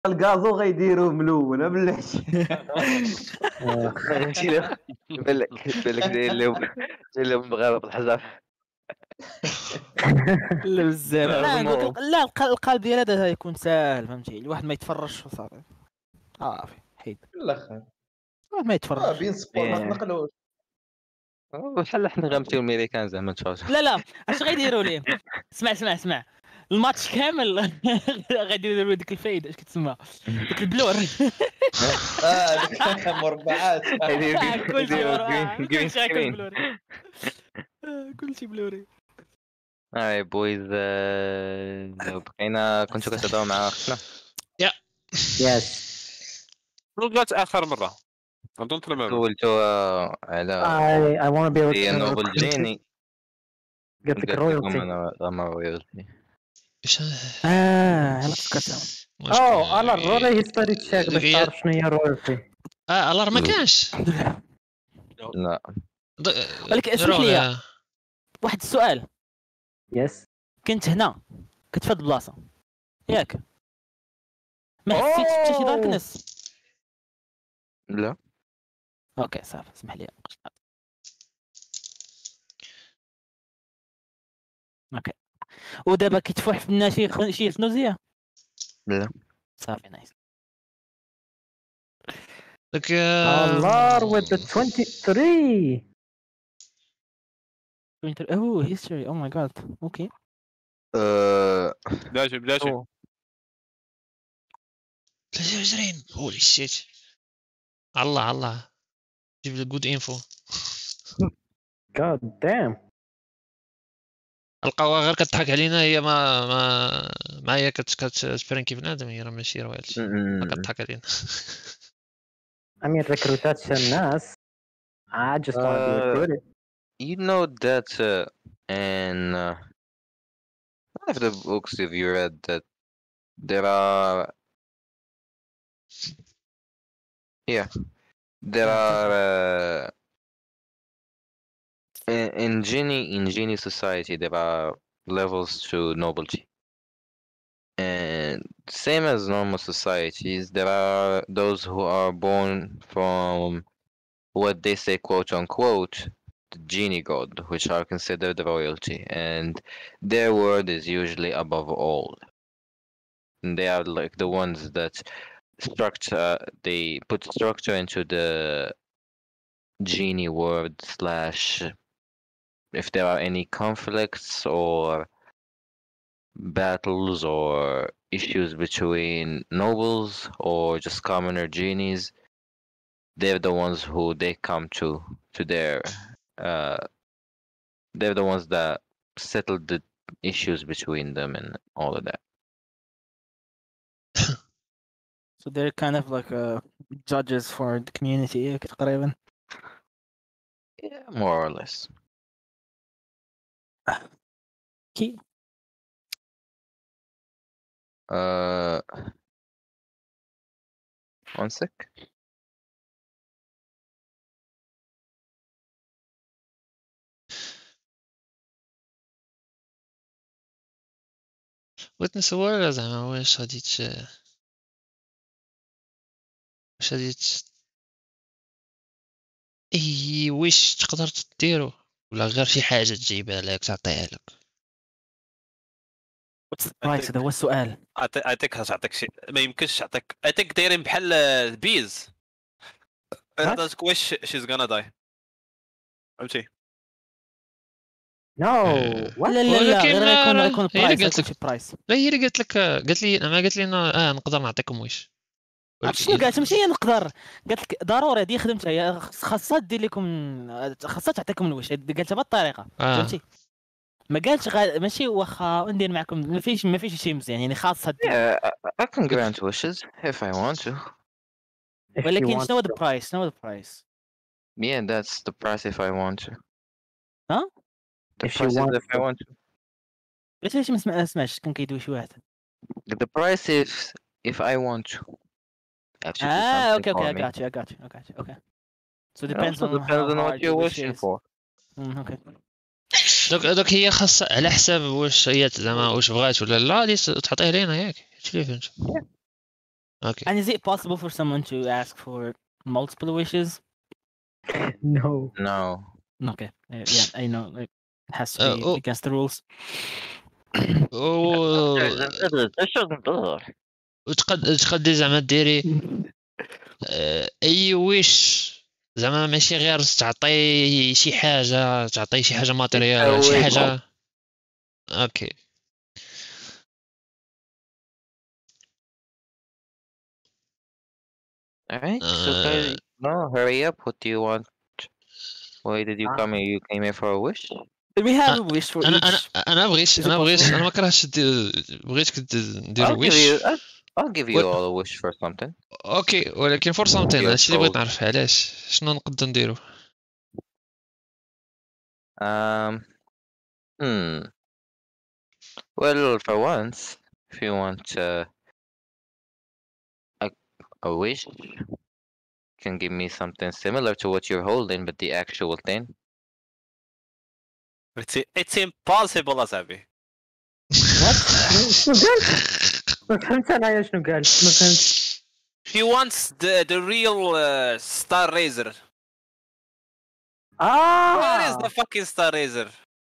الغازو غيديروه ملونه بالعشي. فهمتي له بالك داير لهم مغاربه الحجر. لا بزاف لا المهم. نقول لا القلب ديال هذا يكون ساهل فهمتي الواحد ما يتفرجش وصافي صافي حيد الاخر ما يتفرجش بين سبور ما تنقلوش بحال حنا غنمشيو الميريكان زعما نتفرجوا. لا اش غيديروا ليه اسمع الماتش كامل غادي يديروا ديك الفايده اش كتسمى ديك البلور ديك مربعات كلشي وراه كلشي هكا بلوري كلشي بلوري. هاي بويز لو بقينا كنتو كتهضروا مع اختنا يس رجعت اخر مره دونت ريمبر سولتو على I want to be able هي to نوبل جيني قلت لك رويالتي. رويالتي انا فكرتها انا الرولي هيستوري تشيك باش تعرف شنو هي رويالتي. الار ما كانش لا ولكن اسمح لي واحد السؤال يس كنت هنا كنت في هاد البلاصه ياك ما حسيتش حتى شي داركنس؟ لا اوكي صافي اسمح لي اوكي ودابا كيتفوح في الناس شي فنوزيه لا صافي نايس. داك الله with the 23 اوه هيستوري او ماي جاد اوكي بلاتي 23 هولي شيت الله جيب لي جود انفو god damn. القاوها غير كتضحك علينا هي ما هي كتسبرينكي بنادم هي راه ماشي رويالتي ما كتضحك علينا. I mean ريكروتات الناس I just want to be recruited. you know that in one of the books if you read that there are in Genie society there are levels to nobility, and same as normal societies there are those who are born from what they say quote unquote the genie god, which are considered royalty, and their word is usually above all. And they are like the ones that they put structure into the genie word / if there are any conflicts or battles or issues between nobles or just commoner genies, they're the ones who they come to their they're the ones that settle the issues between them and all of that. So they're kind of like judges for the community تقريبا. Yeah, more or less. كي one sec. بغيت نسول زعما واش واش تقدر تديرو ولا غير شي حاجه تجيبها لك تعطيها لك؟ برايس هذا هو السؤال. اعطيك شي ما يمكنش تعطيك اعطيك دايرين بحال البيز عطاتك واش شيز غانا داي فهمتي. No لا غير يكون هي برايس قالت لك برايس. لا هي اللي قالت لك قالت لي ما قالت لي نقدر نعطيكم واش شنو قالت ماشي هي نقدر قالت لك ضروري هذه خدمتها هي خاصها دير لكم خاصها تعطيكم الواش قالتها بهذه الطريقه فهمتي. ما قالش ماشي واخا ندير معكم ما فيش شي مزيان يعني خاصها دير. I can grant wishes if I want to. ولكن شنو هو البرايس؟ Yeah, that's the price if I want to. ها؟ The price is if I want to. علاش ما سمعش كان كيدوي شي واحد. The price is if I want to. Okay, I got you. Okay. So depends on what you're wishing for. Okay. دوك هي خاص على حساب واش هي زعما واش بغات ولا لا غادي تعطيه لينا ياك هادشي اللي فهمت. اوكي And is it possible for someone to ask for multiple wishes? No. No. Okay. Yeah, I know. Like, it has to be against the rules. وتقدري زعما ديري اي ويش زعما ماشي غير تعطي شي حاجه ماتيريال شي حاجه. اوكي Alright, so guys, no, hurry up. What do you want? Why did you come here? You came here for a wish? We have a wish for each. انا ما كرهتش بغيتك ندير ويش. I'll give you all a wish for something. اوكي ولكن for something هادشي اللي بغيت نعرف علاش شنو نقدر نديرو. Well, for once, if you want a wish, you can give me something similar to what you're holding, but the actual thing. It's impossible أصاحبي. ما فهمت أنا شنو قال. ما فهمت. He wants the real Star Razor. Where is the fucking Star Razor?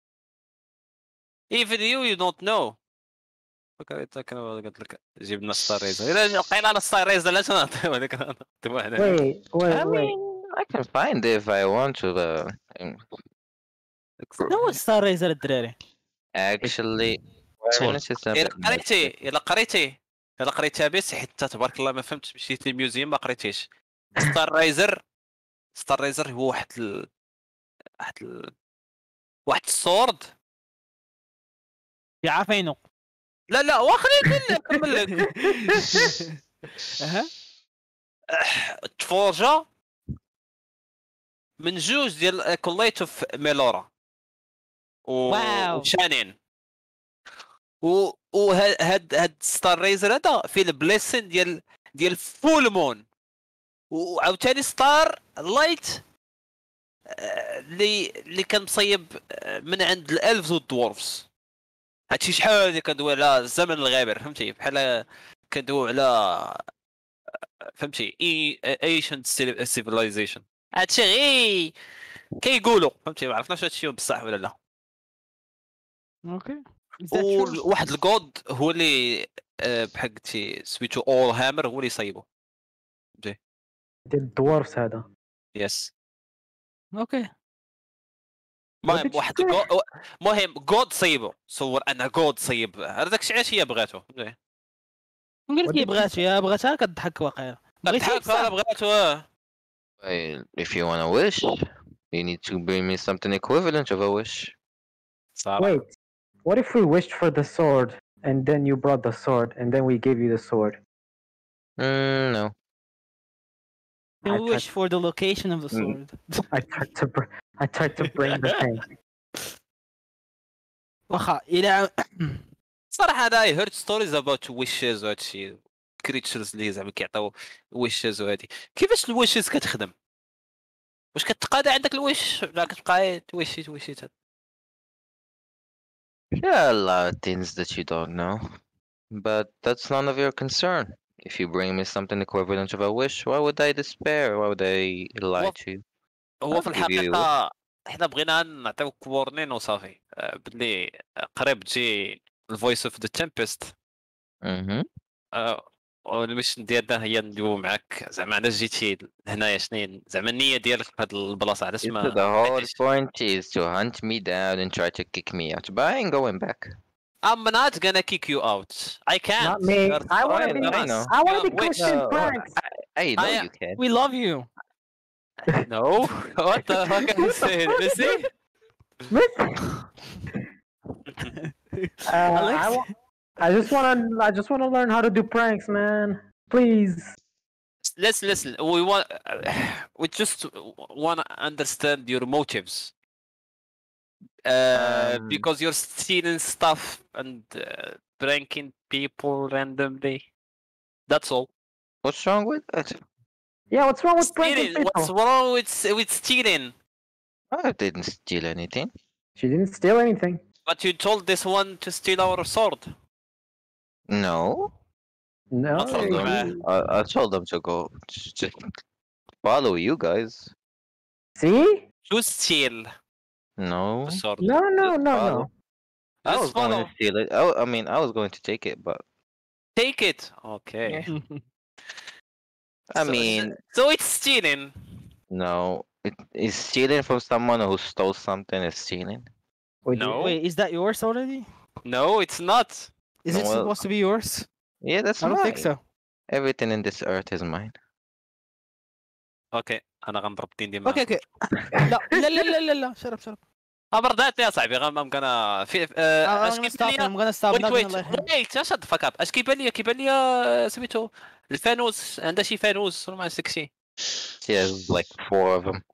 Even you don't know. قلت لك جبنا ستار ريزر. إذا لقينا على ستار ريزر ليش نعطيه هذيك نعطيه هنا؟ Wait. I can find it if I want to. No ستار ريزر الدراري. Actually, إلا قريتها بس حتى تبارك الله ما فهمتش مشيت للميوزيوم ما قريتيش. ستار ريزر هو واحد السورد يا عافينو. لا واخلي نكمل لك. تفورجا من جوج ديال كوليت اوف ميلورا وشانين وهاد ستار ريزر هذا فيه البليسن ديال فول مون وعاوتاني ستار لايت اللي كان مصيب من عند الالفز والدورفز. هادشي شحال اللي كندوي على الزمن الغابر فهمتي بحال كندوي على فهمتي ايشنت سيفيلايزيشن. هادشي غير كيقولوا فهمتي ما عرفناش هادشي بصح ولا لا. اوكي واحد الجود هو اللي بحال قلتي سميتو اول هامر هو اللي صايبو فهمتي ديال الدوارفز هذا. يس اوكي المهم واحد مهم جود صيبو صور انا جود صيب هذا داكشي علاش هي بغاتو فهمتي. قلت لي بغاتها كضحك واقيلا بغيتها انا بغاتو. If you want a wish, you need to bring me something equivalent of a wish. Wait, what if we wished for the sword and then you brought the sword and then we gave you the sword? No. You wish for the location of the sword. I tried to bring the thing. واخا الى صراحه انا heard stories about wishes وهادشي creatures اللي زعما كيعطيو wishes وهادي. كيفاش الويشز كتخدم؟ واش كتقادى عندك الويش ولا كتبقى تويشي There are a lot of things that you don't know, but that's none of your concern. If you bring me something equivalent of a wish, why would I despair? Why would I lie to you? هو في الحقيقه حنا بغينا نعطيوك وورنين وصافي باللي قريب تجي الفويس اوف ذا تمبست. والميشن ديالنا هي ندويو معاك زعما علاش جيتي هنايا شنو زعما النيه ديالك في هاد البلاصه علاش ما. The whole point is to hunt me down and try to kick me out, but I ain't going back. I'm not gonna kick you out. I can't. Not me. I want to be Christian Pranks. I know you can. We love you. No. What the fuck are you saying? Missy? I just want to learn how to do pranks, man. Please. Listen. We just want to understand your motives. Because you're stealing stuff and pranking people randomly. That's all. What's wrong with that? Yeah, what's wrong with pranking people? What's wrong with stealing? I didn't steal anything. She didn't steal anything. But you told this one to steal our sword. No. No, I told them to go just follow you guys. see? شو ستيل No, بالصورة. No. I was Just going follow. to steal it. I mean, I was going to take it, but Take it. Okay. I mean, So it's stealing. no. It is stealing from someone who stole something. Is stealing. No. Wait, is that yours already? No, it's not. Is it Well- supposed to be yours? Yeah, that's I don't mine. think so. Everything in this earth is mine. اوكي انا غنضرب الدين ديما. اوكي لا شرب برداتني يا صاحبي I'm gonna في اش كيبان ليا. I'm gonna stop ويت not ويت gonna let him. ويت اش هاد فاك اب اش كيبان ليا سميتو الفانوس عندها شي فانوس ولا ما عندك شي. She has like 4 of them.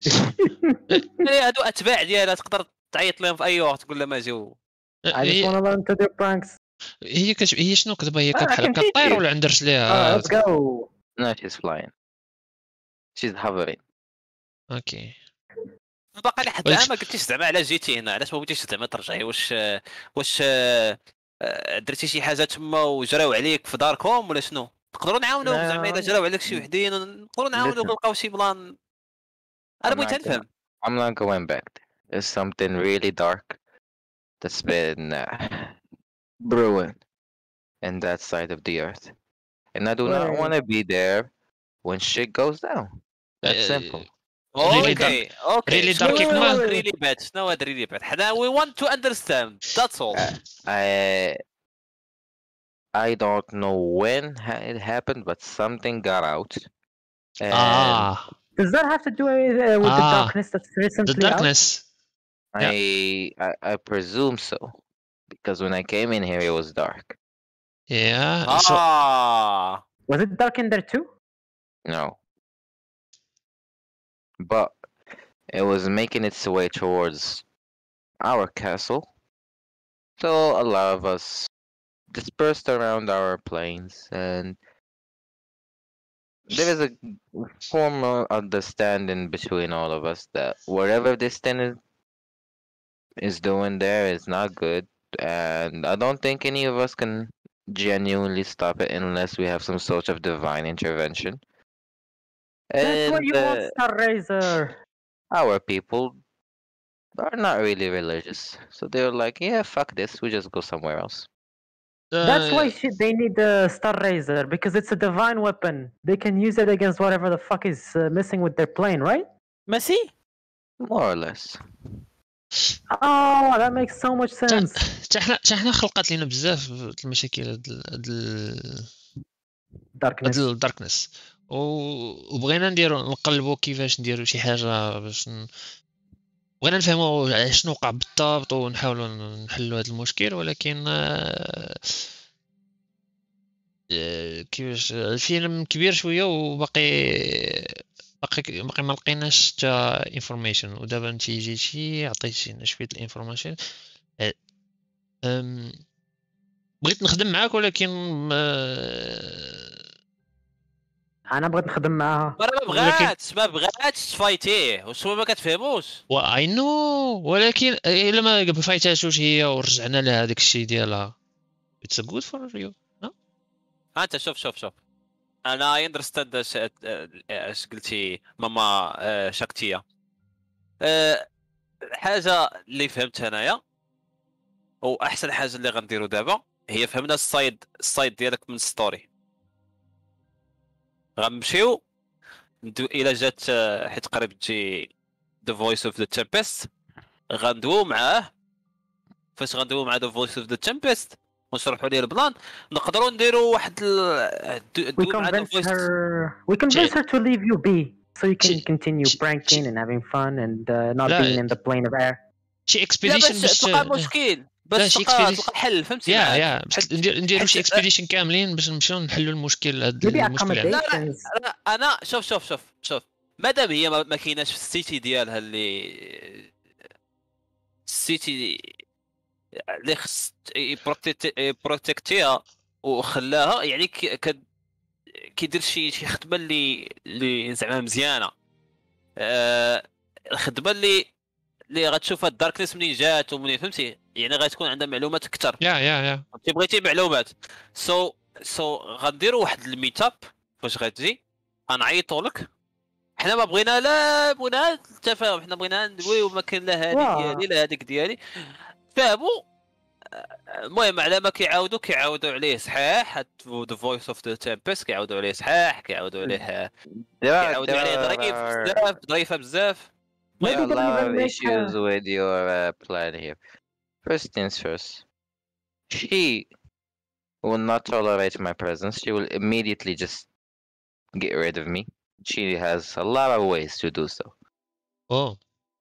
هادو اتباع ديالها تقدر تعيط لهم في اي وقت تقول لهم اجيو. I just هي want to learn to do pranks. هي شنو كتبغي؟ هي I بحال can teach كطير you. ولا ندرس ليها؟ Let's go. No, she's flying. She's hovering. اوكي باقي لحد الان ما قلتيش زعما علاش جيتي هنا، علاش ما بغيتيش زعما ترجعي؟ واش درتي شي حاجه تما وجراو عليك في داركم ولا شنو؟ نقدروا نعاونوك لا. زعما الا جراو عليك شي وحدين نقدروا نعاونوك Listen. ونلقاو شي بلان. انا بغيت نفهم. I'm not going back there. There's something really dark that's been brewing in that side of the earth. And I do not Right. want to be there when shit goes down. That's simple. Really اوكي really dark Wait, كمان. wait. really bad. No, really bad. حنا we want to understand. That's all. I don't know when it happened, but something got out. And Does that have to do with the Ah. darkness that's the recently out? darkness. I presume so. Because when I came in here, it was dark. Yeah. So Was it dark in there too? No. But it was making its way towards our castle. So a lot of us dispersed around our planes, and there is a formal understanding between all of us that whatever this thing is doing there is not good, and I don't think any of us can genuinely stop it unless we have some sort of divine intervention. That's what And you want, Star Razor. our people are not really religious, so they're like, yeah, fuck this, we just go somewhere else. That's why they need the Star Razor, because it's a divine weapon. They can use it against whatever the fuck is missing with their plane, right? ماشي More or less. Oh, that makes so much sense. حتى حنا خلقات لينا بزاف المشاكل هاد Darkness. الداركنس وبغينا نقلبوا كيفاش نديروا شي حاجه باش بغينا نفهموا شنو وقع بالضبط ونحاولوا نحلوا هذا المشكل، ولكن كيفاش الفيلم كبير شويه وباقي ما لقيناش حتى انفورميشن، ودابا انت جيتي عطيتينا شويه الانفورميشن. بغيت نخدم معاك ولكن انا بغيت نخدم معاها. ما بغاتش تفايتيه، واش ما كتفهموش؟ اي نو، ولكن الا ما فايتاتوش هي ورجعنا لها هذاك الشيء ديالها اتس جود فور يو. انت شوف انا اندرستاند اش قلتي ماما شاكتيه. حاجه اللي فهمت انايا واحسن حاجه اللي غنديروا دابا هي فهمنا السايد ديالك من ستوري. غنمشيو الى جات حيت قريب تجي ذا فويس اوف ذا تمبست، غندويو معاه. فاش غندويو مع ذا فويس اوف ذا تمبست ونشرحوا ليه البلان، نقدروا نديروا واحد We convince her to leave you be so you can continue pranking and having fun and not being in the plane of air. شي اكسبيديشن باش تلقى مشكل باش تلقى الحل، فهمتي؟ يا نديروا شي اكسبيديشن كاملين باش نمشيو نحلوا المشكل هذا المشكل. لا انا شوف مادام هي ما كايناش في السيتي ديالها اللي السيتي اللي خص بروتيكتيها وخلاها، يعني كيدير شي خدمه اللي زعما مزيانه. الخدمه اللي غتشوفها الداركنس منين جات ومنين، فهمتي؟ يعني غتكون عندها معلومات اكثر. يا بغيتي معلومات غنديروا واحد الميت اب فاش غتجي غنعيطوا لك. حنا ما بغينا لا بغينا التفاهم، حنا بغينا ندويو ما كاين لا هذيك ديالي لا هذيك ديالي. فهموا. المهم على ما كيعاودوا عليه صحيح ذا فويس اوف ذا تمبست، كيعاودوا عليه صحيح، كيعاودوا عليه ظريفه بزاف. We have a lot of issues with your plan here. First things first, she will not tolerate my presence. She will immediately just get rid of me. She has a lot of ways to do so. Oh.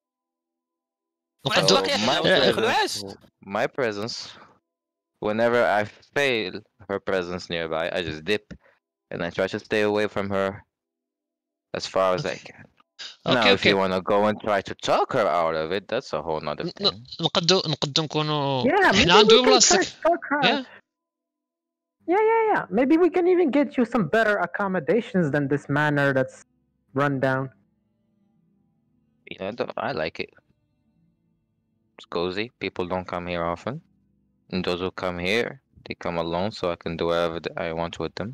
My presence, whenever I feel her presence nearby, I just dip and I try to stay away from her as far as I can. Now, if you want to go and try to talk her out of it, that's a whole nother thing. نقدو نكونوا حنا ندوي بلاصتك. Yeah. Maybe we can even get you some better accommodations than this manor that's run down. I like it. It's cozy. People don't come here often. And those who come here, they come alone, so I can do whatever I want with them.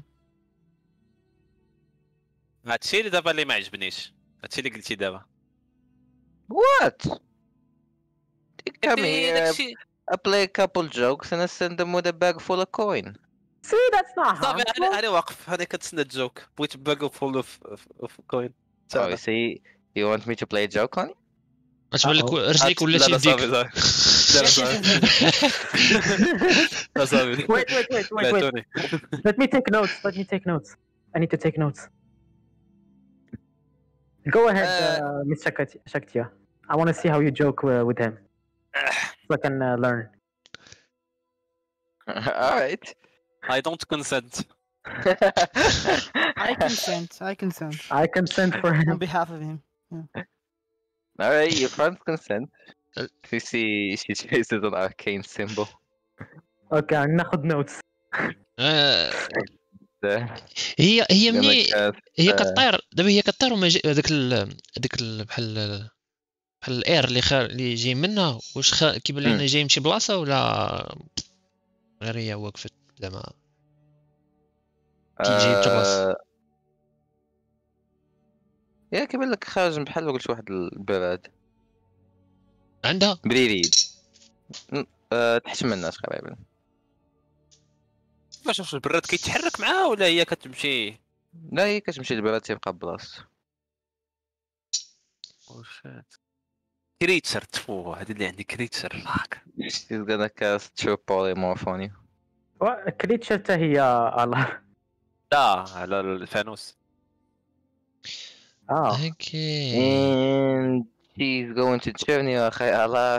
هادشي اللي دابا اللي ما عجبنيش، هادشي اللي قلتي دابا. What? They come here, I play a couple jokes and I send them with a bag full of coin. See, that's not صافي harmful. انا واقف هاني كتسنى الجوك. بغيت باغ فول اوف كوين. Oh, you see, you want me to play a joke on you? تبان لك رجليك ولا لا يديك. لا صافي. Wait. Let me take notes. I need to take notes. Go ahead, Miss Shaktia. I want to see how you joke with him, so I can learn. All right. I don't consent. I consent. I consent for On him. behalf of him. All right, your friends consent. You see, she chases an arcane symbol. Okay, ناخذ notes. هي مني هي كطير دابا، هي كطير وما هذاك بحال الاير اللي جاي منها، واش كيبان لنا جاي من شي بلاصه ولا غير هي وقفت زعما كيجي بلاصه. يا كيبان لك خارج بحال قلت واحد البراد عندها بريد تحت منها تقريبا. واش البراد كيتحرك معاها ولا هي كتمشي؟ لا هي كتمشي البراد تيبقى بلاصتو. وشات كريتشر تفو هذه اللي عندي كريتشر فاك. She's gonna cast True Polymorph on you. كريتشر حتى هي الله. لا على الفانوس. اوكي. And she's going to turn you أخي الله.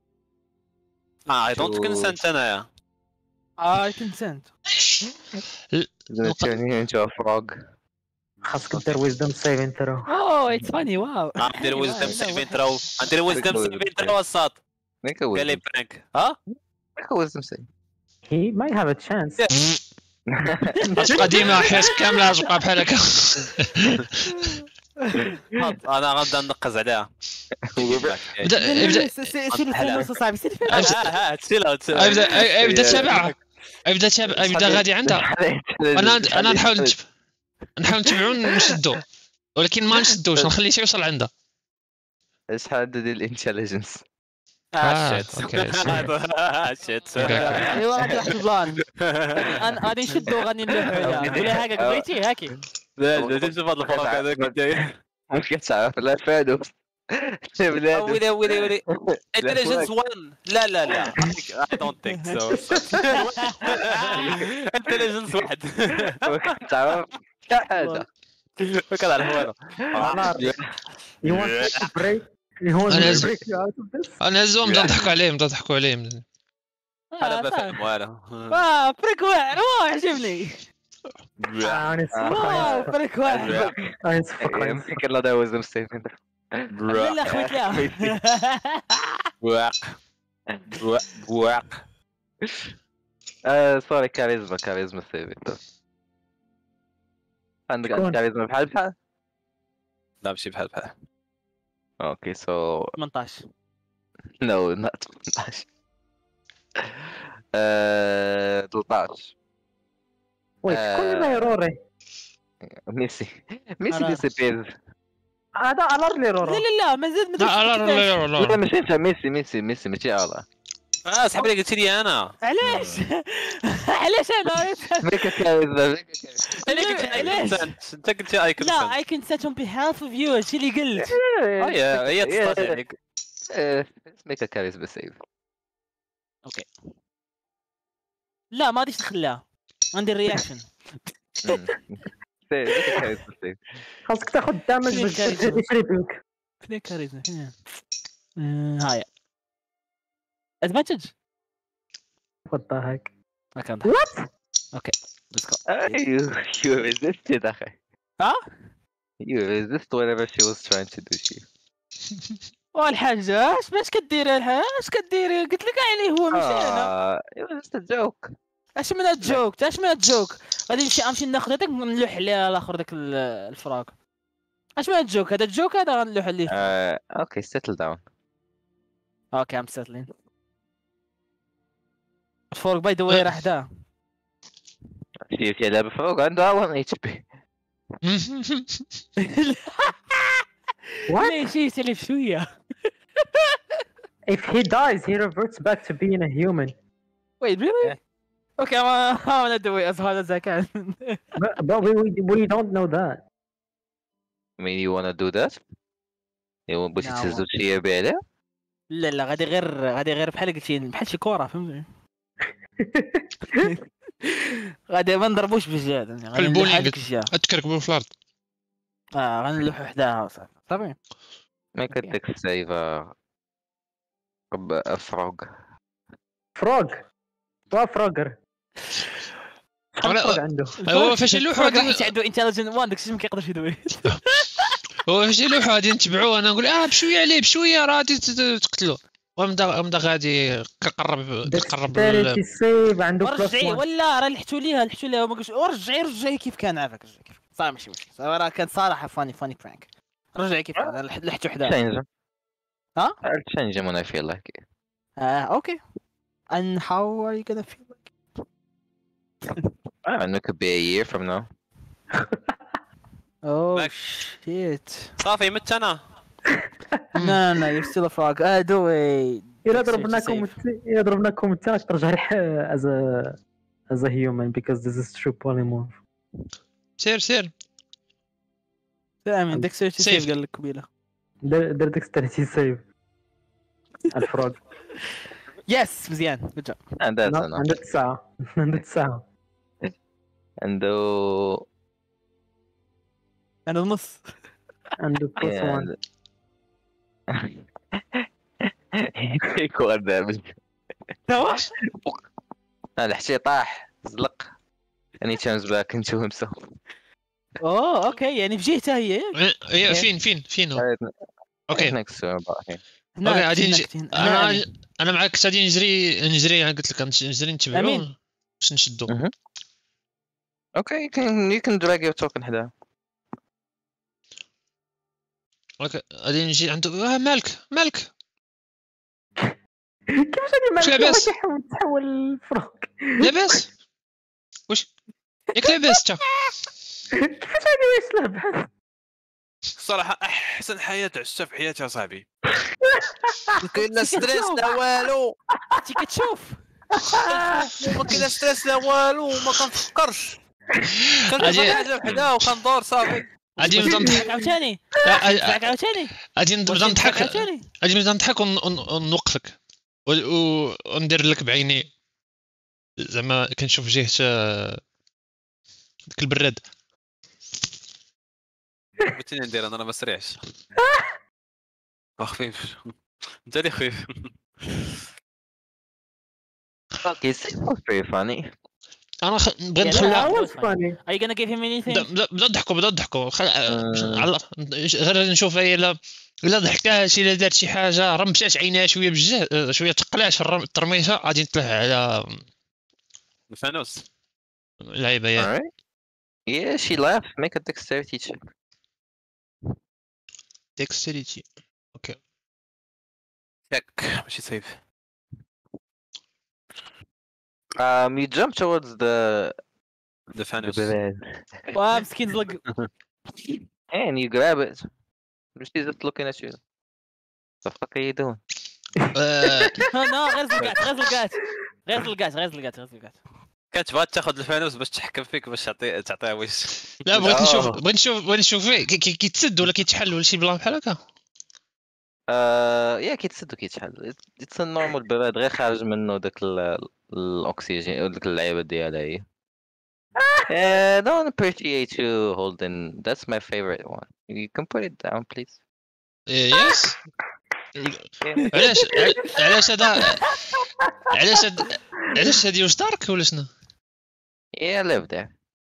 I don't consent أنايا. I consent. She's gonna turn you into a frog. خاصك دير wisdom saving throw. Oh, it's funny. Wow. ندير ويزدم سيفين ترو. ندير ويزدم سيفين ترو الصاد. Make a قال لي wisdom. برانك. ها؟ Make a wisdom save. He might have a chance. غتبقى ديما حياس كامله تبقى بحال هكا. انا غنبدا نقز عليها. ابدا سير الفانوس صاحبي، سير الفانوس. ها تسيلها ابدا تابعها، ابدا غادي عندها. انا نحاول نتبعو ونشدو، ولكن ما نشدوش، نخليه يوصل عندها. ايش هذا ديال الانتليجنس؟ شيت. ايوا غادي واحد البلان. غادي نشدو غادي نلوحو ولا هكاك بغيتي هاكي. لا تشوف هذا الفرق هذاك داير. مش كتعرف لا فانوس. ولي intelligence 1 لا I don't think so. intelligence 1 تعرف حاجه كذا على الهواء. You want to break? You want to break you out of this? انا هزهم نضحكوا عليهم. انا بفهم والو. فريك واعر عجبني. فريك واعر. يمكن لا ده وزن ستيفن. لا خويت لها. بواق. سوري كاريزما ستيفن. عندك كاريزما بحال؟ لا ماشي بحال. اوكي so 18. no not 18. 13. وي شكون اللي روري ميسي ديسيبير. هذا الار لي لا رورو. لا مازال ما لا ماشي انت ميسي ماشي الا اسحب لي قلت لي انا علاش علاش انا ميكا كاريزما. علاش انت قلت اي كنت لا I can set on behalf of you هادشي اللي قلت هي تصطاد عليك. ميكا كاريزما سيف. اوكي لا ما غاديش نخليها عندي الرياكشن ميكا كاريزما سيف. خاصك تاخذ دامج باش تشري بيك. فين كاريزما هاي ادفانتج وات ذا هيك. ما كان وات اوكي ليتس جو You resisted أخي. ها You resist whatever she was trying to do to you. والحاجه اش كديري اش كديري قلت لك يعني هو ماشي انا It was just a joke. اش من الجوك غادي نمشي ناخذ هذاك نلوح عليه الاخر داك الفراغ. اش من الجوك هذا الجوك هذا غنلوح عليه. Okay, settle down. اوكي ام سيتلين فوق باي ذا واي راح دا في لعبة فوق عنده 1 HP. ليش يسلف شويه If he dies he reverts back to being a human. wait really اوكي ما ندوي هذا اذا كان But we don't know that. I mean, you wanna do that? You بغيتي تهزو شي يربي عليه؟ لا غادي غير بحال قلتي بحال شي كره فهمتي غادي ما نضربوش بالجهد بحال البولينغ تكركبوا في الارض. غنلوحو حداها صافي ما كديك السايفة فروغ فروغر عنده هو فاش يلوحوا غادي عنده انتليجنت 1 داكشي ما كيقدرش يدوي. هو فاش يلوحوا غادي نتبعوه انا نقول بشويه عليه بشويه راه غادي تقتلو ومدا غادي كقرب سيف عنده رجعي ولا راه لحتو ليها وما قلتش رجعي كيف كان عافاك كيف صافي ماشي مشكل راه كانت صراحه فاني برانك. رجعي كيف كان لحتو حداه ها change him when I feel like it. Okay. And how are you gonna feel like it could be a year from now. Oh shit. صافي مت انا. No, you're still a frog. Do it. إذا ضربناكم انت ترجع as a human because this is true polymorph. سير لا من dexterity save قال لك قبيله. در dexterity save. الفروغ. Yes مزيان good job. عنده تسعة. عنده النص. عنده +1. يكون دامج. توا الحشي طاح زلق. Any chance back into himself. اوكي يعني في جهته هي فين هو اوكي next to غادي نجي انا معاك غادي نجري قلت لك نجري نتبعو باش نشدو. اوكي you can drag your token حدا. اوكي غادي نجي عنده مالك كيفاش غادي لاباس تحول الفروغ لاباس واش ياك لاباس انت كيفاش غادي واش لاباس الصراحه احسن حياه عشتها في حياتي يا صاحبي. كاين لا ستريس لا والو انت كتشوف ما كاين لا ستريس لا والو ما كنفكرش كنجي حاجه وحده وكندور صافي. غادي نبدا نضحك عاوتاني غادي نبدا نضحك ونوقفك وندير لك بعيني زعما كنشوف جهه ديك البراد. بغيتيني ندير انا ما سريعش خفيف انت اللي خفيف. اوكي very funny. انا نبغي ندخل Are you gonna give him anything؟ بدا ضحكوا غير نشوف الا ضحكاش الا دارت شي حاجه رمشات عينيها شويه بجهد شويه تقلاش الترميشه غادي نطلع على الفانوس لعيبه يا Yeah, she laughed. Make a dexterity check. Dexterity. Okay. Check. ماشي سيف. You jump towards دفانوس واه مسكين زلق. And you grab it. She's just looking at you. The fuck are you doing? لا غير زلقات. كانت تبغى تاخذ الفانوس باش تحكم فيك باش تعطيها وش. لا بغيت نشوف كيتسد ولا كيتحل ولا شي بلان بحال هكا. يا كيتسد وكيتحل. It's a normal براد غير خارج منه داك الاكسجين وداك اللعيبه ديالها هي. Don't appreciate you holding. That's my favorite one. You can put it down, please. Yes. علاش هذا علاش هادي واش دارك ولا شنو؟ Yeah, live there.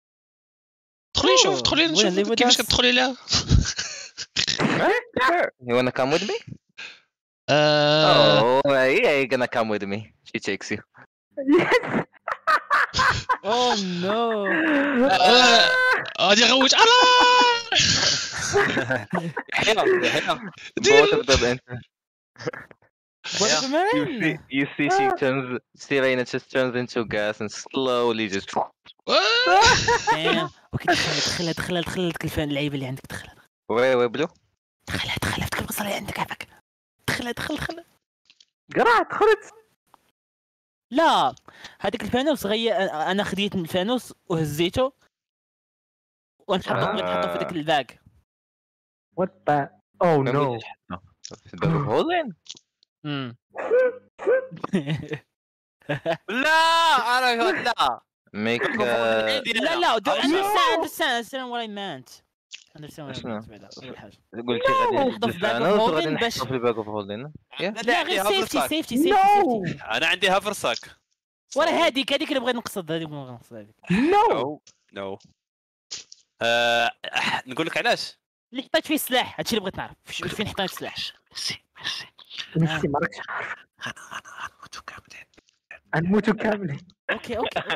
دخلي نشوف كيفاش كتدخلي لها. Sure. You wanna come with me? Oh, yeah, you're gonna come with me. She takes you. Oh no. غادي غوت Both of them enter. What You see she turns, Sirena just turns into gas and slowly just. دخلها الفان اللعيبه اللي عندك دخلها. وي بلو. دخلها دخل البصره اللي عندك عافاك. دخلها. قرعت دخلت. لا هذاك الفانوس انا خديت من الفانوس وهزيته ونحطه في ذاك الباك. What the? Oh no. Holding. لا انا لا. Make لا understand what I meant. قلت غادي نحطه في الباك اوف هولدين. لا غير سيفتي. انا عندي هافرساك. ولا هذيك اللي بغيت نقصد هذيك. نو. نقول لك علاش اللي حطيت فيه السلاح. هادشي اللي بغيت نعرف فين حطيت السلاح. ميرسي ما راكش نموتو كاملين. اوكي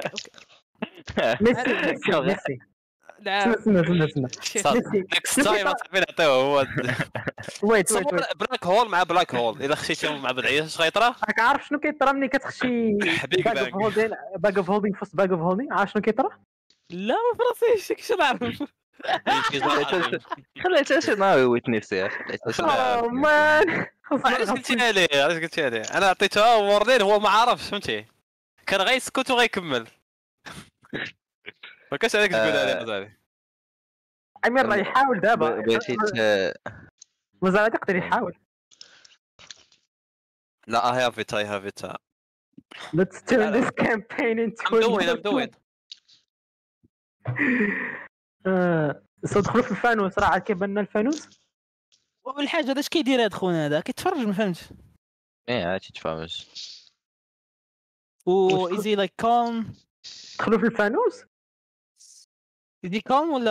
ميرسي. لا استنى. نكست تايم صاحبي نعطيوه هو. ويت بلاك هول مع بلاك هول اذا خشيتيهم مع بعض اش غيطرا. راك عارف شنو كيطرا ملي كتخشي باك اوف هولدين فوسط باك اوف هولدين؟ عارف شنو كيطرا؟ لا ما فراسيش كيفاش نعرف. خليت سيناريو ويتنس يا اخي. مان علاش قلتي لي انا عطيته وردين هو ما عارفش فهمتي كان غيسكت وغيكمل. ما كاش عليك تقول عليه مزال. امير راه يحاول دابا مازال يقدر يحاول. لا I have it. Let's turn this campaign into I'm doing. ندخلوا في الفانوس. راه عاد كيبان لنا الفانوس. اول حاجه هذا اش كيدير هذا خونا هذا كيتفرج ما فهمتش. عاد تتفرج. و ايزي لايك كوم. دخلوا في الفانوس ايزي كوم ولا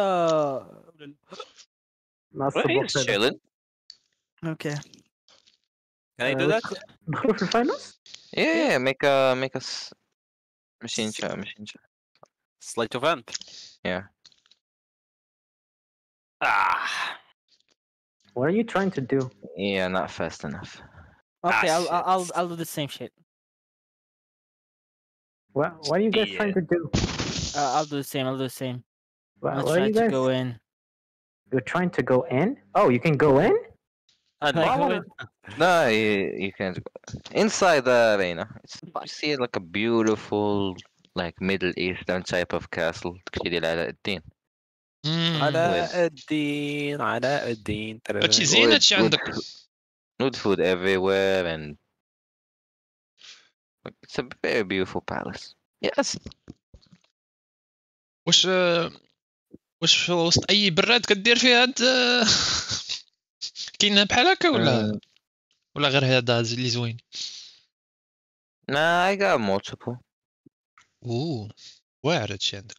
ما صبرت. اوكي Can I do that? دخلوا في الفانوس. Yeah, make us machine shot. Sleight of hand. Yeah. What are you trying to do? Yeah, not fast enough. Okay, I'll do the same shit. What are you guys trying to do? I'll do the same. What are you guys to go in? You're trying to go in? Oh, you can go in? No, you can't go inside the arena. You see it like a beautiful, like Middle Eastern type of castle. كدير علاء الدين. علاء الدين. هادشي زين هادشي عندك. Good food everywhere and it's a very beautiful palace. Yes. واش في وسط اي براد كدير فيها هاد كاينه بحال هكا ولا غير هذا اللي زوين؟ Nah, I got multiple. واعر هادشي عندك.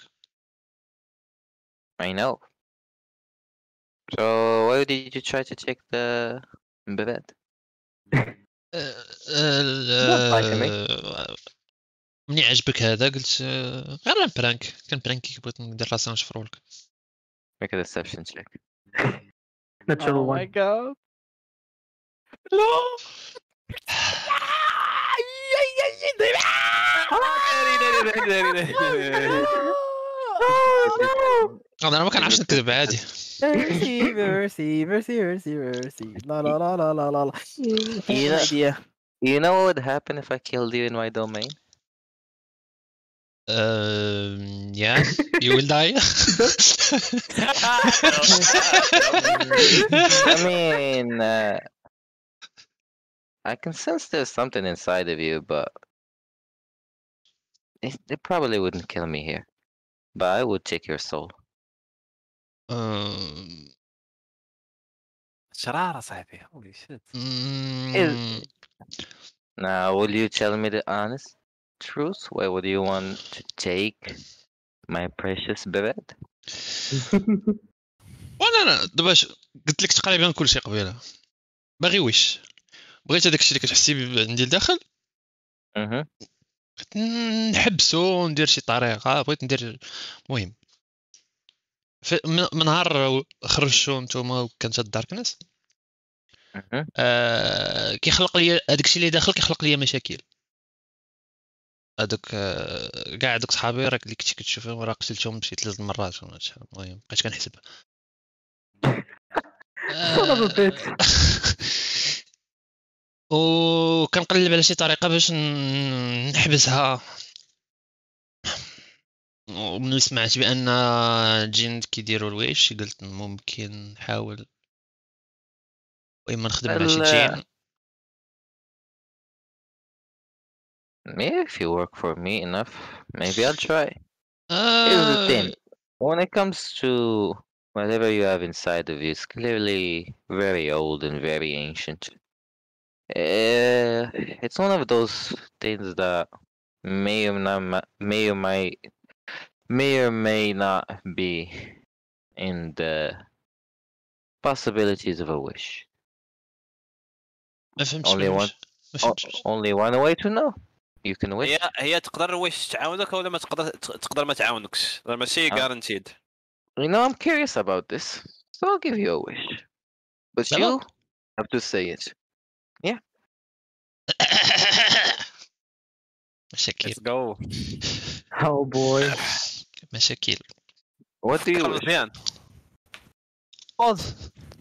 I know. So why did you try to take the bed? مني عجبك هذا قلت غير برانك كان برانكي بغيت ندير راسي نشفرولك. Make a deception check. Natural one. Oh my god. No. انا ما كنعرفش نكذب عادي. mercy. لا لا لا لا لا لا. You know what would happen if I killed you in my domain? Yes, you will die. I mean, I can sense there's something inside of you, but it probably wouldn't kill me here. But I would take your soul. شرارة صاحبي. Holy shit. Now, will you tell me the honest truth? Why would you want to take my precious bread? وانا دابا قلت لك تقريبا كل شيء قبيله. باغي واش بغيت هذاك الشيء اللي كتحسي عندي لداخل نحبسو ندير شي طريقه بغيت ندير. المهم من نهار خرجتو نتوما وكانت الداركنس كيخلق لي هذاك الشيء اللي داخل كيخلق لي مشاكل. هذوك كاع هذوك صحابي راك اللي كنتي كتشوفهم راه قتلتهم شي 3 مرات ولا شي. المهم بقيت كنحسب وكنقلب على شي طريقه باش نحبسها. وملي سمعت بان الجن كيديروا الويش قلت ممكن نحاول واما نخدم مع شي جين. If you work for me enough, maybe I'll try. Here's the thing. When it comes to whatever you have inside of you, it's clearly very old and very ancient. It's one of those things that may or may not be in the possibilities of a wish. Only one way to know. You can wish. هي تقدر wish تعاونك ولا ما تقدر ما تعاونكش. ماشي guaranteed. You know, I'm curious about this, so I'll give you a wish. But you have to say it. Yeah. مشاكل. Let's go. Oh boy. مشاكل. What do you wish? بوز.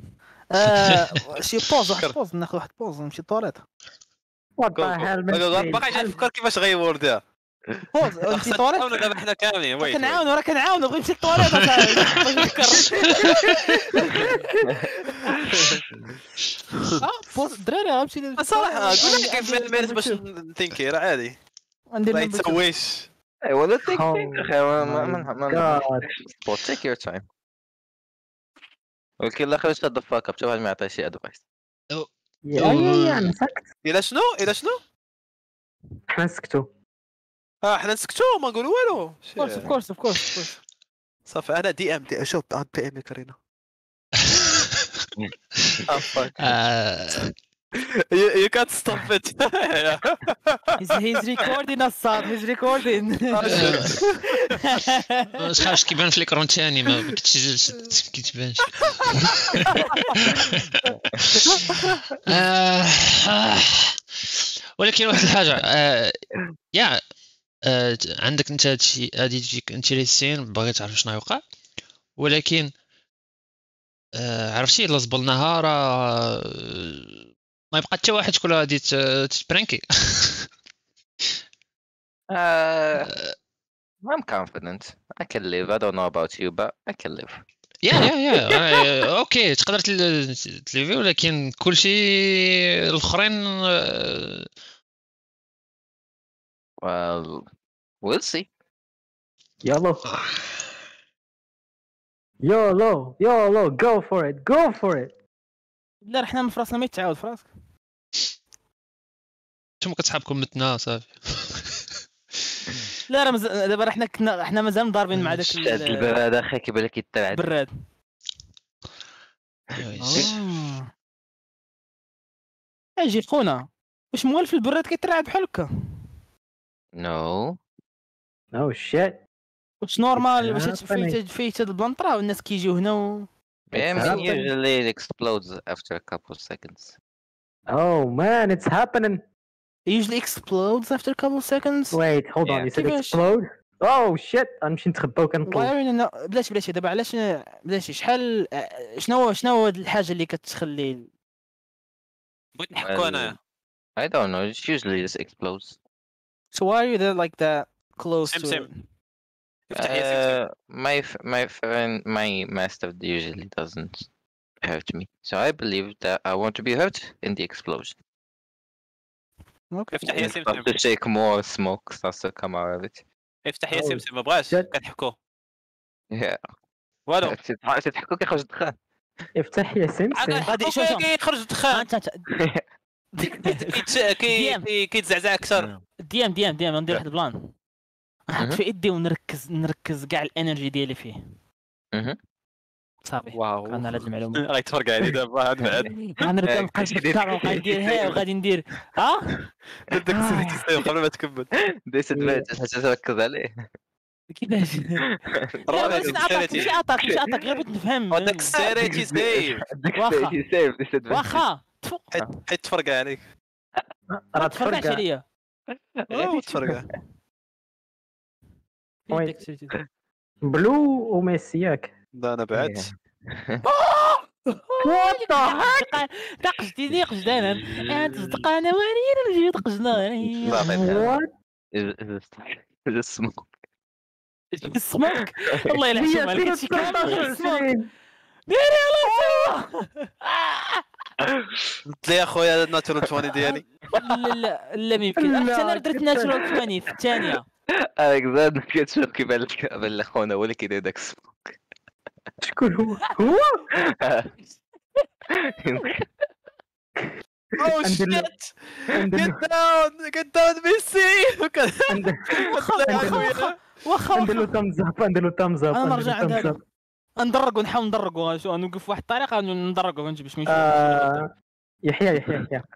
شي بوز واحد بوز ناخذ واحد بوز نمشي للطواليت. What the hell man. باقي نفكر كيفاش غيوردها. بوز نمشي للطواليت. دابا حنا كاملين. ويت. كنعاونوا بغيت نمشي للطواليت بوز الدراري غنمشي صراحه قول لك كيف ميرت باش نثينكير عادي. ندير تسويش. ولا take take your time. ولكن لا خرجت the fuck up. شوف ما يعطي شي ادفايس. يا نسكت. الى شنو احنا نسكتوا. احنا نسكتوا ما نقولوا والو. اوف كورس صافي انا دي ام شوف دي ام كارينا. You can't stop it. He's recording us, son. He's recording. خاش كيبان في الإكران تاني ما كتسجلش كيتبانش. ولكن واحد الحاجة يا عندك انت هادشي هادي تجيك انتريسين باغي تعرف شنو يوقع ولكن عرفتي الا زبلناها راه ما يبقى حتى واحد شكون غادي تبرانكي. I'm confident. I can live. I don't know about you, but I can live. يا اوكي تقدر تليفي ولكن كلشي الاخرين well we'll see. YOLO go for it. لا رحنا من فراسنا ما يتعاود في راسك. نتوما كتحابكم متنا صافي. لا راه دابا حنا مازال ضاربين مع داك البراد اخي كيبان لك يتبعد براد. اجي خونا واش موالف البراد كيترعد بحال هكا؟ نو شيت واش نورمال باش فايت هاد البلانطرا والناس كيجيو هنا و usually it explodes after a couple of seconds. Oh man, it's happening. It usually explodes after a couple of seconds. Wait, hold on. You said explode? اوه شيت غنمشي نتخبى وكنطلع. بلاش دابا علاش بلاش شحال شنو الحاجه اللي كتخلي بغيت نحكو انايا. I don't know, it usually just explodes. So why are you there like that close to سم. it? افتح يا سمسم. My friend, my master usually doesn't hurt me, so I believe that I want to be hurt in the explosion. اوكي افتح يا Start سمسم. to shake more smoke starts to come out of it. افتح يا سمسم. ما بغاش جد. كنحكو Yeah. والو. تضحكوا كيخرج الدخان. افتح يا سمسم. غادي شوف كيخرج الدخان كيتزعزع اكثر. ديام ندير واحد البلان. نحط في يدي ونركز كاع الانرجي ديالي فيه صافي. واو كان على هاد المعلومه غيتفرق علي دابا عاد بعد غنركز نبقى نفكر وغادي ندير وغادي ندير داك السيستم قبل ما تكمل. disadvantage حتى تركز عليه. كيفاش ماشي عطاك غير بغيت نفهم هذاك السيريتي سيف واخا حيت تفرق عليك. راه تفرقش تفرق عليا تفرق بلو وميسي ياك. لا انا بعد دقجتي قجدانا تصدق انا واني نجي قجنا السموك السموك الله يلعن عليك هادشي كامل السموك ديري على قلت لي اخويا الناتورال 20 ديالي. لا ما يمكن حتى انا درت ناتورال 20 في الثانيه. هذاك زاد كتشوف كيبان لك خونا هو اللي كيدير داك السموك. شكون هو او شيت get down ميسي واخا ندير له تامز اب انا نرجع عند هذا ندرق ونحاول ندرقوا شو نوقف واحد الطريقه ندرقوا ونجيب باش يحيى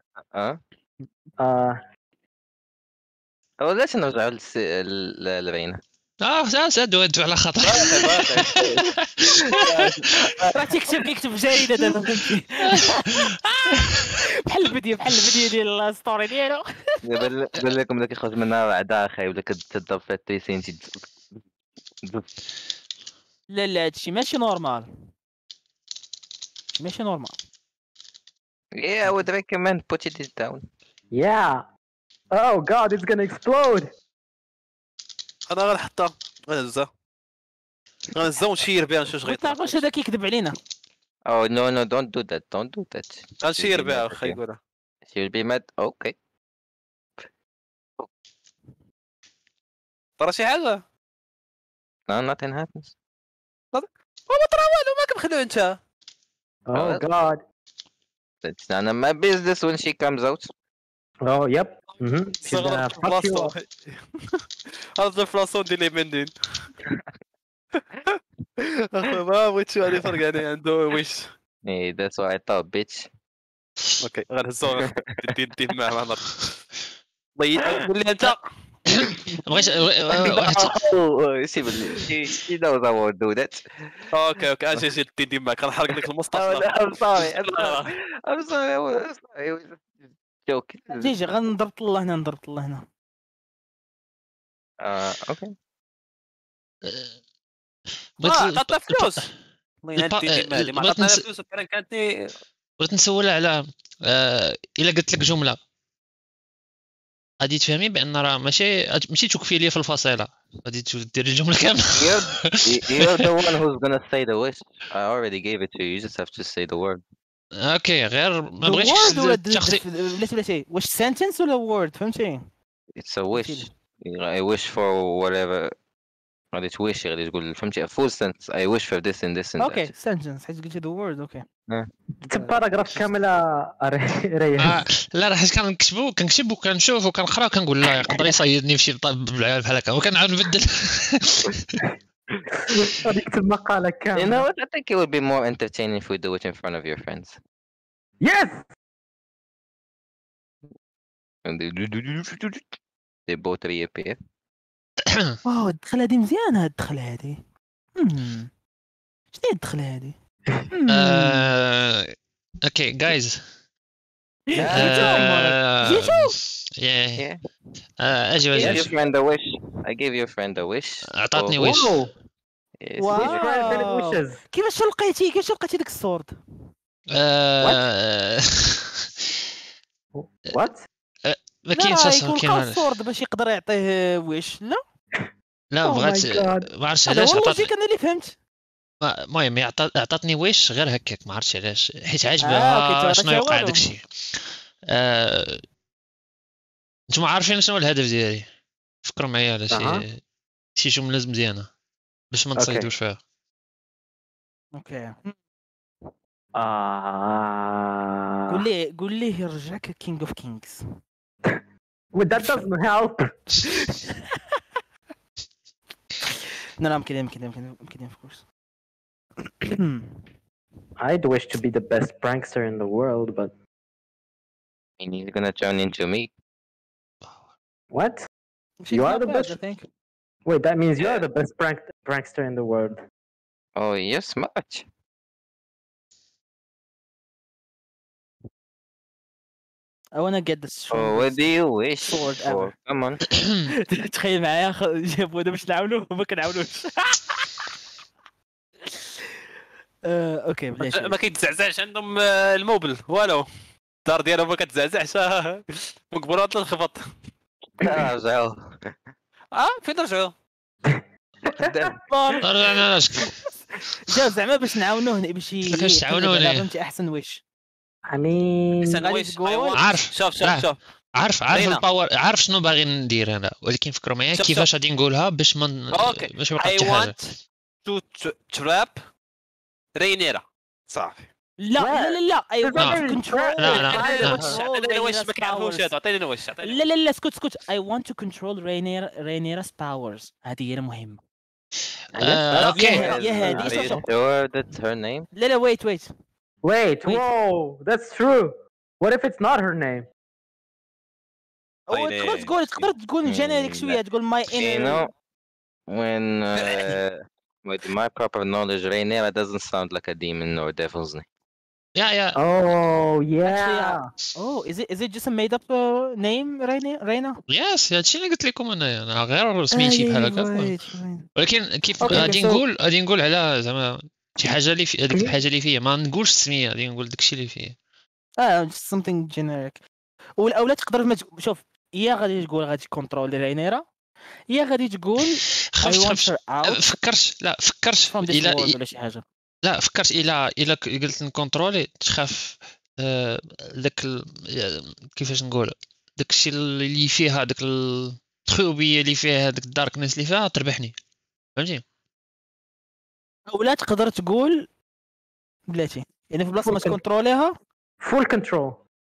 علاش نرجعوا للرينا. سادوا على خاطر راه كيكتب جريده دابا فهمتي بحال الفيديو ديال الستوري ديالو. بان لكم بدا كيخرج منها وعدا اخاي ولا كتضرب في التيسين لا هادشي ماشي نورمال Yeah, I would recommend putting it down. Yeah. Oh god, it's gonna explode. انا غنحطها غنهزها ونشير بها نشوف ما تعرفوش هذا كيكذب علينا. Oh no, don't do that. غنشير بها اخي يقولها. She'll be mad. Okay. ترى شي حاجه. No, nothing happens. ما طرا والو ما كنخليو انت. Oh god. It's none of my business when she comes out. Oh yep. هذا الفلاصون ديال اليمندين. اخو ما بغيت شو غادي يفرق عليه عنده ويش. Hey, that's what I thought, bitch. اوكي غنهزو دير معاه نهار. ضيت قول انت. بغيت She knows I won't do that. اوكي اجي دير معاك غنحرق لك المسطح. I'm sorry. I was joking. جيجي غنضرب الله هنا اوكي. عطاتنا فلوس. الله يهديك مالي ما عطاتنا فلوس فعلا كانت بغيت نسول على الا قلت لك جمله غادي تفهمي بان راه ماشي توقفي ليا في الفصيله غادي ديري الجمله كامله. You're the one who's gonna say the wish. I already gave it to you. You just have to say the word. اوكي غير ما بغيتش شخصي. بلاتي واش سنتنس ولا وورد فهمتي. It's a wish. I wish for whatever. غادي تويشي غادي تقول فهمتي full sentence. I wish for this and this and that. اوكي سنتنس حيت قلتي ذا وورد اوكي باراغراف كامله ريح. لا راه حيت كنكتب وكنشوف وكنقرا وكنقول لا يقدر يصيدني في شي بحال هكا وكنعاود نبدل. غادي نكتب مقاله You كامله. know what? I think it would be more entertaining if we do it in front of your friends. Yes. And they both reappear. واو الدخله هادي مزيانه الدخله هادي. شنو هي الدخله هادي؟ اوكي جايز اجي Give your friend a wish. I gave your friend a wish. عطاتني ويش. واو كيفاش لقيتي ديك السورد؟ وات ما كاينش اصلا كاين السورد باش يقدر يعطيه ويش. لا بغات ما عرفتش علاش عطاتني انا اللي فهمت. المهم عطاتني ويش غير هكاك ما عرفتش علاش حيت عجبها شنو يوقع داكشي. نتوما عارفين شنو الهدف ديالي؟ فكروا معايا على شي جمله مزيانه باش ما نصيدوش فيها. اوكي قول لي يرجعك كينج اوف كينجز. That doesn't help. لا يمكن of course. I'd wish to be the best prankster in the world, but And he's gonna turn into me. what? You are the best. I think. Wait, that means you are the best prankster in the world. Oh yes, much. I wanna get the sword. Oh, what do you wish sword for? ever. Come on. تخيل معايا جابونا باش نعاونوه وما كنعاونوش. اوكي بلاتي ما كيتزعزعش عندهم الموبل والو. الدار ديالهم ما كتزعزعش. مقبورات الخبط. رجعوا. فين رجعوا؟ رجعنا لاش جا زعما باش نعاونوه باش كيفاش تعاونوني؟ فهمتي احسن ويش. I mean, عارف عارف الباور، عارف شنو باغي ندير انا، ولكن فكروا معايا كيفاش غادي نقولها باش ما يوقع حتى حاجه. تو تراب رينيرا صافي. لا I want to control. لا واش ما كنعرفوش هذا. عطيني واش. لا اسكت I want to control Rhaenyra's powers. هذه هي المهمه. اوكي يا هذه Are you sure that's her name? لا wait whoa, that's true. What if it's not her name? تقدر تقول جينيريك شويه، تقول my You know, when with my proper knowledge, Rhaenyra doesn't sound like a demon or devil's name. Yeah. Oh yeah. Oh, is it just a made up name, Rhaena? Yes, هادشي اللي قلت لكم انا غير سميتي بحال هكا. ولكن كيف غادي نقول على زعما شي حاجه اللي في هذيك الحاجه اللي فيا، ما نقولش السميه، غادي نقول داكشي اللي فيه. something generic. ولا تقدر شوف يا غادي تقول غادي كونترول رينيرا، يا غادي تقول فكرش ولا شي حاجه. لا فكرت الا قلت نكونترولي تخاف داك كيفاش نقول داكشي اللي فيها داك التخوبيه اللي فيها داك الداركنس اللي فيها تربحني، فهمتي؟ ولا تقدر تقول بلاتي يعني في بلاصه ما تكونتروليها فول كنترول.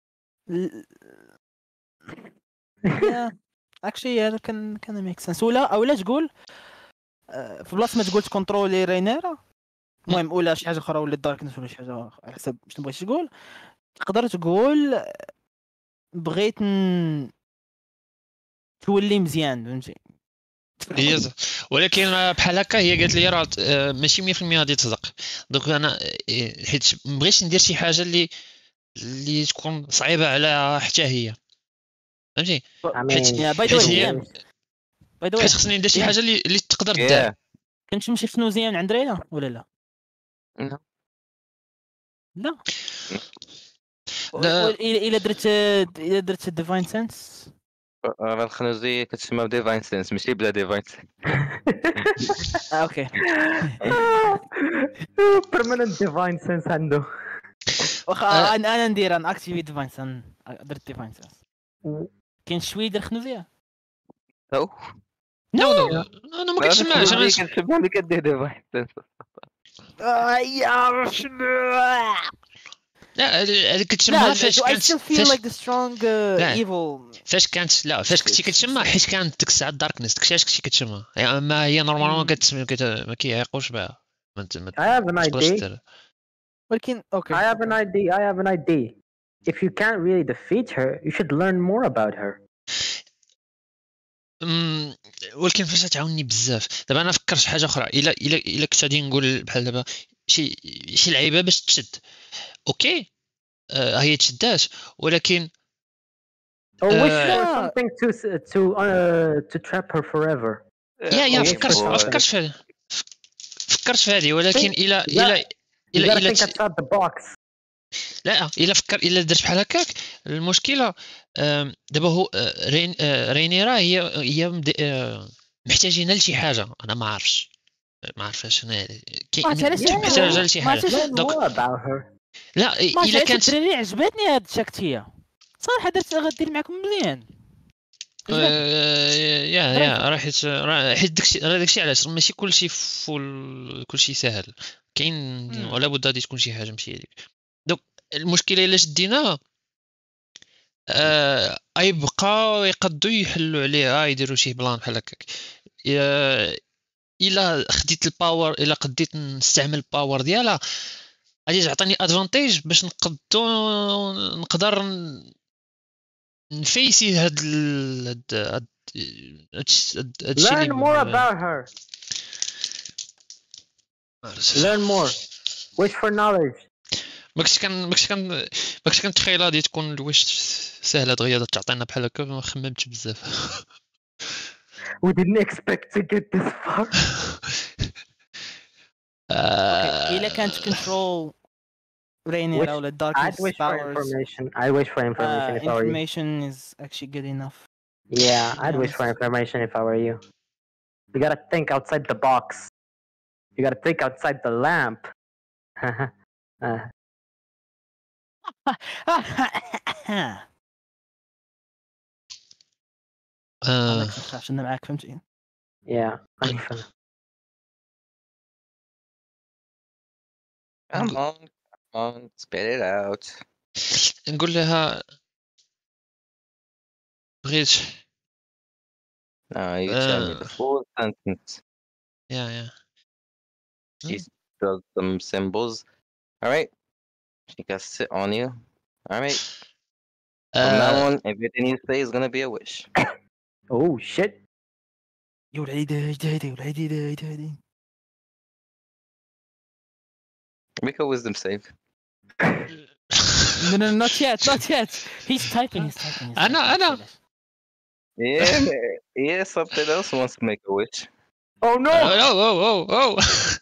اكشلي هذا كان ميك سنس. ولا تقول في بلاصه ما تقول تكونترولي رينيرا، المهم ولا شي حاجه اخرى ولا داركنس ولا شي حاجه على حسب شنو بغيتي تقول. تقدر تقول بغيت تولي مزيان، فهمتي؟ ولكن بحال هكا هي قالت لي راه ماشي 100% غادي تصدق. دونك انا حيت مبغيتش ندير شي حاجه اللي تكون صعيبه على حتى هي، فهمتي؟ حيت خصني ندير شي حاجه اللي تقدر دير. كنتمشي في نوزيان عند رينا ولا لا؟ لا الا درت ديفاين سنس راه الخنوزيه كتسمى ديفاين سنس ماشي بلا ديفاين سنس. اوكي permanent ديفاين سنس عنده. واخا انا ندير ان اكتيفي ديفاين سنس، درت ديفاين سنس. كاين شويه ديال الخنوزيه نو انا ما كنسمعش. انا كنسمع لك كدير ديفاين سنس. يا شنو لا هذيك كتسمى فاش كانت فاش كنتي كتسمى حيت كانت ديك الساعه داركنس، داكشي علاش كنتي كتسمى. اما هي نورمالمون كتسمى ما كيعيقوش بها. I have an idea. ولكن اوكي I have an idea. If you can't really defeat her, you should learn more about her. ولكن فاش تعاوني بزاف. دابا انا فكرت حاجه اخرى. الا كنت غادي نقول بحال دابا شي لعيبه باش تشد اوكي هي تشدات ولكن wish for something to trap her forever. يا فكرت في هذه ولكن الى outside the box. لا الا درت بحال هكاك المشكله دابا هو رينيرا هي محتاجين لشي حاجه انا ما عارفاش انا محتاجه لشي حاجه لا الا كانت الدراري عجبتني هاد الشكتيه صراحه درت غدير معكم مزيان يا حيت داكشي علاش ماشي كلشي فول كلشي ساهل كاين ولا بد غادي تكون شي حاجه ماشي هذيك دونك المشكله الا شديناها يبقاو يقدوا يحلوا عليها يديروا شي بلان بحال هكاك الا خديت الباور الا قديت نستعمل الباور ديالها غادي تعطيني ادفانتاج باش نقدر نفيسي هاد الشيء learn more about her learn more wish for knowledge ماكش كنتخيل غادي تكون الوش سهله دغيا تعطينا بحال هكا ما خممتش بزاف we didn't expect to get this far إلا كانت control Rainier or the darkness powers. I wish for information if I were you. Information is actually good enough. Yeah, I'd wish for information if I were you. You gotta think outside the box. You gotta think outside the lamp. عشان معاك فهمتي؟ Yeah, I'm fine. Come on, spit it out. نقول لها بغيت. No, you tell me the full sentence. Yeah. She does some symbols. All right. She can sit on you. All right. From now on, everything you say is gonna be a wish. Oh shit. يا وليدي Make a wisdom save. No, not yet. He's typing. أنا. Yeah, something else wants to make a wish. Oh no! Oh.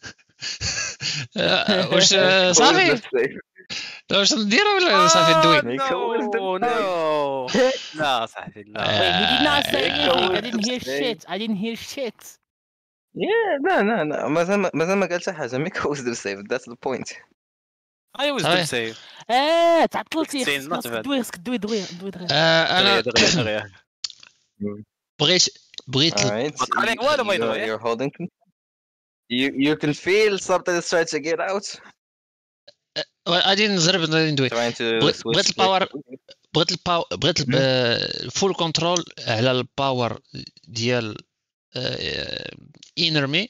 واش صافي؟ واش نديرو ولا صافي ندوي؟ No. لا صاحبي لا. Wait, he did not say anything. I didn't hear shit. Yeah, no. مازال ما قال حتى حاجة. Make a wisdom save. That's the point. I wisdom save. تعطلتي خصك تدوي أنا بغيت You're holding. You can feel something is trying to get out. غادي نزرب ندوي. بغيت الباور بغيت الفول كنترول على الباور ديال انرمي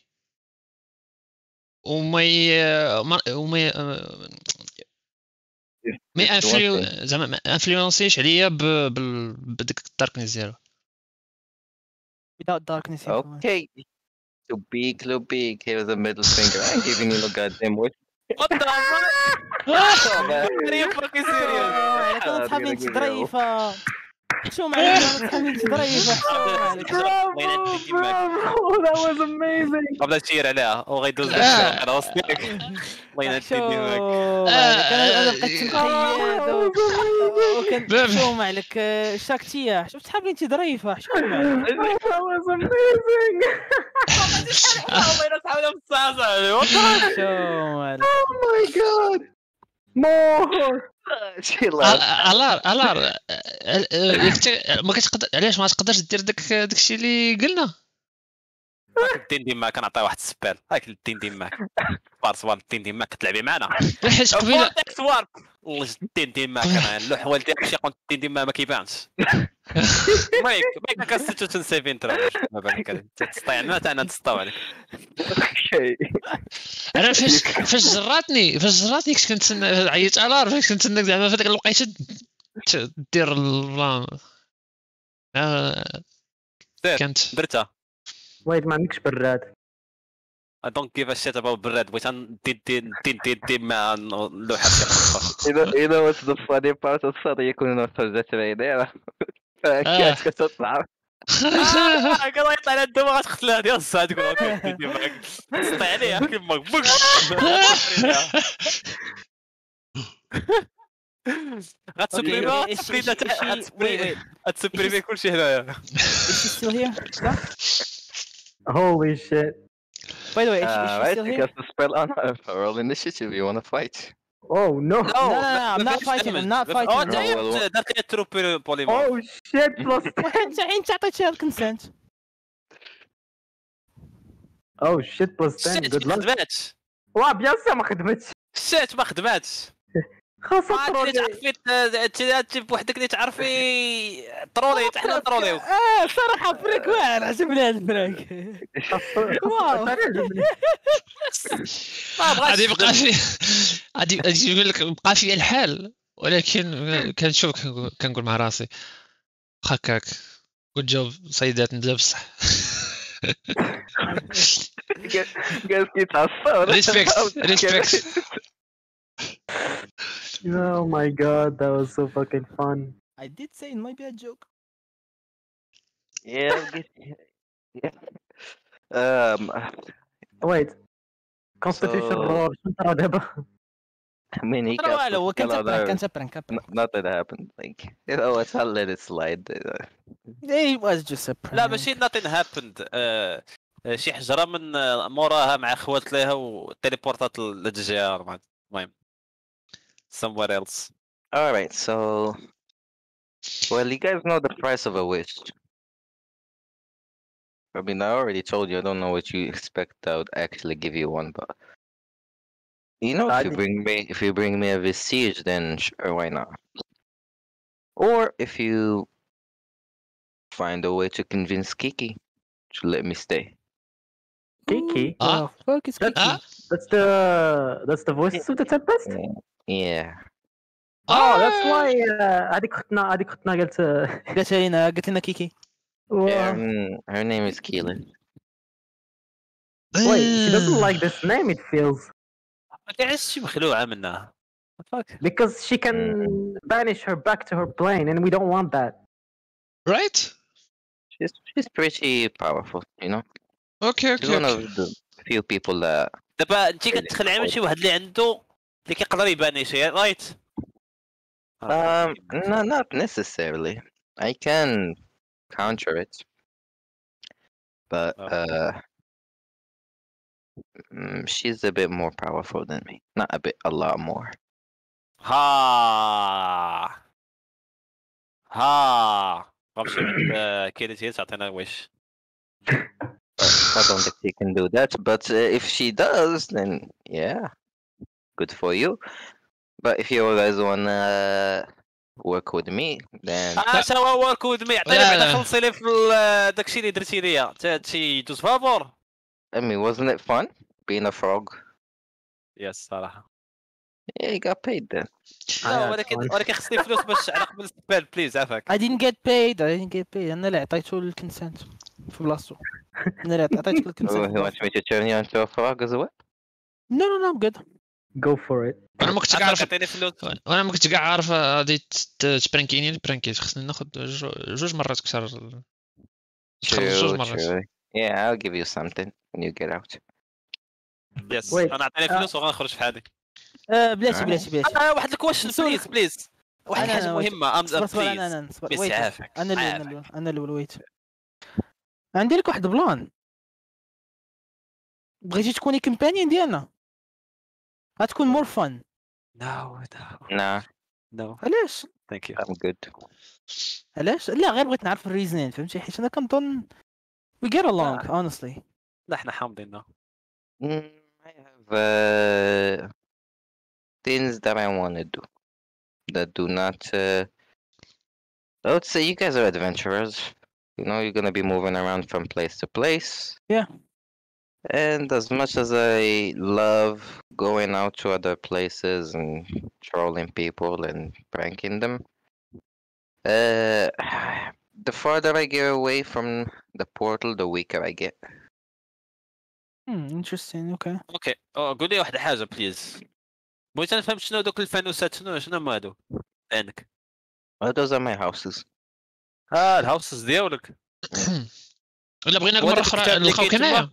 وما زعما انفلونسيش عليا بديك الداركنس ديالو. Without darkness. Okay. Too big. Here's the middle finger. I ain't giving you no goddamn wish. What the fuck? Are you fucking serious? كانت تحبين ضريفة. شو معناتها تحبين ضريفة؟ Bravo, that was amazing. قبل تشير عليها وغيدوز على وسطك. الله ينتهي ديمك. أنا بقيت نخيل شو معلك شاكتية شفت حابين ضريفة شو معلك. That was amazing. الله ينسحب بالصاصة. Oh my god. More. الار ما كتقدر علاش ما تقدرش دير داكشي اللي قلنا الدين ديما كنعطي واحد السبال هاك الدين ديما بارسوال الدين ديما كتلعبي معنا حيت قبيله والله الدين ديما كان اللوح والدي داكشي قلت الدين ديما ما كيبانش مايك كاستو تنسيفين ترى ما بالك تستطيع حتى انا نسطاو عليك انا فاش جراتني كنت كنتسنى عيط الار فاش كنتسنى زعما في ديك الوقيته دير البلان كانت درتها وايد ما عندكش براد don't give a shit about bread which دين مع اللوحه you know what's the funny part الصاد يكون نوستالجيا بعيدة كاش كتطلع قال يطلع على الدم غتقتلها ديال الصاد تقول اوكي دي معاك تسطي عليها كيما بوك غتسبريمي كلشي هنايا Is she still here? لا. Holy shit. By the way, is she right, still you here? got the spell on her for roll initiative. You wanna fight? Oh no. No, I'm not fighting. I'm not fighting. اه درت لي تروبي بوليمور Oh shit plus 10. انت عطيتيها الكونسنت. Oh shit plus 10. Good ما luck. خدماتش واه بيان سي ما خدمتش. شات ما خدماتش خاصة ما ترولي. تعرفي بوحدك اللي تعرفي ترولي حتى حنا نتروليو صراحة فريك واعر عجبني هذا الفريك. واو. غادي يبقى في غادي يقول لك بقى في الحال ولكن كنشوف كنقول مع راسي هكاك جود جوب سيدات ندير بصح قال كيتعصب. ريسبكت Oh my god, that was so fucking fun. I did say it might be a joke. Yeah. Wait. Constitution So- roar. شنو ترى دابا؟ I mean, he ترى والو هو got كان برانك. nothing happened. Like, you know what? I'll let it slide. It was just a prank. لا ماشي nothing happened شي حجره من موراها مع خوات ليها وتليبورتات للجزيره المهم somewhere else. All right, so, well, you guys know the price of a wish. I mean, I already told you. I don't know what you expect. I would actually give you one, but you know, if you bring me a Visage, then sure, why not? Or if you find a way to convince Kiki to let me stay. Kiki? Ah. Fuck is Kiki? That's the voice of the Tempest? Yeah. Oh, that's why هذيك ختنا قالت قالت لنا كيكي. Yeah, her name is Keelan. Wait, she doesn't like this name, it feels. تعس شي مخلوعه منها. Because she can banish her back to her plane, and we don't want that. right She's pretty powerful, you know. okay She's one of the few people that. دابا انت كتخلعي من شي واحد اللي عنده اللي كيقدر يبان شي رايت. No, not necessarily. I can counter it, but she's a bit more powerful than me. Not a bit, a lot more. ها غنمشي عند كيلتي تعطينا وش. I don't think she can do that, but if she does, then yeah, good for you. But if you guys wanna work with me, then سوا ورك وذ مي عطيني بعدا خلصي لي في داكشي اللي درتي ليا هادشي يدوز فابور. I mean, wasn't it fun being a frog? يس صراحه. Yeah, you got paid then. ولكن خصني فلوس باش على قبل السبال بليز عافاك. I didn't get paid. أنا اللي عطيته الكونسنت في بلاصتو. أنا اللي عطيتك Oh, الكونسنت. he wants me to turn you into a frog as well? No, I'm good. Go for it. انا ما كنتش كاع عارف عطيني فلوس. وانا ما كنتش كاع عارف غادي تبرانكيني برانكيت خصني ناخذ جوج مرات اكثر جوج مرات. True. Yeah, I'll give you something when you get out. يس Wait. انا عطيني فلوس وغنخرج في حالي. بلاتي. واحد الكويشن بليز واحد الحاجه مهمه صبر انا بس عافاك. انا اللي ويت. عندي لك واحد بلان. بغيتي تكوني كومبانيون ديالنا غتكون مور فن. نو علاش؟ ثانك يو. I'm good. علاش؟ لا غير بغيت نعرف الريزنين فهمتي حيت انا كنظن we get along honestly. لا احنا حامضين. I have things that I want to do that do not. I would say you guys are adventurers. You know, you're gonna be moving around from place to place. Yeah. And as much as I love going out to other places and trolling people and pranking them, the farther I get away from the portal, the weaker I get. انترستين. اوكي قول لي واحد حاجه بليز. بغيت نفهم شنو دوك الفانوسات، شنو هما هادو عندك؟ those are my houses. الهاوسز ديالك. ولا بغيناك مره اخرى نلقاوك هنايا.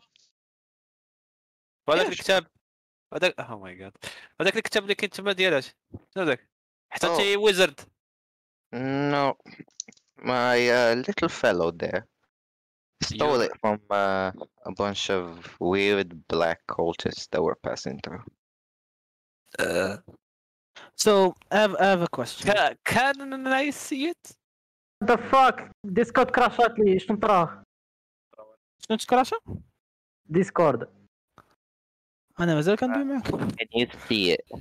وهذاك الكتاب هذاك او ماي جاد، هذاك الكتاب اللي كاين تما ديال اش شنو داك؟ حتى انت ويزرد. No, my little fellow there stole it from a bunch of weird black cultists that were passing through. So I have a question. Can I see it? What the fuck ديسكورد كراشات لي شنو طراه؟ شنو تكراشا؟ ديسكورد انا مازال كندوي معاك. Can you see it?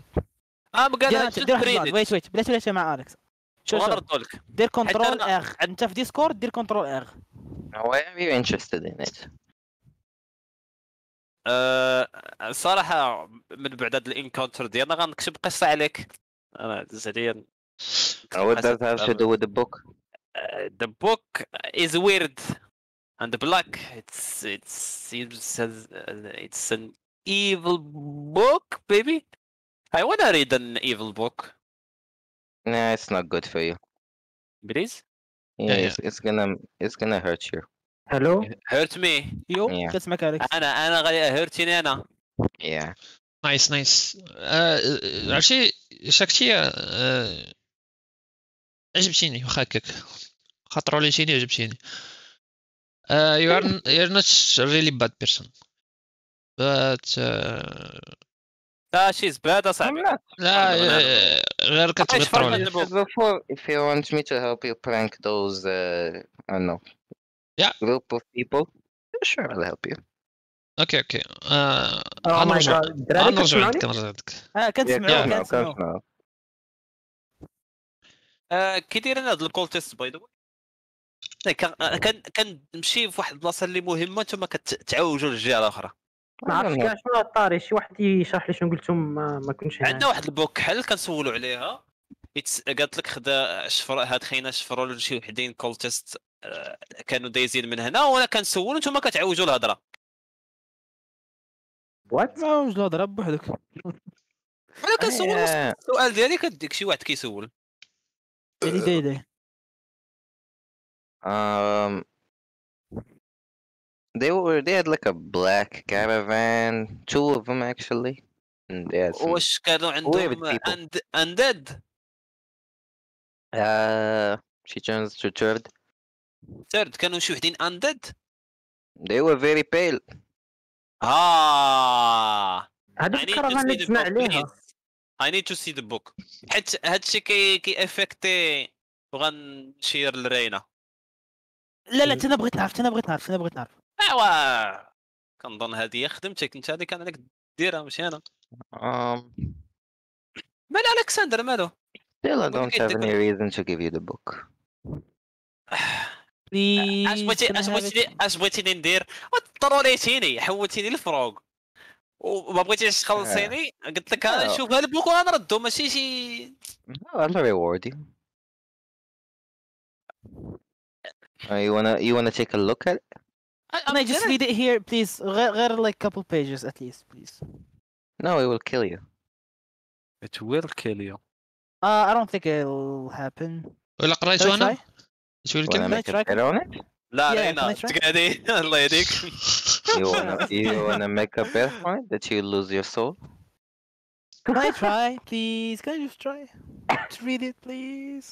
ويت بلاش مع اليكس. شوف نردولك دير كنترول اغ. انت في ديسكورد دير كنترول اغ. Why are you interested in it? الصراحه من بعد هاد الانكونتر ديالنا غنكتب قصه عليك انا زعليا. What does that have to do with the book? The book is weird and black. It's an evil book, baby. I wanna read an evil book. Nah, it's not good for you. Please? Yeah, it's gonna hurt you. Hello? Hurt me. يو كتسمعك اليكس. انا غادي هرتيني انا. Yeah. نايس. عرفتي شاكتي عجبتيني واخا هكاك خاطر وليتيني عجبتيني. you're not really bad person but she's bad صاحبي. لا غير كتغطرولي. Before, if you want me to help you prank those I don't know group of people, sure I'll help you. اوكي نرجع كنسمعوك. كي دايرين هاد الكول تيست باي ذا واي. كنمشي في واحد البلاصه اللي مهمه نتوما كتعوجوا للجهه الاخرى. ما عرفتش كاع شنو الطاري. شي واحد يشرح لي شنو قلتم ما كنتش هنا. عندنا واحد البوك حل كنسولوا عليها قالت لك خدا شفر هاد خينا شفروا لشي وحدين كول تيست كانوا دايزين من هنا وانا كنسول نتوما كتعوجوا الهضره. وات ما واش الهضره بوحدك. انا كنسول السؤال ديالي كديك شي واحد كيسول. داي They had like a black caravan, 2 of them actually, and they had some واش كانوا عندهم undead؟ she turns to third. كانوا شي وحدين undead. They were very pale. هذيك الكرافان اللي تسمع عليها. I need to see the book. حيت هادشي كي افكتي وغنشير لرينا. لا انا بغيت نعرف. ايوا كنظن هذه هي خدمتك انت، هذه كان عليك ديرها ماشي انا. مال الكسندر مالو؟ Still, I don't have any reason to give you the book. اش بغيتيني ندير؟ ضروريتيني حولتيني للفروغ وما بغيتيش تخلصيني. قلت لك انا نشوف هذا البوك ونردو ماشي شي. I'll reward you. You wanna take a look at it? Can I just read it here, please? غير like couple pages at least, please. No, it will kill you. It will kill you. I don't think it'll happen. ولا قريتو انا؟ شو Wanna make a bet on it? لا رينا تقعدي الله يهديك. You wanna make a bet on it that you lose your soul? Can I try, please? Can I just try? Just read it, please.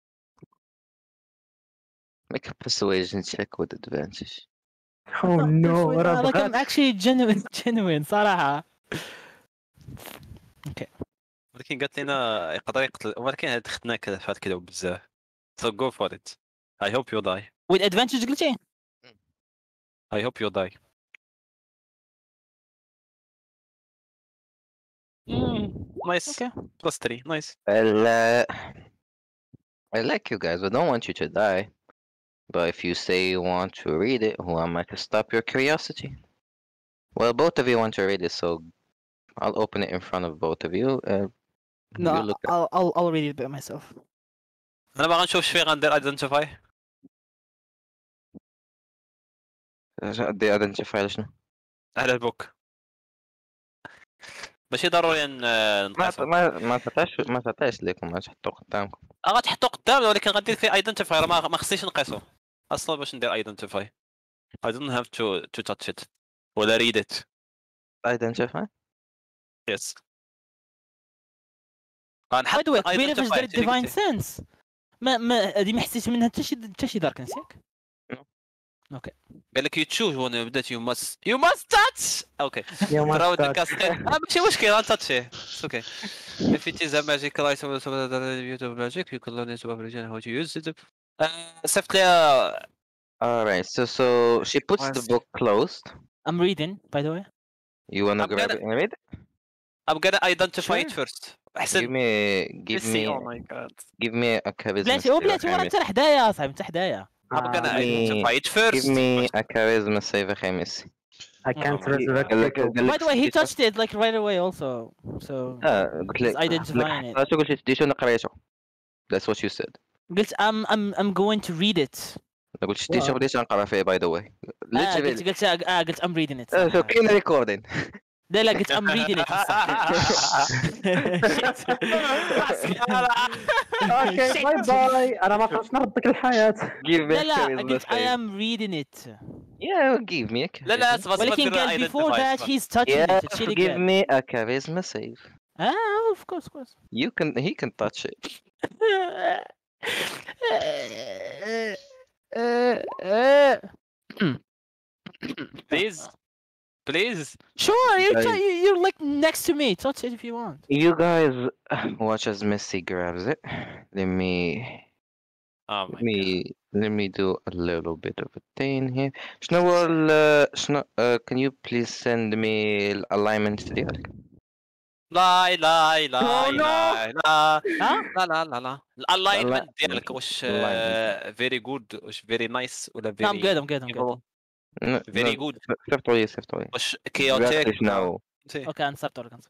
Make a persuasion check with advantage. Oh no, like I'm actually genuine صراحة. Okay. ولكن قالت لنا يقدر يقتل، ولكن هاد ختنا كذا فات كذا بزاف. So go for it. I hope you die. With advantage قلتي؟ I hope you die. Nice. Okay. +3. Nice. Well, I like you guys. I don't want you to die. But if you say you want to read it, who am I to stop your curiosity? Well, both of you want to read it, so I'll open it in front of both of you. No, you look I'll read it by myself. أنا باغي نشوف شفي غندير identify. دي identify شنو؟ على البوك ماشي ضروري نقاسو. ما تعطيش لكم باش تحطو قدامكم. غتحطو قدامنا ولكن غندير فيه ايدنتيفاير ما خصنيش نقيسو اصلا باش ندير ايدنتيفاي. I don't have to touch it ولا read it. ايدنتيفاي yes باي ذا واي قبيله فاش درت ديفاين سنس ما هذه ما حسيت منها حتى شي دار كنسيك. اوكي قال لك يو تشوز وانا بدات يو ماست تاتش. اوكي راود الكاستين ماشي مشكل غنتاتشيه اوكي. if it is a magical item of the magic you can learn it to average how to use it. صيفط ليها. alright so she puts the book closed. I'm reading by the way. You wanna grab it and read? I'm gonna identify it first. احسن give me a charisma. بلاتي ورا انت حدايا صاحبي انت حدايا. I'm gonna identify it first. Give me a charisma save خميسي. I can't resurrect it. By the way he touched it like right away also so قلت لك identifying it. قلت لك شديتو نقريتو. That's what you said. قلت I'm going to read it. قلت شديتو بديت نقرا فيه by the way. قلت I'm reading it. so كاين ريكوردين. لا قلت I'm reading it. اوكي باي باي انا ما فهمتش نردك الحياة. لا قلت I am reading it. Yeah give me a لا ولكن قال before that he's touching it. give me a charisma save. Of course he can touch it. Please. Sure, you're like next to me. Touch it if you want. You guys watch as Missy grabs it. Let me do a little bit of a thing here. Can you please send me alignment ديالك؟ لا الالاينمنت ديالك واش very good واش very nice ولا very I'm good. very good. صيفطوا لي واش chaotic اوكي نصيفطو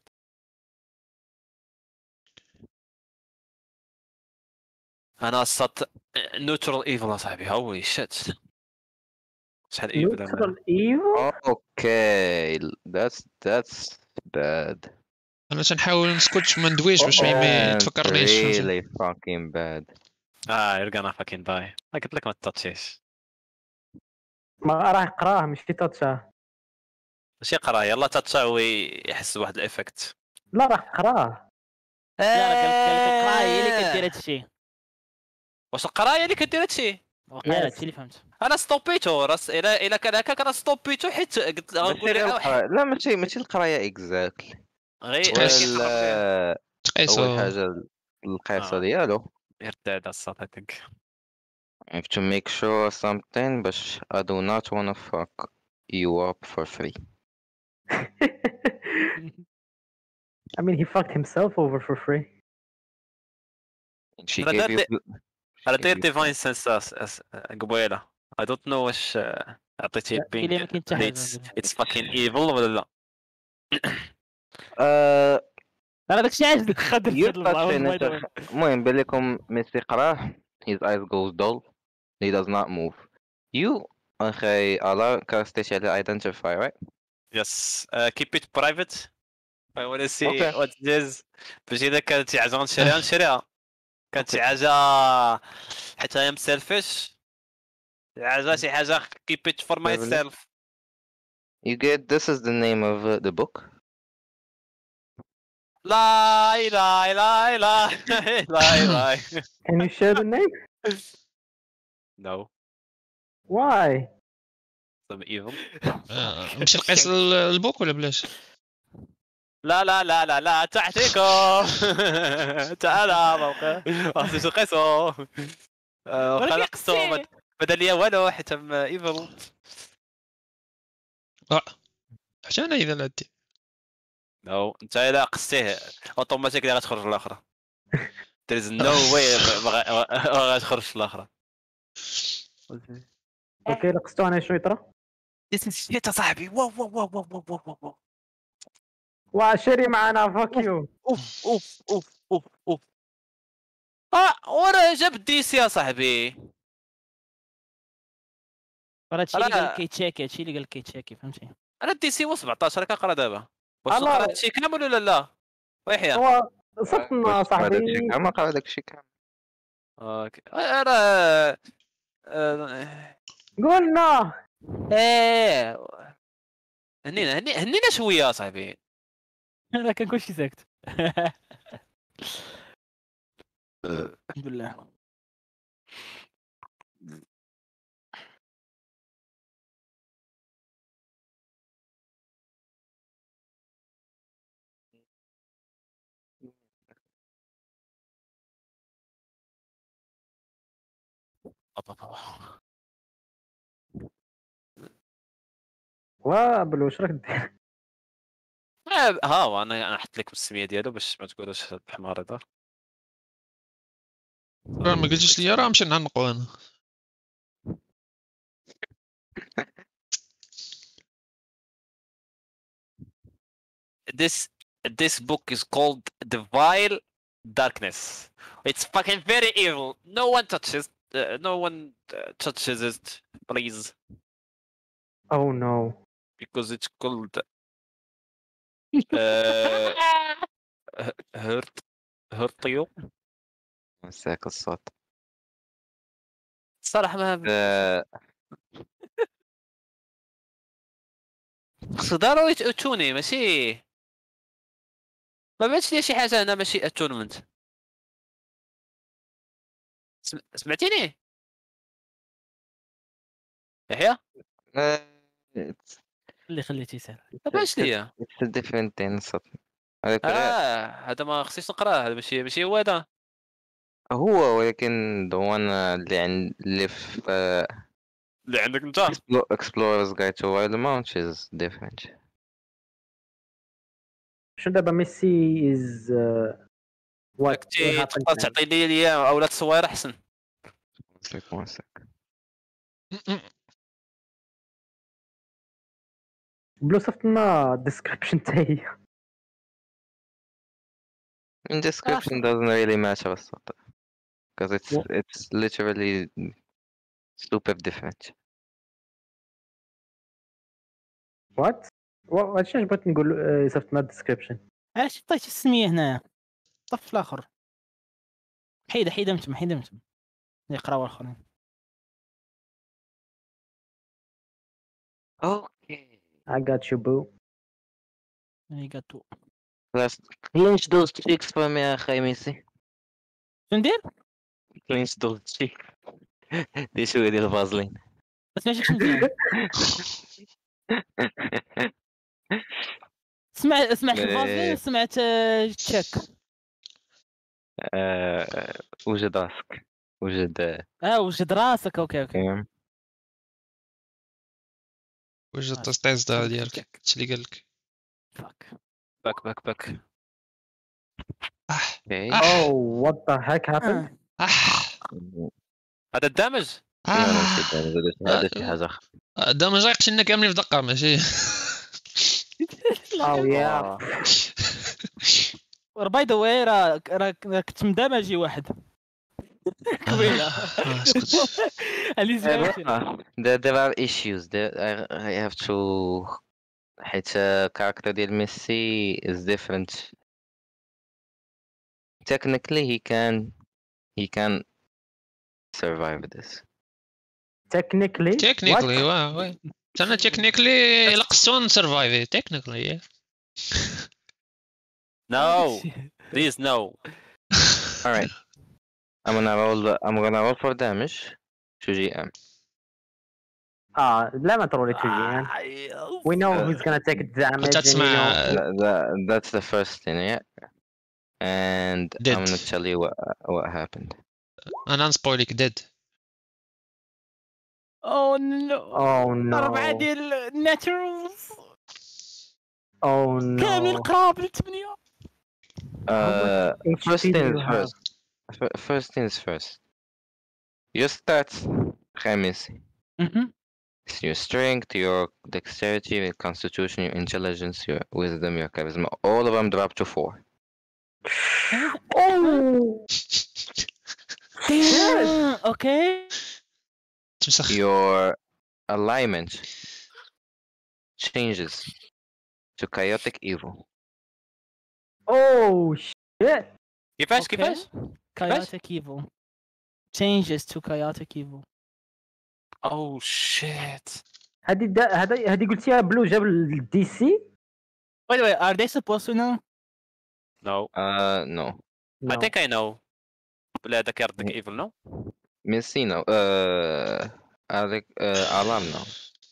انا صدت neutral evil صاحبي. هوي شت شحال ايفل neutral evil. اوكي that's bad. انا تنحاول نسكت ما ندويش باش ما تفكرنيش. really fucking bad. you're gonna fucking die. قلت لك ما تطشيش. ما راه يقراه ماشي تاتشاه. ماشي يقراه يلا تاتشا ويحس بواحد الافكت. لا راه يقراه. لا قالك القرايه هي اللي كدير هادشي. واش القرايه اللي كدير هادشي؟ وقيلا هادشي اللي فهمت. انا ستوبيتو راس الا كان هكاك انا ستوبيتو حيت قلت لا ماشي القرايه اكزاكتلي غير تقيسو اول حاجه القيصه ديالو يرتاد الصوت هذاك. I have to make sure something but I do not want to fuck you up for free. I mean he fucked himself over for free. She gave you على داير ديفاين سنس قبيله. I don't know واش عطيتي بينك it's fucking evil ولا لا. انا داكشي عاجبني خدر المهم بان لكم ميسي قراه his eyes goes dull he does not move you اخي على كاستيش على identify right yes keep it private I want to see what it is باش اذا كانت شي حاجه نشريها كانت شي حاجه حيت هي مسلفش شي حاجه keep it for myself. you get this is the name of the book. لا Can you share the name? No. Why? Some evil. نمشي نقيس البوك ولا بلاش؟ لا تحتيكم تعالى موقع واش نقيسو خلقتو بدل ليا والو حيت ايفل حتى انا اذا لعبتي نو انت الا قستيه اوتوماتيك غتخرج الاخرى. there is no way غتخرج الاخرى. اوكي لقستو انا شنو يطرا نسيت صاحبي. واو وشري معنا فاك يو. اوف ورا جاب ديسي يا صاحبي. هادشي اللي قال كيتشاكي فهمتي. انا دي سي 17 كنقرا دابا. واش نقرا هادشي كامل ولا لا؟ ويحيى هو صفنا صاحبي ما قرا داكشي كامل. اوكي راه قلنا ايه هنينا شويه صاحبي. انا كان كلشي ساكت. الحمد لله. وابل واش راك دير؟ ها انا حط لكم السميه ديالو باش ما تقولوش هاد الحمار هذا. راه ما قلتيش ليا راه نمشي نعنقو انا. This book is called The Vile Darkness. It's fucking very evil. No one touches it, please. Oh no. Because it's called hurt you. مساك الصوت. الصراحة ما خصو ضروري تأتوني ماشي ما بانش لي شي حاجة أنا ماشي اتونمنت. سمعتيني يحيى؟ اللي خليتي يسال ما بانش ليا. It's a different thing. هذا ما خصنيش نقراه. هذا ماشي هو هذا. هو ولكن دوان اللي في اللي عندك انت Explorer's Guide to Wild Mountains is different. شو دابا ميسي از وات تقدر تعطي لي اياه او لا تصوير احسن. بلو صفتنا ديسكريبشن تاعي. In description doesn't really matter because it's literally super different. وات واش بغيت نقول صفتنا ديسكريبشن. علاش عطيتي السميه هنايا؟ طف الاخر. حيده متم يقراو الاخرين. Okay. I got you boo. I got you. Let's clinch those cheeks for me يا أخي ميسي. شنو ندير؟ clinch those cheeks. دي شوية ديال الفازلين. ما سمعتش مزيان. سمعت الفازلين وسمعت تشيك. وجد راسك. وجد راسك. اوكي وجد التسطيس ديالك اش اللي قال لك؟ باك Oh what the heck happened? هذا الدمج. هذا شي حاجة أخرى. الدمج يقتلنا كاملين في دقة ماشي. Oh yeah. باي ذا واي راه كنت مدمجي واحد قبيله. There are issues there. I have to حيت character ديال ميسي is different. Technically he can survive this. Technically واه انا technically لقصتو نسرفايفي technically. No, please no. All right. I'm gonna roll for damage to GM. لا ما ترولي تجي. We know who's gonna take damage. That's the first thing, yeah. And I'm gonna tell you what happened. أنا نسبويلك dead. Oh no. 4 ديال الناتشرالز. Oh no. كامل قابل 8. First things first. Your stats, Khamisi. It's your strength, your dexterity, your constitution, your intelligence, your wisdom, your charisma. All of them drop to 4. Oh. Okay. Your alignment changes to chaotic evil. Oh shit. كيفاش chaotic evil changes to chaotic evil. او شيت. هذه قلتيها بلو جاب الدي سي. Wait, are they supposed to know? No. No. I think I know. بلا هذاك يردك ايفل نو. Messi no. Alarm no.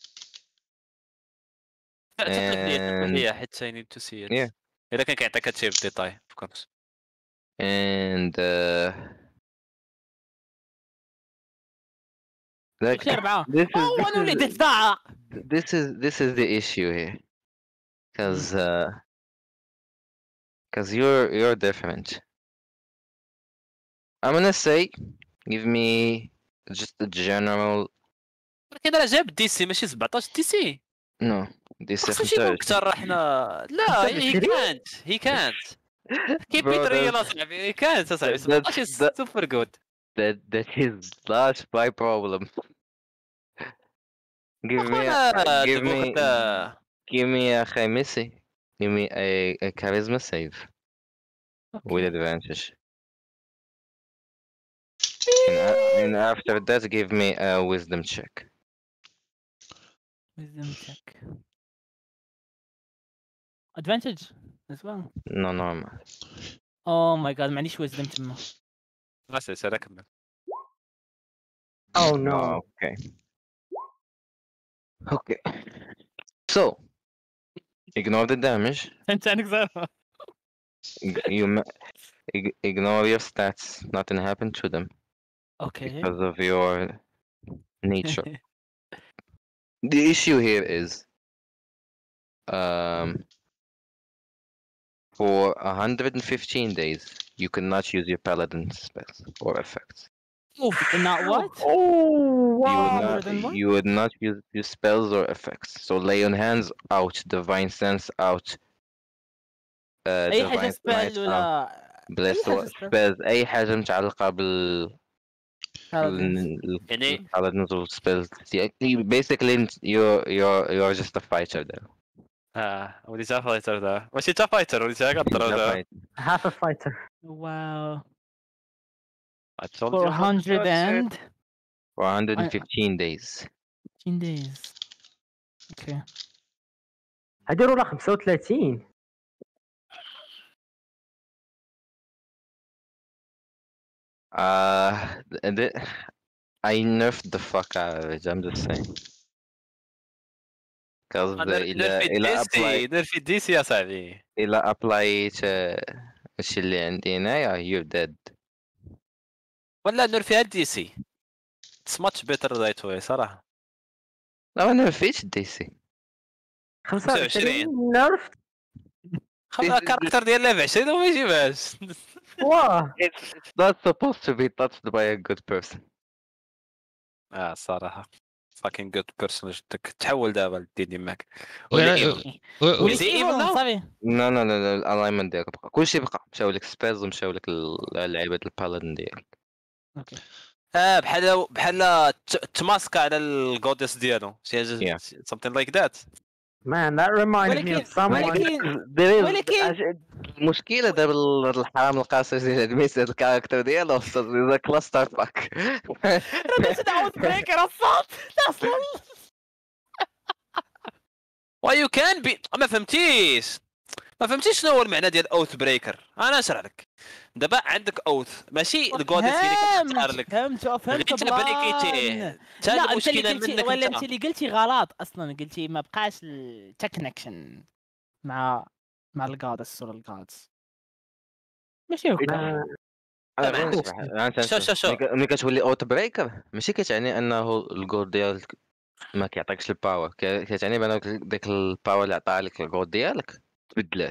تقول لي حيت I need to see it. Yeah. إذا كان كيعطيك هادشي بالديتاي of course. And like this is the issue here, because you're different. I'm gonna say give me just a general. ولكن راه جاب دي سي ماشي 17 دي سي. No, this is شي مكثر حنا. لا he can't keep it real اصاحبي. he can't اصاحبي. 17 is super good. That is that's my problem. Give me a Messi. Give me a charisma save with advantage. And after that, give me a wisdom check. Wisdom check. Advantage as well. No, normal. Oh my god, ما عنديش wisdom تما. بس كمل. Oh no. Okay. So, ignore the damage. Ignore your stats. Nothing happened to them. Okay. Because of your nature. The issue here is, for 115 days, you cannot use your paladin spells or effects. You cannot what? Oh wow! You would not use your spells or effects. So lay on hands out, divine sense out. أي حاجة spell ولا bless spells. أي حاجة متعلقة بال يعني paladins or spells. Basically, you're just a fighter there. ودي جا فايتر ده ماشي جا فايتر ودي جا قطر ده. Half a fighter. Wow. 415 days. 15 days. Okay. هذه رولا 35. I nerfed the fuck out of it. I'm just saying. Because نرفي دي سي يا صاحبي. إلا أبلايت الشي اللي عندي هنايا you're dead. ولا نرفي الدي سي. It's much better that way صراحة. لا ما نرفيتش الدي سي. 25 نرف. الكاركتر ديال ليف 20 وما يجيبهاش. واه. It's not supposed to be touched by a good person. صراحة. fucking good person تحول دابا ديني معك. وليت ايفل صافي. لا الالاينمنت ديالك بقى كلشي بقى مشاو لك سبيلز ومشاو لك اللعيبه البالادين ديالك. اوكي. بحال تماسكا على الجودس ديالو. something like that. Man, that reminds me of someone. ولكن المشكلة دابا الحرام القاصر ديال هاد ميس هاد الكاركتر ديالو أصلا كلاستر باك. راه دعوة بريكر الصوت اصلا. وايو كان بي ما فهمتيش شنو هو المعنى ديال اوث بريكر. انا نشرح لك. دابا عندك اوث ماشي الجودس اللي كتختار لك. فهمت بريكيتي لا المشكله منك ولا انت اللي قلتي غلط اصلا. قلتي ما بقاش التكنكشن مع الجودس ولا الجودز ماشي هكا. شو ملي كتولي اوت بريكر ماشي كتعني انه الجود ديالك ما كيعطيكش الباور. كتعني بانك ديك الباور اللي عطاها لك الجود ديالك تبدلات.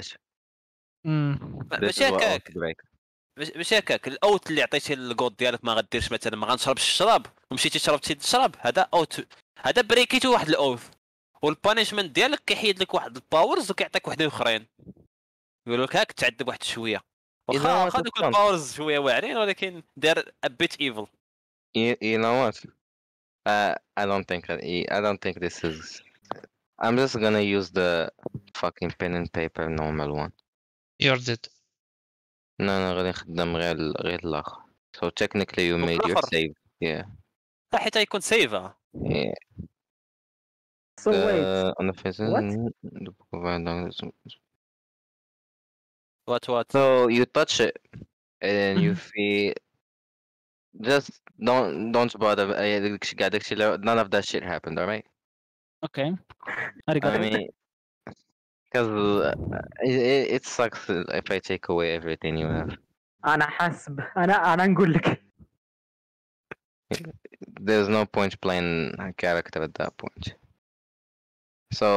ماشي هكاك. الاوت اللي عطيتي الجود ديالك ما غديرش مثلا ما غنشربش الشراب ومشيتي شربتي الشراب هذا اوت. هذا بريكيتو واحد الاوث. والبانيشمنت ديالك كيحيد لك واحد الباورز وكيعطيك وحدين اخرين. يقول لك هاك تعذب واحد شويه. واخا دوك الباورز شويه واعرين ولكن دار a bit evil. You know what? I don't think this is I'm just gonna use the fucking pen and paper normal one. You're dead. No, غادي نخدم غير الآخر. So technically you made your save. Yeah. حتى يكون سيفا. Yeah. So wait. What? So you touch it and you feel. Just don't bother. None of that shit happened, alright? Okay. I mean, because it sucks if I take away everything you have. أنا نقول لك. There's no point playing a character at that point. So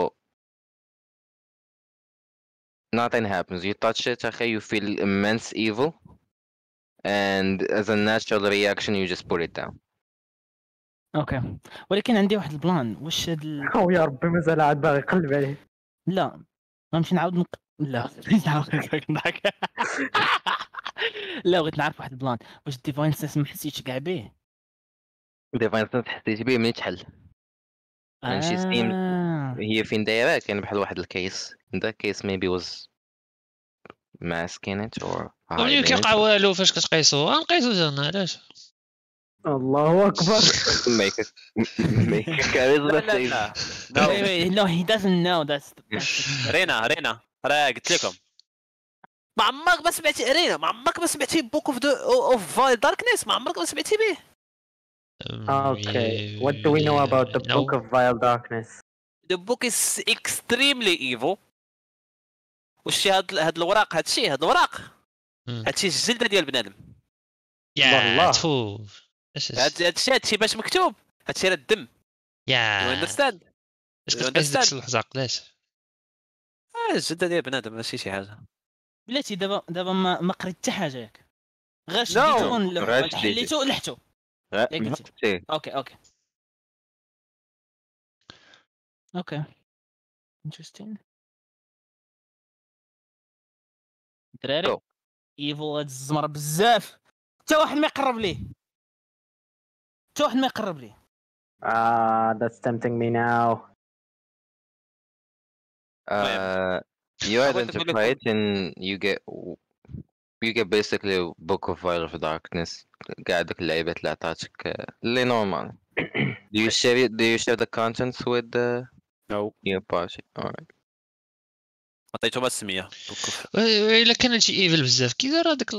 nothing happens. You touch it, you feel immense evil. And as a natural reaction you just put it down. اوكي ولكن عندي واحد البلان واش هاد او يا ربي مازال عاد باغي يقلب عليه. لا غنمشي نعاود لا نضحك. لا بغيت نعرف واحد البلان واش الديفاينس ما حسيتش كاع به. الديفاينس حسيت به ملي تحل. شي ستيم هي فين دايره كاين بحال واحد الكيس. that case maybe was masking it or ملي كيوقع والو فاش كتقيسو غنقيسو زعما علاش. الله اكبر. make a charisma save. No he doesn't know that's رينا راه قلت لكم ما عمرك ما سمعتي رينا ما عمرك ما سمعتي بوك اوف فايل داركنس ما عمرك ما سمعتي به. Okay, what do we know about the Book of Vile Darkness? The book is extremely evil. وشي هاد الوراق هادشي الجلده ديال بنادم. يا هادشي باش مكتوب هادشي راه الدم. يا اندرستاند اش كتقيس داك الحزاق علاش؟ الجلده ديال بنادم ماشي شي حاجه. بلاتي دابا ما قريت حتى حاجه ياك غير شديتو حليتو لحتو. اوكي interesting. دراري ايفل هاد الزمر بزاف حتى واحد ما يقرب ليه. That's tempting me now. You identify it and you get basically a Book of Vile of Darkness. قاعدك اللعيبات اللي عطاتك اللي normal. Do you share the contents with the your party? Alright. عطيتو بس السميه. الا كان هادشي ايفل بزاف كي دار هذاك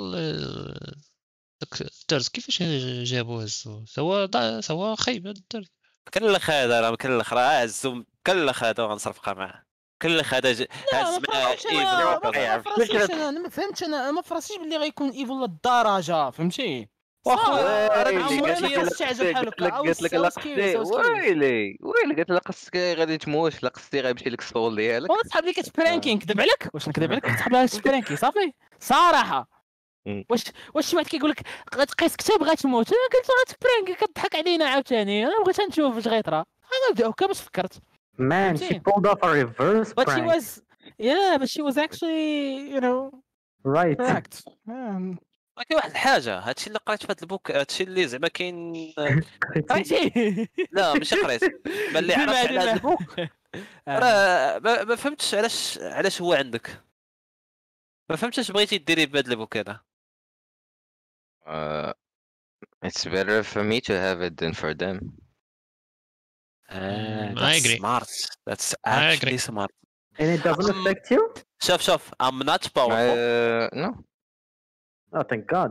الدرز كيفاش جابوه سوا خايب هاد الدرز. كلخ هذا راه كلخ راه عزو كلخ هذا غنصرفقها معاه كلخ هذا هاز مع ايفل. انا ما فهمتش انا ما فراسيش باللي غيكون ايفل للدرجه فهمتي. واخا تعجب حالك قلت لك لا قصدي ويلي قلت لك خاصك غادي تموت لا قصدي غيمشي لك الصول ديالك. صاحبي لي كتبرانكي نكذب عليك واش نكذب عليك صاحبي هاد البرانكي صافي صراحه. واش شي واحد كيقول لك غتقيس كتاب غتموت انا قلت غتبرانكي كتضحك علينا عاوتاني انا بغيت نشوف واش غيطرا انا هكا باش فكرت. Man, she pulled off a reverse prank. But she was actually, you know, right. correct. كاين واحد الحاجه هادشي اللي قريت في هذا البوك هادشي اللي زعما كاين لا ماشي قريت بان لي عرفت على هذا البوك راه ما فهمتش علاش هو عندك ما فهمتش اش بغيتي ديري بهذا البوك هذا. It's better for me to have it than for them. I agree. Smart. That's actually smart. And it doesn't affect you? شوف I'm not powerful. No. Oh, thank God.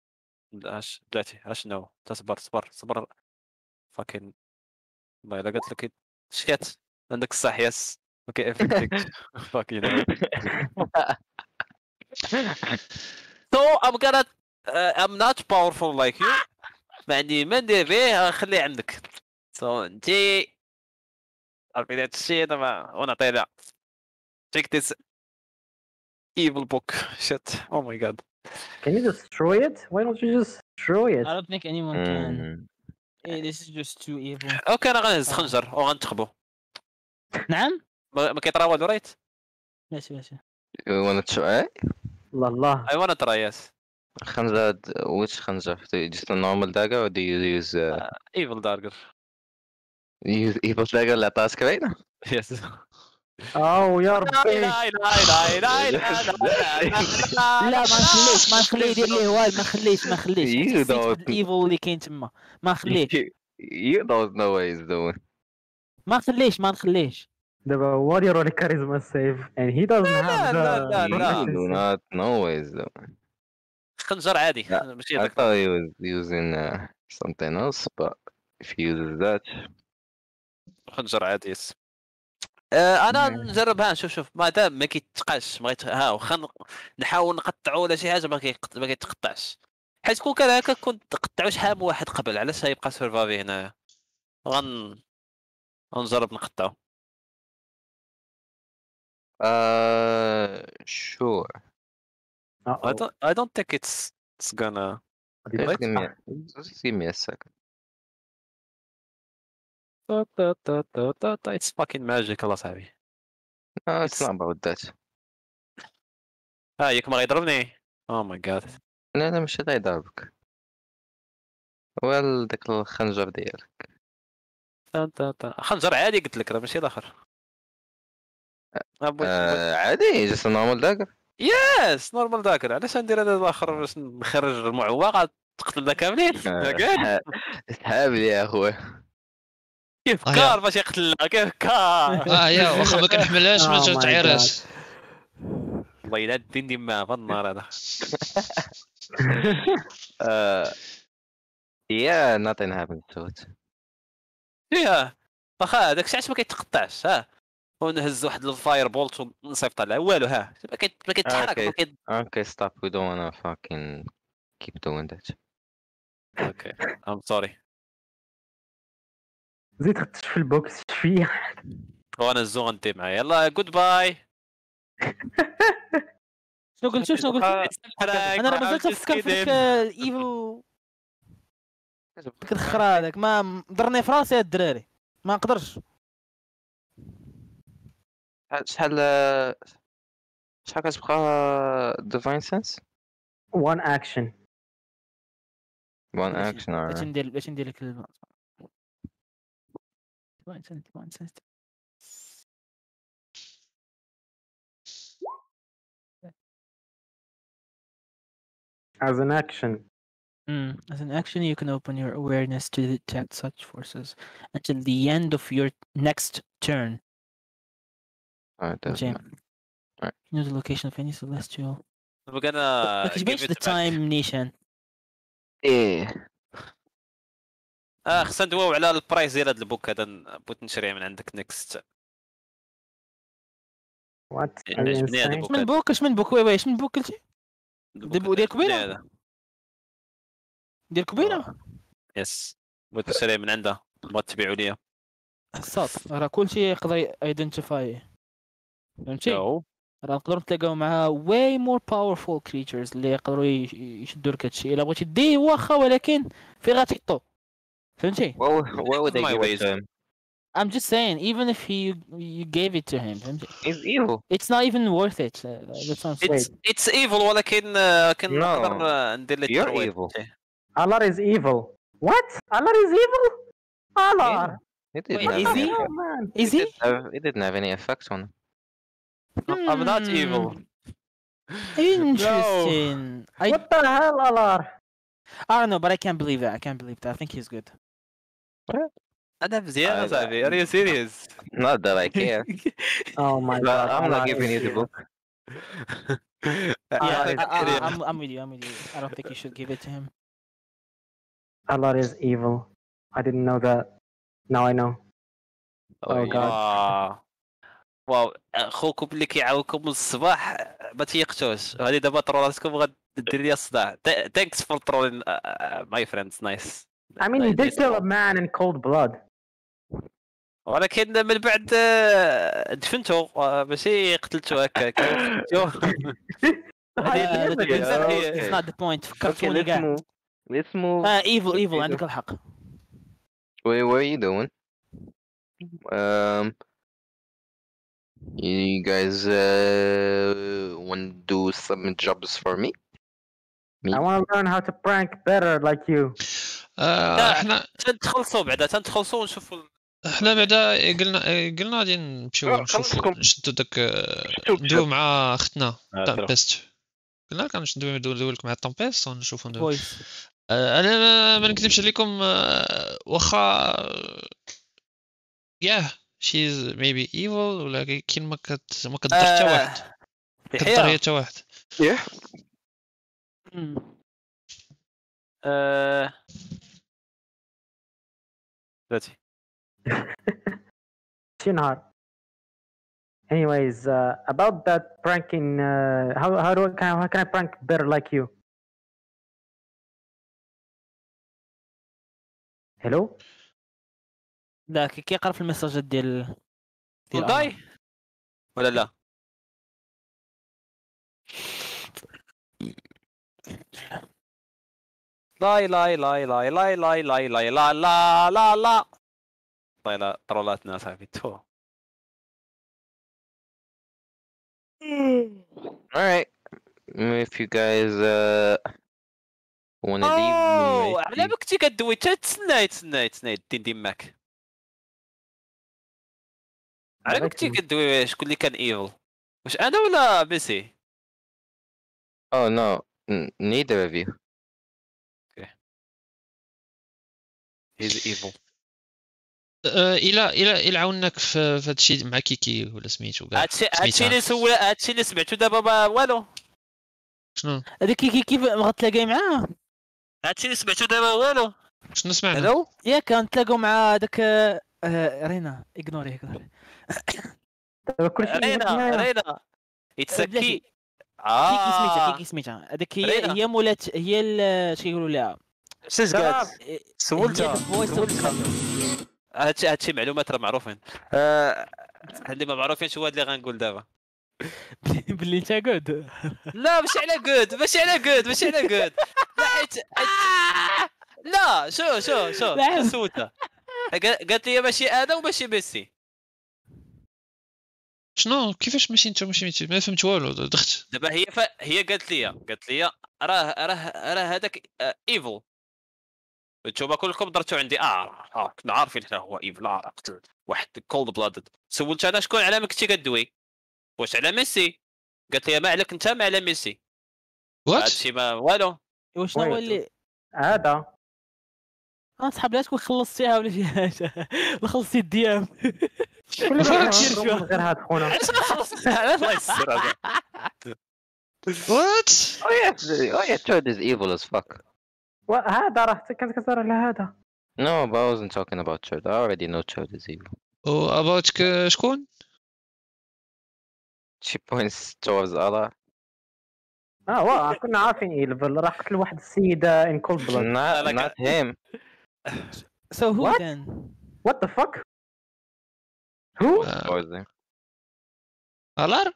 اش نو صبر fucking والله الا قلت لك شكات عندك الصح يس اوكي fucking so I'm not powerful like you ما عندي ما ندير به خليه عندك so انتي عارفين هاد الشيء دابا ونعطي لها take this evil book shit oh my god. Can you destroy it? Why don't you just destroy it? I don't think anyone can. Hey, this is just too evil. اوكي انا غنهز خنجر وغنتخبو. نعم ما كيطرا والو ريت ماشي You wanna try? الله I wanna try yes. خنجر which خنجر? Just a normal dagger or do you use evil dagger? ايفل داجر اللي عطاها سكرينه يس يا ربي لا ما نخليه يدير ليه والو، ما نخليش الايفل اللي كاين تما، ما نخليه. You don't know what he's doing. ما نخليش دابا هو يرو لي كاريزما سيف and he doesn't have لا. You do not know what he's doing. خنجر عادي ماشي I هذاك. thought he was using something else, but if he uses that. خنجر عادي يس. انا نجربها نشوف ما دام ما كيتقاش بغيت واخا نحاول نقطعو ولا شي حاجه ما كيتقطعش، حيت كون كان هكا كنت قطعو شحال واحد قبل، علاش غيبقى سيرفافي هنايا. غنجرب نقطعو. Sure. I don't think it's gonna. Just give me a second. It's fucking magical صاحبي. No, it's not about that. ياك ما غيضربني. Oh my god. لا مش غيضربك. وال داك الخنجر ديالك. خنجر عادي قلت لك راه ماشي الاخر. عادي just a normal dagger. يس نورمال داكر. علاش ندير هذا الاخر باش نخرج المعوقه تقتلنا كاملين؟ اسحاب لي يا اخويا. كيف كار باش يقتلنا كيف كار. يا واخا ما كنحملهاش ما تعيرش. الله يلا الدين ديما في النار هذا. Yeah, nothing happened to it. واخا هذاك الشيء علاش ما كيتقطعش ونهز واحد الفاير بولت ونصيفط على والو ما كيتحرك. Okay, stop. We don't wanna fucking keep doing that. Okay, I'm sorry. زيد خدش في البوكس شويه وانا الزو غندي معايا. يلا جود باي. شنو قلت انا راه مازال تفكر فيك ايفو ديك الخرا هذاك ما ضرني في راسي الدراري ما نقدرش. شحال كتبقى Divine Sense؟ one action باش ندير لك Divine Sense. as an action. As an action, you can open your awareness to detect such forces until the end of your next turn. Okay. You know the location of any celestial. We're gonna give the time nation. خصنا ندويو على البرايس ديال هذا البوك هذا بغيت نشريه من عندك نيكست. عجبني هذا البوك. من بوك اش من بوك قلتي؟ ديال كبيره ديال كبيره يس بغيت نشريه من عندها بغيت تبيعوا ليا. صافي راه كلشي يقدر ايدنتيفاي فهمتي. راه نقدروا نتلاقاو مع way more powerful creatures اللي يقدروا يشدوا لك هادشي الا بغيتي ديه واخا ولكن في غاتحطو فهمتي. What would they give it to him? I'm just saying even if you gave it to him فهمتي. He's evil. It's not even worth it. It's evil ولكن كنقدر ندير لك You're evil. Allah is evil. What? Allah is evil? Allah. It didn't have any effects on him. I'm not evil. Interesting. What the hell, Allah? I don't know, but I can't believe that. I think he's good. أنا مزيان صاحبي. Are you serious? Not that I care. Oh my god. I'm not giving you the book. I'm with you. I don't think you should give it to him. Allah is evil. I didn't know that. Now I know. Oh god. واو خوكم اللي كيعاونكم من الصباح ما تيقتوش. هذه دابا طرولاتكم غدير لي الصداع. Thanks for trolling my friends. Nice. I mean he did kill a man in cold blood. ولكن من بعد دفنته ماشي قتلته هكا. It's not the point. فكرتوني كاع. اسمه evil عندك الحق. What are you doing? You guys want to do some jobs for me? I want to learn how to prank better like you. احنا تنتخلصوا بعدا ونشوفوا احنا بعدا قلنا غادي نمشيو نشوفوا نشدو داك ندويو مع اختنا تامبيست. قلنا لك ندويو لك مع تامبيست ونشوفوا ندويو. انا ما نكذبش عليكم واخا ياه شيز ميبي ايفل ولكن ما كتضر حتى واحد كتضر حتى واحد ذاتي شي نهار. Anyways, about that pranking, how can I prank better like you? Hello? لا كي يقرا في المساجات ديال داي ولا لا؟ لاي لاي لاي لاي لاي لاي لاي لاي لا لا لا لا طيب طرولاتنا صاحبي تو. Alright, if you guys wanna leave على بالك كنتي كدوي حتى تسناي دين معك. على بالك كنتي كدوي شكون اللي كان ايفل؟ واش انا ولا بيسي؟ Oh no, neither of you. Okay. He's evil. الى عاوناك في هذا الشيء مع كيكي ولا سميتو كاع. هادشي اللي سمعتو دابا والو. شنو؟ هذيك كيف غتلاقاي معاه؟ هادشي اللي سمعتو دابا والو. شنو سمعنا؟ الو ياك غنتلاقاو مع داك رينا اغنوري رينا يتسكي كيكي سميتها هذيك هي مولات هي اش كيقولوا لها سزقات سولتها هادشي معلومات راه معروفين. اللي ما معروفينش هو اللي غنقول دابا باللي انت جود. لا ماشي على جود لا حيت لا شو سولتها قالت لي ماشي انا وماشي ميسي. شنو كيفاش ماشي انت ماشي ما فهمت والو دخت دابا هي قالت لي راه هذاك ايفل. نتوما كلكم درتو عندي كنا عارفين حنا هو ايفل قتل واحد كولد بلادد. سولت انا شكون على ما كنتي كدوي واش على ميسي؟ قالت لي ما عليك انت ما على ميسي. هادشي ما والو. وشنو هو اللي هذا صحاب لا تكون خلصتيها ولا شي حاجه ولا خلصتي الديام كل غير هاد خونا. علاش ما خلصتها؟ الله يستر هذا. وات Oh yeah, Toad is evil as fuck. هذا راه كنت كتهضر على هذا. No, but I wasn't talking about Toad. I already know Toad is evil. about شكون؟ She points towards Allah. واه كنا عارفين ايلفل راح قتل واحد السيد in cold blood. Not him. So who What? then? What the fuck? Who? الار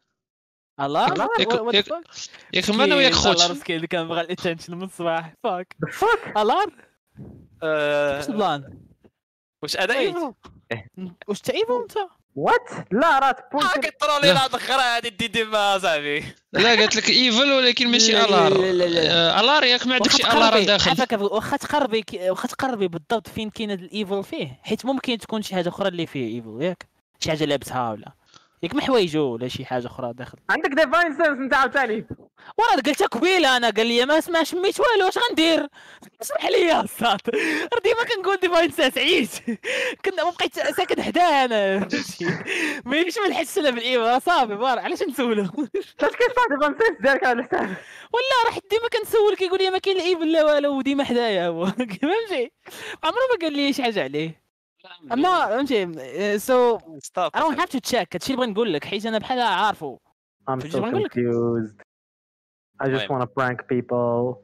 ياك ما انا وياك خوت. الله مسكين اللي كان بغى الاتنشن من الصباح. فاك The fuck? الار واش البلان؟ واش انا ايفل؟ واش انت ايفل انت؟ What? لا راه تبوينت كيطرولي لا دخر هادي دي ما صاحبي. لا قالت لك ايفل ولكن ماشي الار. الار ياك ما عندك شي الار داخل. واخا تقربي بالضبط فين كاين هذا الايفل فيه حيت ممكن تكون شي حاجه اخرى اللي فيه ايفل ياك شي حاجه لابسها ولا ياك محوايجو ولا شي حاجه اخرى داخل. عندك ديفاين سنس انت عاوتاني. وراه قلتها قبيله انا قال لي ما سميت والو اش غندير اسمح لي الصاد راه ديما كنقول ديفاين سنس عييت كنا ما بقيت ساكن حداه انا ما يمشي ما نحس انا بالايفا صافي بار علاش نسولو فاش كيطلع ديفاين سنس ديالك على الحساب ولا راه ديما كنسول كيقول لي ما كاين الايفل لا والو وديما حدايا هو فهمتي عمره ما قال لي شي حاجه عليه اما فهمتي سو I don't have to check هادشي اللي بغيت نقول لك حيت انا بحال عارفو. I'm so confused. I just want to prank people.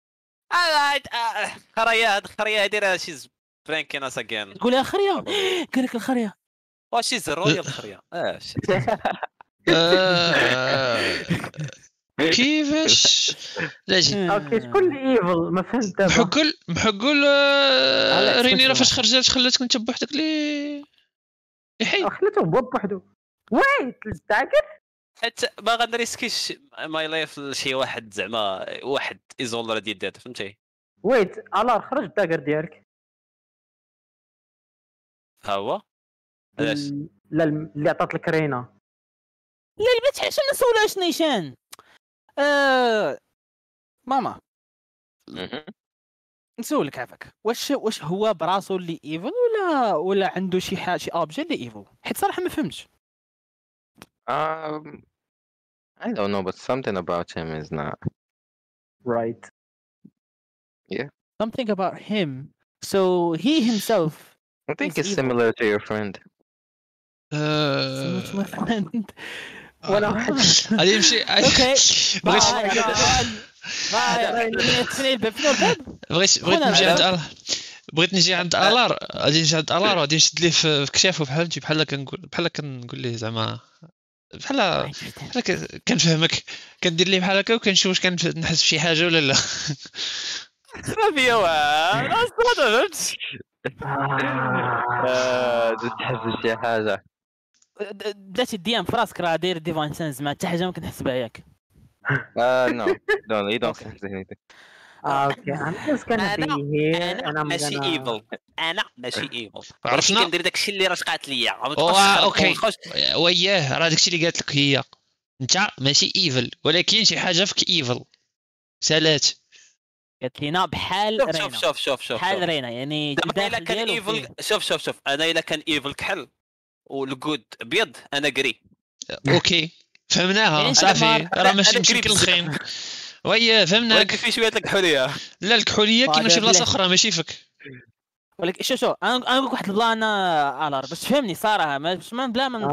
خريا دير شيز برانكين اس اجين. تقول يا خريا قال لك الخريا شيز رويال خريا. كيفاش لاجي اوكي شكون اللي ايفل ما فهمت دابا. محقول ريني راه فاش خرجت خلاتك انت بوحدك لي حي خليته بوحدو. ويت تاكد حتى ما غنريسكيش ماي لايف لشي واحد زعما واحد ايزولر ديال داتا فهمتي. ويت على خرج الداكر ديالك ها هو علاش لا اللي عطات لك رينا. لا ما تحش ما نسولهاش نيشان. ماما نسولك عافاك، واش هو براسو اللي ايفل ولا عنده شي حاجه شي اوبجي اللي ايفل؟ حيت صراحه ما فهمتش. I don't know, but something about him is not right. Yeah. Something about him. So he himself. I think it's similar to your friend. Similar to my friend. ولا غادي نمشي. اوكي بغيت بغيت نجي عند الار، غادي نجي عند الار وغادي نشد ليه في كشافه بحال كنقول ليه زعما بحال كنفهمك، كندير ليه بحال هكا وكنشوف واش كنحس بشي حاجه ولا لا. ما فيا والو ما فهمتش. تحس بشي حاجه بدات الديام في راسك راه داير ديفاين سنس مع حتى حاجه ما كنحس بها ياك. No, you don't sense anything. Okay, I'm just gonna be here and I'm ماشي gonna. ايفل، انا ماشي ايفل. عرفنا كندير داكشي اللي راه قالت ليا. اوكي وياه راه داكشي اللي قالت لك هي، انت ماشي ايفل ولكن شي حاجه فيك ايفل سالات. قالت لينا بحال رينا. شوف بحال رينا يعني دابا الا كان ايفل. شوف انا الا كان ايفل كحل والجود ابيض انا قري. اوكي فهمناها صافي، راه ماشي مشكل الخين. وياه فهمناك. ولكن في شويه الكحوليه. لا الكحوليه كاين شي بلاصه اخرى ماشي فيك. ولكن شوف انا نقول لك واحد البلان الار باش تفهمني صراحه باش ما بلا ما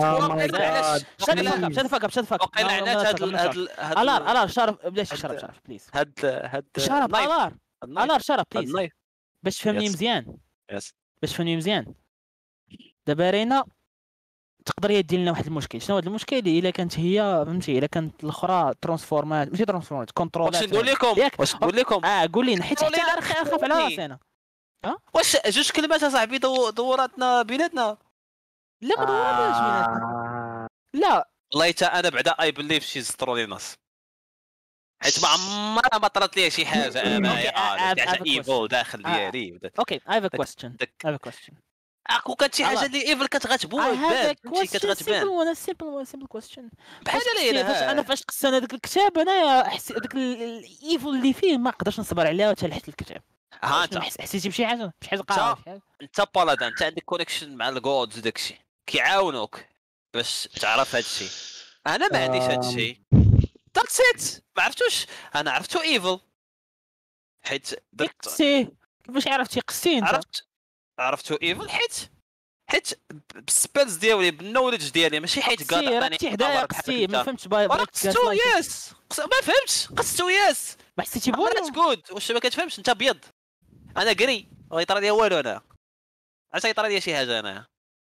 شاد فاك وقيلا عنات هاد الار شرف بلاش شرف بليز. هاد شرف الار شرف بليز باش تفهمني مزيان. باش تفهمني مزيان دابا رينا تقدر هي دير لنا واحد المشكل. شنو هذا المشكل؟ الا كانت هي فهمتي، الا كانت الاخرى ترانسفورمات ماشي ترانسفورمات كونترولات. واش نقول لكم قول لنا حيت خاف على راسي انا. واش جوج كلمات اصاحبي دوراتنا بيناتنا. لا ما دوراتناش بيناتنا. لا والله حتى انا بعدا اي بليف شي ستروليناس، حيت ما عمرها ما طرات لي شي حاجه انا ايفل داخل ديالي. اوكي I have a question. اكو كانت شي حاجه اللي ايفل كتغتبان كنتي كتغتبان. وانا سيمبل كويستشن بحال انا فاش قصنا داك الكتاب انايا داك الايفل اللي فيه ما نقدرش نصبر عليها حتى لحت الكتاب. انت حسيتي بشي حاجه قاعده انت بالادان انت عندك كونيكشن مع الجودز داكشي كيعاونوك باش تعرف هادشي. انا ما عنديش هادشي داكسيت ما عرفتوش. انا عرفتو ايفل حيت قسي. كيفاش عرفتي قسي انت؟ عرفتو ايفل حيت بالسبيلز ديالي بالنولج ديالي ماشي حيت قاعد عطاني حدايا قسي ما فهمتش قستو ياس ما فهمتش قستو ياس ما حسيتي بوالو جود. واش ما كتفهمش انت ابيض انا قري غيطرى ليا والو. انا عرفتي غيطرى ليا شي حاجه انا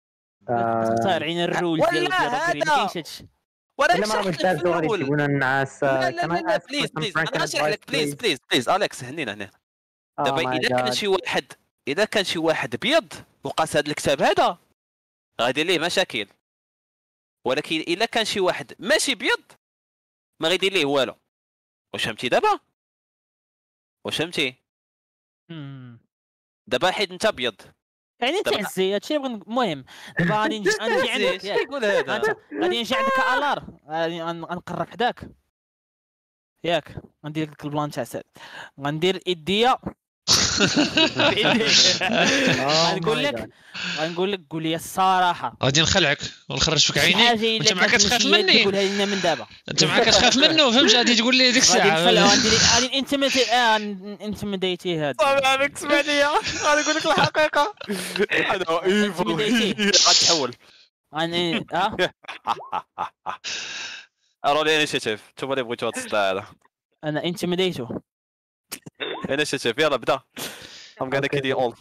صارعين الرول ديال القري ما كاينش هادشي. ولا ما مشتاقوا غادي يجيبونا الناس. لا بليز انا نشرح لك بليز اليكس هنينا دابا اذا كان شي واحد ابيض وقاس هذا الكتاب هذا غادي ليه مشاكل، ولكن الا كان شي واحد ماشي ابيض ما غيدير ليه والو. واش فهمتي دابا؟ واش فهمتي دابا حيت انت ابيض يعني انت عزي هادشي اللي بغيت. المهم دابا غادي نجي عندك يقول هذا غادي نجي عندك الار غادي نقرب حداك ياك غندير لك البلان تاع سال غندير ايديا غنقول لك قول لي الصراحه غادي نخلعك ونخرج فيك عيني وانت معاك كتخاف مني. قولها لنا من دابا انت معاك كتخاف منه فهمت. غادي تقول لي ديك الساعه غادي انتميديتي هذا صافي عليك سمع ليا غادي نقول لك الحقيقه هذا ايفل غتحول انا رولي انيشيتيف. شوف اللي بغيتو هذا هذا انا انتميديتو انيشيتيف. يلا بدا ام غانا كيدي اول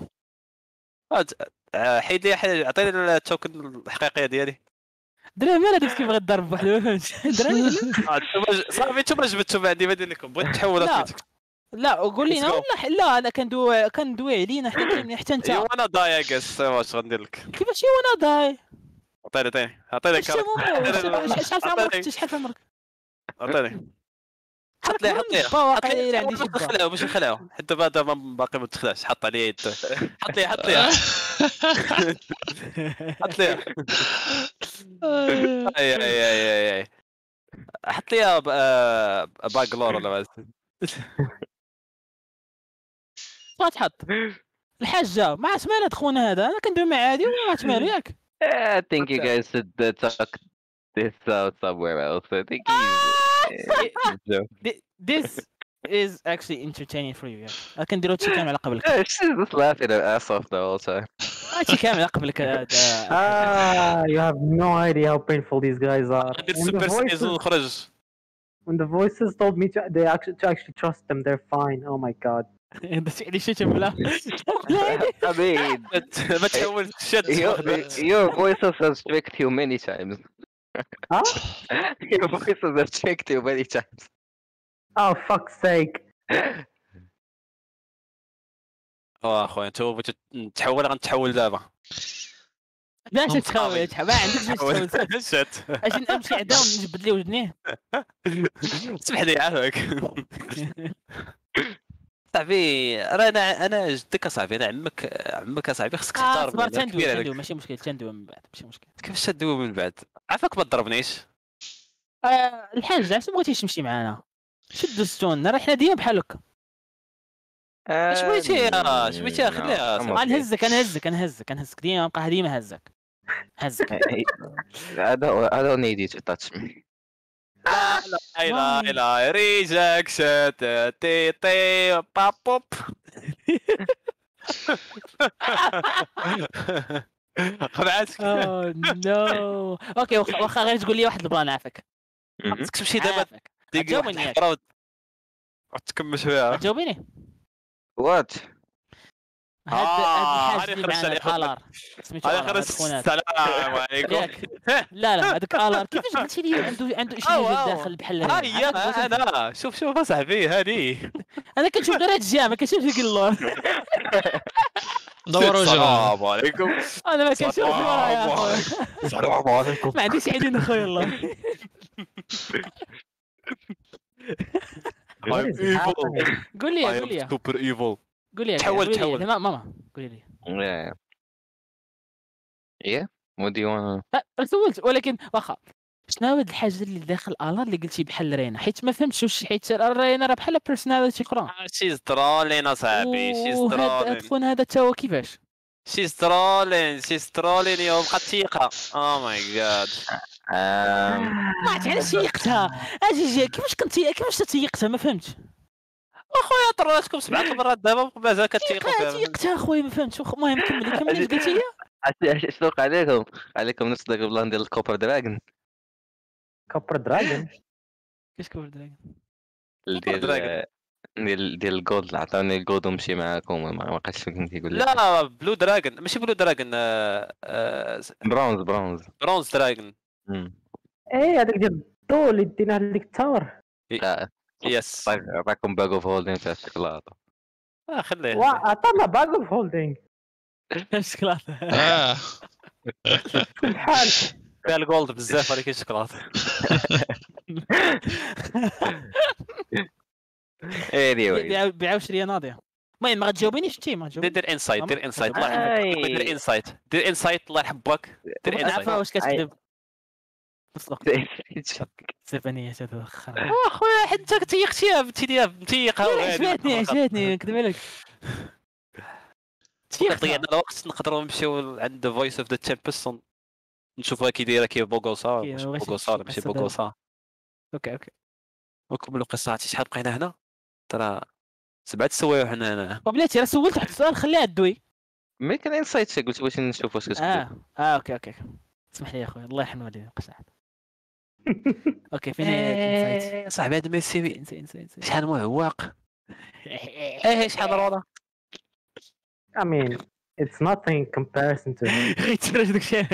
حيد لي عطيني التوكن الحقيقيه ديالي. دراري مال هذاك كيف بغى يضرب بوحدو ما فهمتش. دراري صافي نتوما جبدتو ما عندي ما ندير لكم. بغيت تحول لا قول لينا ولا لا انا كندوي علينا حتى انت. وانا ضايع كاس واش غندير لك كيفاش وانا ضايع؟ عطيني شحال في عمرك؟ عطيني حط لي عندي شبه باش نخلعو حتى بعد ما باقي ما تخلعش حط عليه حط لي حط لي اي حط لي باقلور ولا ما تحط الحاجه مع سمانه خونا هذا انا كندوي مع عادي وما تمالو ياك. I think you guys should talk this out somewhere else. I think this is actually entertaining for you. I can do شي كامل على قبلك. She's just laughing her ass off the whole time. شي كامل على قبلك. You have no idea how painful these guys are. When the voices told me to actually trust them, they're fine. Oh my god. اللي شي تملا. I mean, ما تحاول تشد. Your voices have tricked you many times. Huh? Your voices have tricked you many times. Oh fuck's sake. اخويا انت تحول غنتحول دابا. باش تحول ما عندكش باش تحول شات اش نمشي عدا ونجبد ليه ودنيه. سمح لي عافاك صاحبي انا جدك اصاحبي انا عمك اصاحبي خصك تختار صبر تندوي ماشي مشكل تندوي من بعد ماشي مشكل. كيفاش تدوي من بعد عافاك ما تضربنيش. الحاج علاش ما بغيتيش تمشي معنا شدوا ستون راه حنا ديما بحال هكا. اش بغيتي خليها نهزك ديما نبقى ديما هزك I don't need you to touch me. لا ريجكشن تي باب بوب. خبعتك. نو اوكي واخا غير تقول لي واحد البلان عافاك خصك تمشي دابا جاوبني تكمل شويه جاوبيني What? هاد الحاجه اللي الار سميتو السلام عليكم. لا هذاك الار كيفاش قلتي لي عنده شي حاجه داخل بحال ها هي انا شوف اصاحبي هذه انا كنشوف غير هاد الجهه ما كنشوفش ديك اللور. دوروا جماعه. السلام عليكم. انا ما كنشوفش ورايا اخويا. السلام عليكم. ما عنديش عيدين اخويا الله. قول لي سوبر ايفل. قول لي تحول ماما قولي لي. Yeah. What do you want? سولت ولكن واخا شنو هاد الحاجه اللي داخل الار اللي قلتي بحال رينا حيت ما فهمتش واش حيت رينا راه بحال بيرسوناليتي اخرى. شيز ترولين اصاحبي شيز ترولين. التليفون هذا تا هو كيفاش شيز ترولين يوم بقات تيقها. او ماي جاد ما عرفت علاش تيقتها. اجي كيفاش تيقتها ما فهمتش اخويا طراتكم 7 مرات دابا مازال كتيقوا تيقتها اخويا ما فهمتش. المهم كملي قلتي لي شنو عليكم نفس داك البلان ديال الكوبر دراجون. كوبر دراجون كيفاش كوبر دراجون ديال الجولد اللي عطاوني الجولد ومشي معاكم ما بقاش فهمت كيقول لك. لا بلو دراجون ماشي بلو دراجون برونز دراجون. ايه هذاك ديال الضو اللي دينا لديك التاور. يس عطاكم باغ اوف هولدين تاع الشوكولاته. خليه عطانا باغ اوف هولدينغ الشوكولاته. الحال فيها الجولد بزاف ولكن الشوكولاته. anyway بيعاو شريه ناضيه. المهم ما غتجاوبينيش انت ما تجاوبينيش. دير انسايت الله يحبك الله يحبك دير انسايت. عارفه واش كتكذب سيفانية تتوخر اخويا حتى تيقتيها متيقها عجبتني نكذب عليك. ضيعنا الوقت نقدروا نمشيو عند فويس اوف ذا تيمبست نشوفها كي دايره كيف بوغوسا ماشي بوغوسا. اوكي ونكملوا قصاتي. شحال بقينا هنا ترى 7 سوايع حنا هنا. بلاتي راه سولت واحد السؤال خليها تدوي. مي كان انسايت قلت باش نشوف واش كتكتب. اوكي اسمح لي يا اخويا الله يرحم والديك قصعد. اوكي فين انسايت صاحبي هذا ميسي شحال معوق. شحال روضه. I mean it's nothing in comparison to him. غيتفرج داك الشيء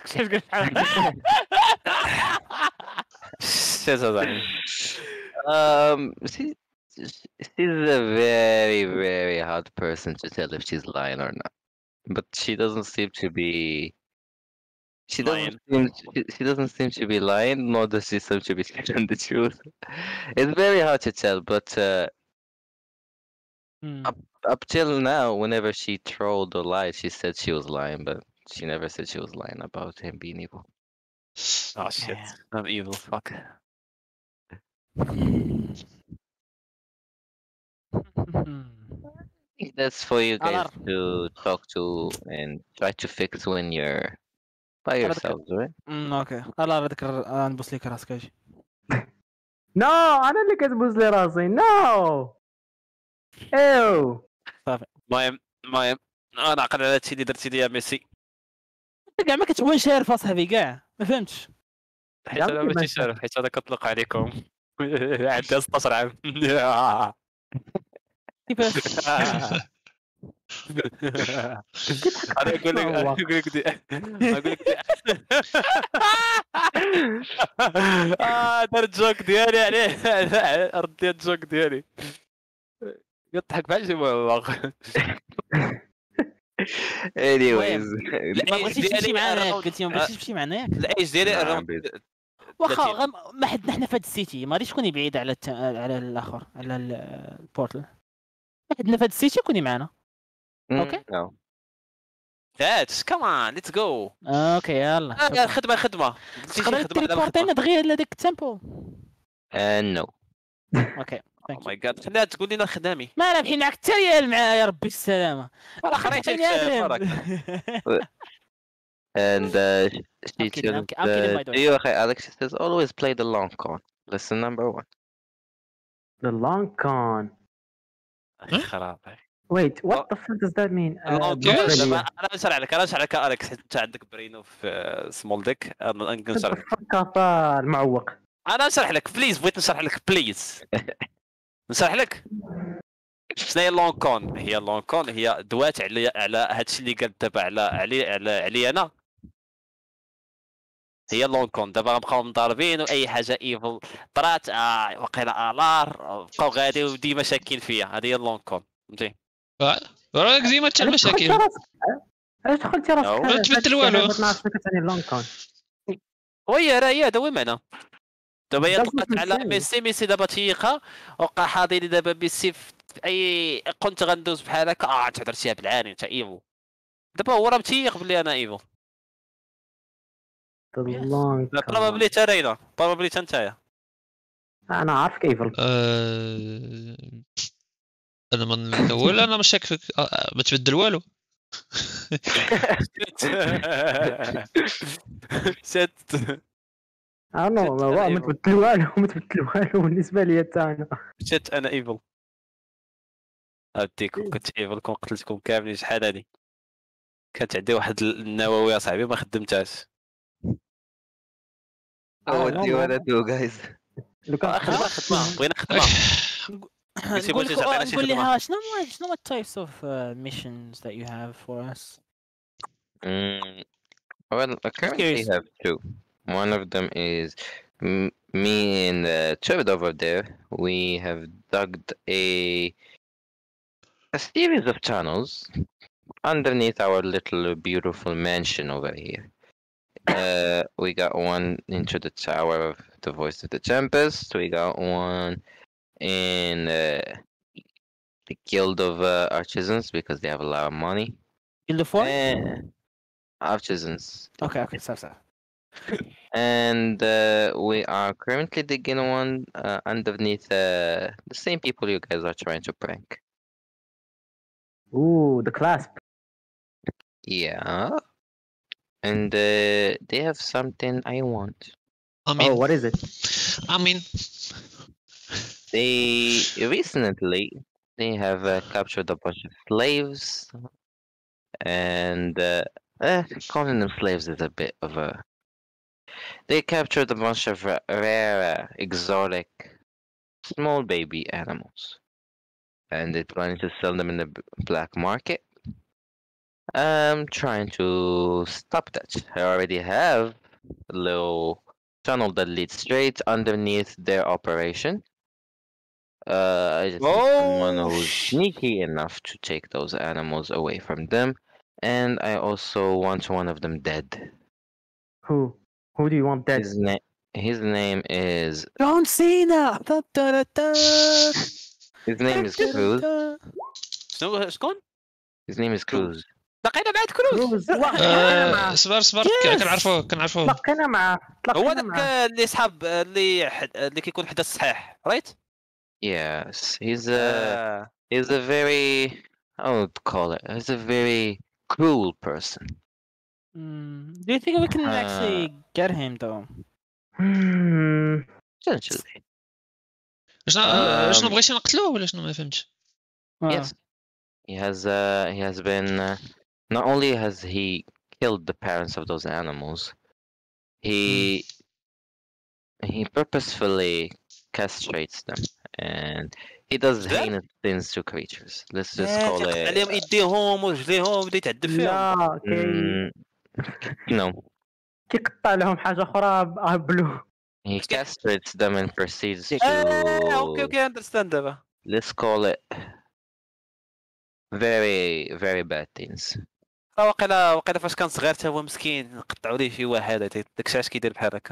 she's a very very hard person to tell if she's lying or not, but she doesn't seem to be She doesn't seem to be lying, nor does she seem to be telling the truth. It's very hard to tell, but up till now, whenever she trolled or lied, she said she was lying, but she never said she was lying about him being evil. Oh shit, I'm evil. Fuck. That's for you guys to talk to and try to fix when you're by yourselves, right? اوكي الله اذكر نبوس لك راسك اجي. نو انا اللي كتبوس لي راسي. نو ايو صافي. المهم انا عقل على هادشي اللي درتي لي يا ميسي. انت كاع ما كتبغي شارف اصاحبي كاع ما فهمتش. حيت انا ماشي شارف، حيت انا كنطلق عليكم عندي 16 عام. كيفاش؟ انا اقول لك درت جوك ديالي عليه، رديت الجوك ديالي يضحك بحال شي والله. anyways ما بغيتيش تمشي معنا، قلتي ما بغيتيش تمشي معنا ياك. العيش ديالي واخا ما حنا فهاد السيتي ما غاديش تكوني بعيده على الاخر، على البورتال. حنا فهاد السيتي كوني معنا. اوكي Let's come on let's go. اوكي يلا خدمه تقدر تريبورتينا دغيا لهذاك التيمبو. no اوكي او ماي جاد خليها تقول لنا خدامي. ما رابحين معك حتى ريال معايا يا ربي السلامه. خريت and she says to you Alex says always play the long con. Lesson number 1. The long con. خرابي. Wait, what the fuck does that mean? انا نشرح لك اليكس، انت عندك برينو في سمول ديك. انا نشرح لك المعوق. انا نشرح لك بليز، بغيت نشرح لك بليز. نشرح لك شنو هي اللونغ كون. هي اللونغ كون هي دوات على هادشي اللي قال دابا علي انا. هي اللونغ كون دابا غنبقاو مضاربين واي حاجه ايفل طرات وقيلا الار بقاو غادي وديما شاكين فيا. هذه هي اللونغ كون فهمتي. راك ديما تاع المشاكل. علاش دخلتي راسك؟ ما تبدل والو. ما نعرفش كتعني اللونغ كون. وي راه هي هذا هو معنى. دابا هي طلقت على ميسي دابا تيقها وقع حاضي دابا ميسي في اي كنت غندوز بحال هكا تهضر فيها بالعاني انت ايفو. دابا هو راه متيق بلي انا ايفو. بروبابلي ترينا بروبابلي نتايا. انا عارفك ايفل. انا من الاول انا مش شاك ما تبدل والو. شت انا ما تبدل والو بالنسبه لي حتى انا. شت انا ايفل. اديكم كنت ايفل كون قتلتكم كاملين. شحال هادي كانت عندي واحد النووي يا صاحبي ما خدمتهاش. What do you wanna do guys? خدمه بغينا خدمه. نقول لها شنو هو types of missions that you have for us? Well, I currently have 2. One of them is me and Trevor over there. We have dug a series of tunnels underneath our little beautiful mansion over here. We got one into the tower of the Voice of the Tempest. We got one in the Guild of Artisans because they have a lot of money. Guild of what? Artisans. Okay, so. And we are currently digging one underneath the same people you guys are trying to prank. Ooh, the clasp. Yeah. And they have something I want. I mean, what is it? I mean, they recently have captured a bunch of slaves, and calling them slaves is a bit of a. They captured a bunch of rare, exotic, small baby animals, and they're planning to sell them in the black market. I'm trying to stop that. I already have a little tunnel that leads straight underneath their operation. I just need someone who's sneaky enough to take those animals away from them, and I also want one of them dead. Who do you want dead? His name is جون سينا. His name is Cruz. شكون؟ His name is Cruz. لقينا بعد كروز. صبر كنعرفوه تلقينا معاه هو داك اللي صحاب اللي كيكون حدا الصحيح رايت. Yes, he's a very, I would call it, he's a very cruel person. Do you think we can actually get him though? Essentially. شنو بغيتي نقتلوه ولا شنو ما فهمتش؟ Yes. He has been not only has he killed the parents of those animals, he purposefully castrates them, and he does heinous things to creatures. Let's just call it. عليهم يديهم ورجليهم بدا يتعذب فيهم. No. كيقطع لهم حاجه اخرى بلو. He castrates them and proceeds to. Okay, understand دابا. Let's call it very, very bad things. واقيلا فاش كان صغير حتى هو مسكين نقطعوا ليه شي واحد داكشي علاش كيدير بحال هكا.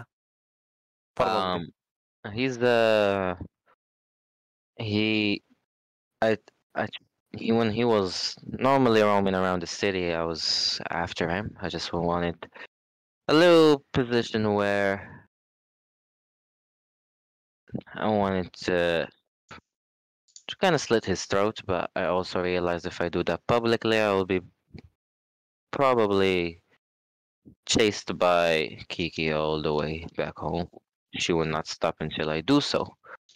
When he was normally roaming around the city, I was after him. I just wanted a little position where I wanted to kind of slit his throat, but I also realized if I do that publicly, I will be probably chased by Kiki all the way back home. She will not stop until I do so.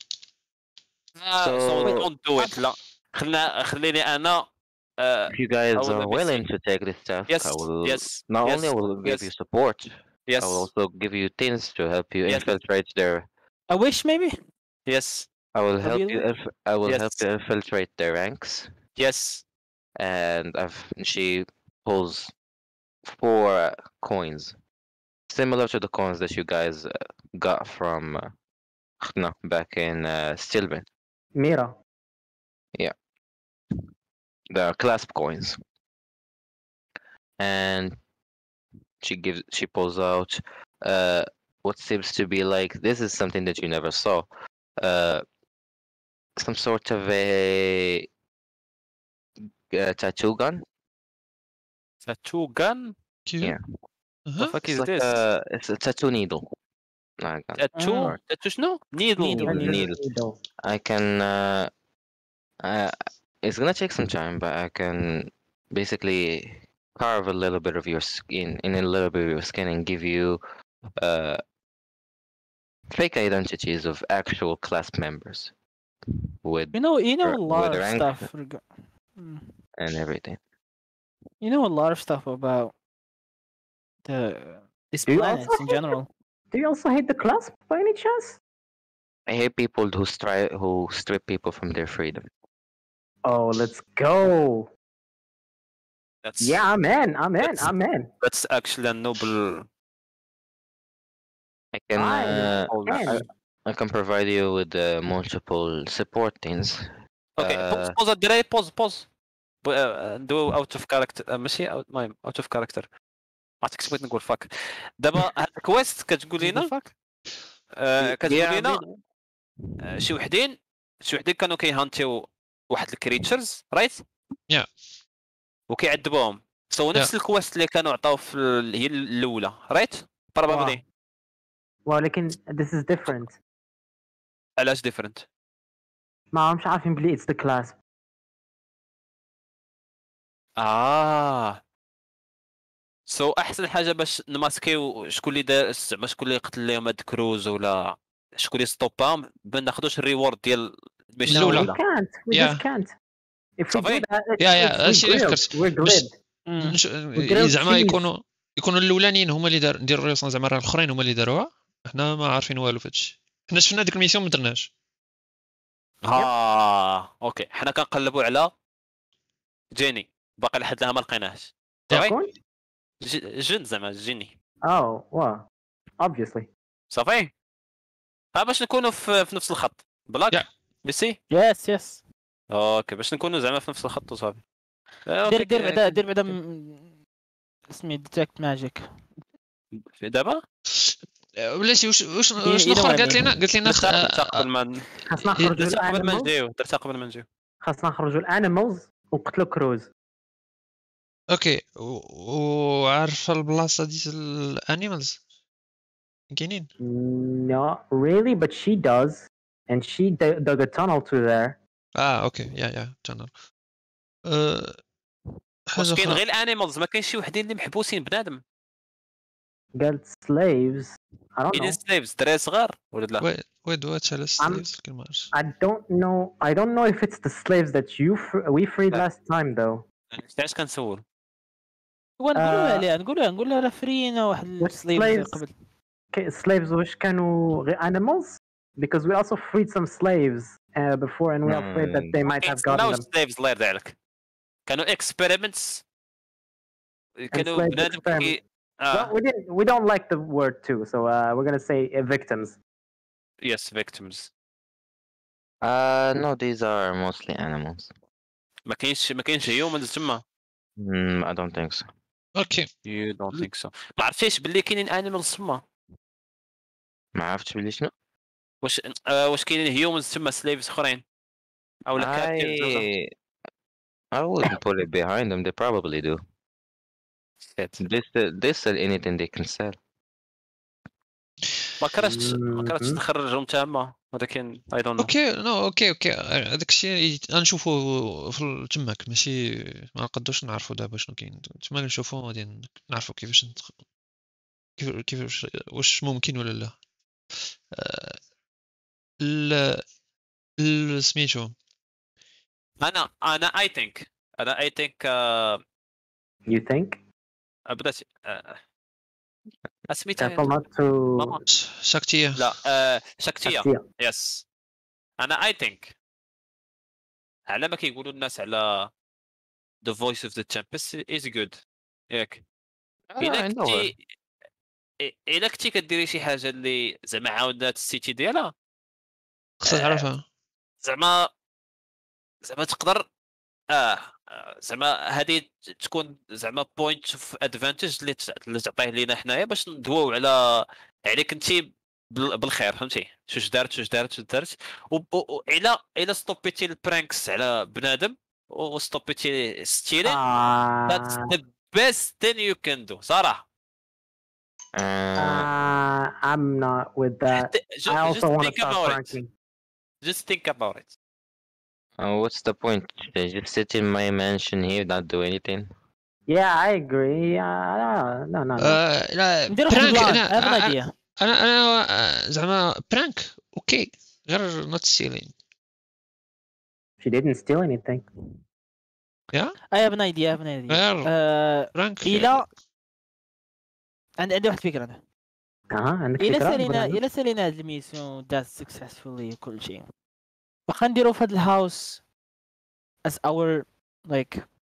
So don't do it. لا خليني أنا. If you guys are willing to take this step, I will not only will give you support, I will also give you things to help you infiltrate their. A wish, maybe. Yes. I will help you. I will help you infiltrate their ranks. Yes. And she pulls 4 coins, similar to the coins that you guys got from back in Stilben. Mira. Yeah. The clasp coins. And she pulls out what seems to be like, this is something that you never saw. Some sort of a tattoo gun. Tattoo gun? Yeah. The fuck is this? It's a tattoo needle. Tattoo شنو? Needle. I can it's gonna take some time, but I can basically carve a little bit of your skin and give you fake identities of actual class members with you know a lot of stuff and everything. You know a lot of stuff about these planets in general. Do you also hate the clasp by any chance? I hate people who strip people from their freedom. Oh, let's go. I'm in. That's actually a noble. I can provide you with multiple support things. Okay, pause الدراري pause. Do out of character ماشي out of character. ما عرفتش بغيت نقول فاك. دابا هاد الكويست كتقول لنا شي وحدين كانوا كيهانتيو واحد الكريتشرز رايت وكيعذبوهم سو نفس الكويست اللي كانوا عطاو في هي الاولى رايت بروبابلي ولكن this is different. علاش different؟ ما همش عارفين بلي it's the class. سو احسن حاجه باش نماسكيو شكون اللي دار زعما شكون اللي قتل لهم هاد كروز ولا شكون اللي ستوباهم ما ناخذوش الريورد ديال الميشن الاولى. We just can't. If we do that, هادشي اللي فكرت زعما يكونوا الاولانيين هما اللي نديروا ريوسون زعما الاخرين هما اللي داروها. حنا ما عارفين والو فهادشي. حنا شفنا ديك الميسيون ما درناش. اوكي حنا كنقلبوا على جيني باقي لحد الان ما لقيناهش. صافي جن زعما جيني. wow obviously. صافي باش نكونوا في نفس الخط بلاك ميسي. يس اوكي باش نكونوا زعما في نفس الخط وصافي. دير بعدا اسمي ديتكت ماجيك دابا بلاتي واش شنو اخر قالت لنا خاصنا نخرجوا درتها قبل ما الانيمالز نجيو درتها قبل ما نجيو خاصنا نخرجوا الانيمالز وقتلوا كروز. اوكي وعارف البلاصه ديال الانيمالز كاينين؟ No, really, but she does, and she dug a tunnel to there. اوكي يا تنر واش كاين غير الانيمالز ما كاينش شي وحدين اللي محبوسين بنادم؟ قالت slaves. I don't كاينين know. سليفز دراري صغار ولا لا؟ ويد واتش على السليفز كلمه I don't know if it's the slaves that we freed last time though. علاش كنسول؟ نقول لها راه فرينا واحد السليف slaves. قبل. Slaves واش كانوا غير animals? Because we also freed some slaves before, and we are afraid that they might have gotten them. سليفز الله يرضي عليك كانوا اكسبيرمنتس كانوا slave بنادم Well, we don't like the word too, so we're gonna say victims. يس فيكتيمز. No, these are mostly animals. ما كاينش هيومنز تما. I don't think so. اوكي You don't think so. ما عرفتيش باللي كاينين انيمالز تما. ما عرفتش بلي شنو. واش كاينين هيومنز تما سليفز اخرين او لا كابتنز؟ I wouldn't put it behind them. They probably do. They sell anything they can sell. ما كرهتش نخرجهم تما ولكن I don't know. اوكي هذاك الشيء غنشوفوا في تماك ماشي ما نقدروش نعرفوا دابا شنو كاين تما غنشوفوا غادي نعرفوا كيفاش واش ممكن ولا لا. سميتو انا I think You think? بدات اسميتها Careful not to. شاكتية لا شكتية. يس انا I think على ما كيقولوا الناس على The Voice of the Tempest is good ياك إلا كنتي كديري شي حاجه اللي زعما عاودات السيتي ديالها خصك تعرفها زعما تقدر زعما هذه تكون زعما بوينت اوف ادفانتج اللي تعطيه لينا حنايا باش ندويو عليك انت بالخير فهمتي شوش دارت الا ستوبيتي البرانكس على بنادم وستوبيتي ستيلين that's the best thing you can do صراحه. I'm not with that. I also want to start pranking. Just think about it. What's the point? They just sit in my mansion here, not do anything. Yeah, I agree. No. لا برانك انا زعما برانك اوكي غير نوت ستيلين. She didn't steal anything. Yeah? I have an idea. برانك إلا عندي واحد الفكرة أنا. عندك فكرة؟ إلا سالينا هاد الميسيون دات successfully وكل شيء. واخا نديرو في هاد الهاوس as our like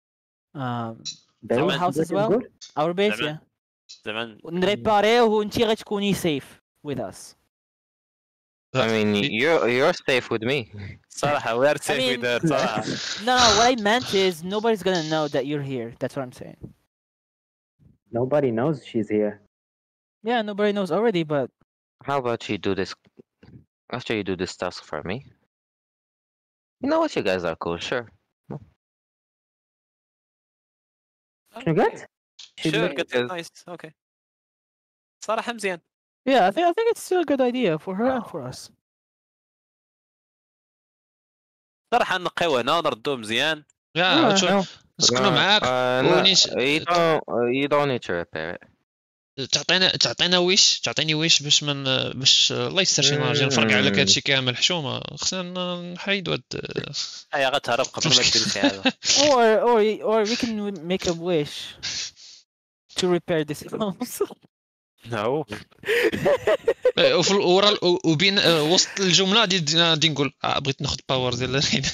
our house as well. Our base yeah. زمان نريباريوه وانتي غتكوني safe with us. I mean, you're safe with me. صراحة we are safe with her صراحة. No, what I meant is nobody's gonna know that you're here. That's what I'm saying. Nobody knows she's here. Yeah, nobody knows already, but How about you do this after you do this task for me? You know what? You guys are cool, sure. شنو قالت؟ Sure, good, nice, okay. صراحة مزيان. yeah, I think it's still a good idea for her and for us. صراحة نقيو هنا ونردوه مزيان. نسكنوا معاك you don't need to repair it. تعطيني ويش باش الله يستر شي نهار نفرقع عليك هادشي كامل حشومه خصنا نحيدو هاد غتهرب قبل ما دير شي حاجه. or we can make a wish to repair this house. No. وفي وبين وسط الجمله غادي نقول بغيت ناخذ باور ديال الحين.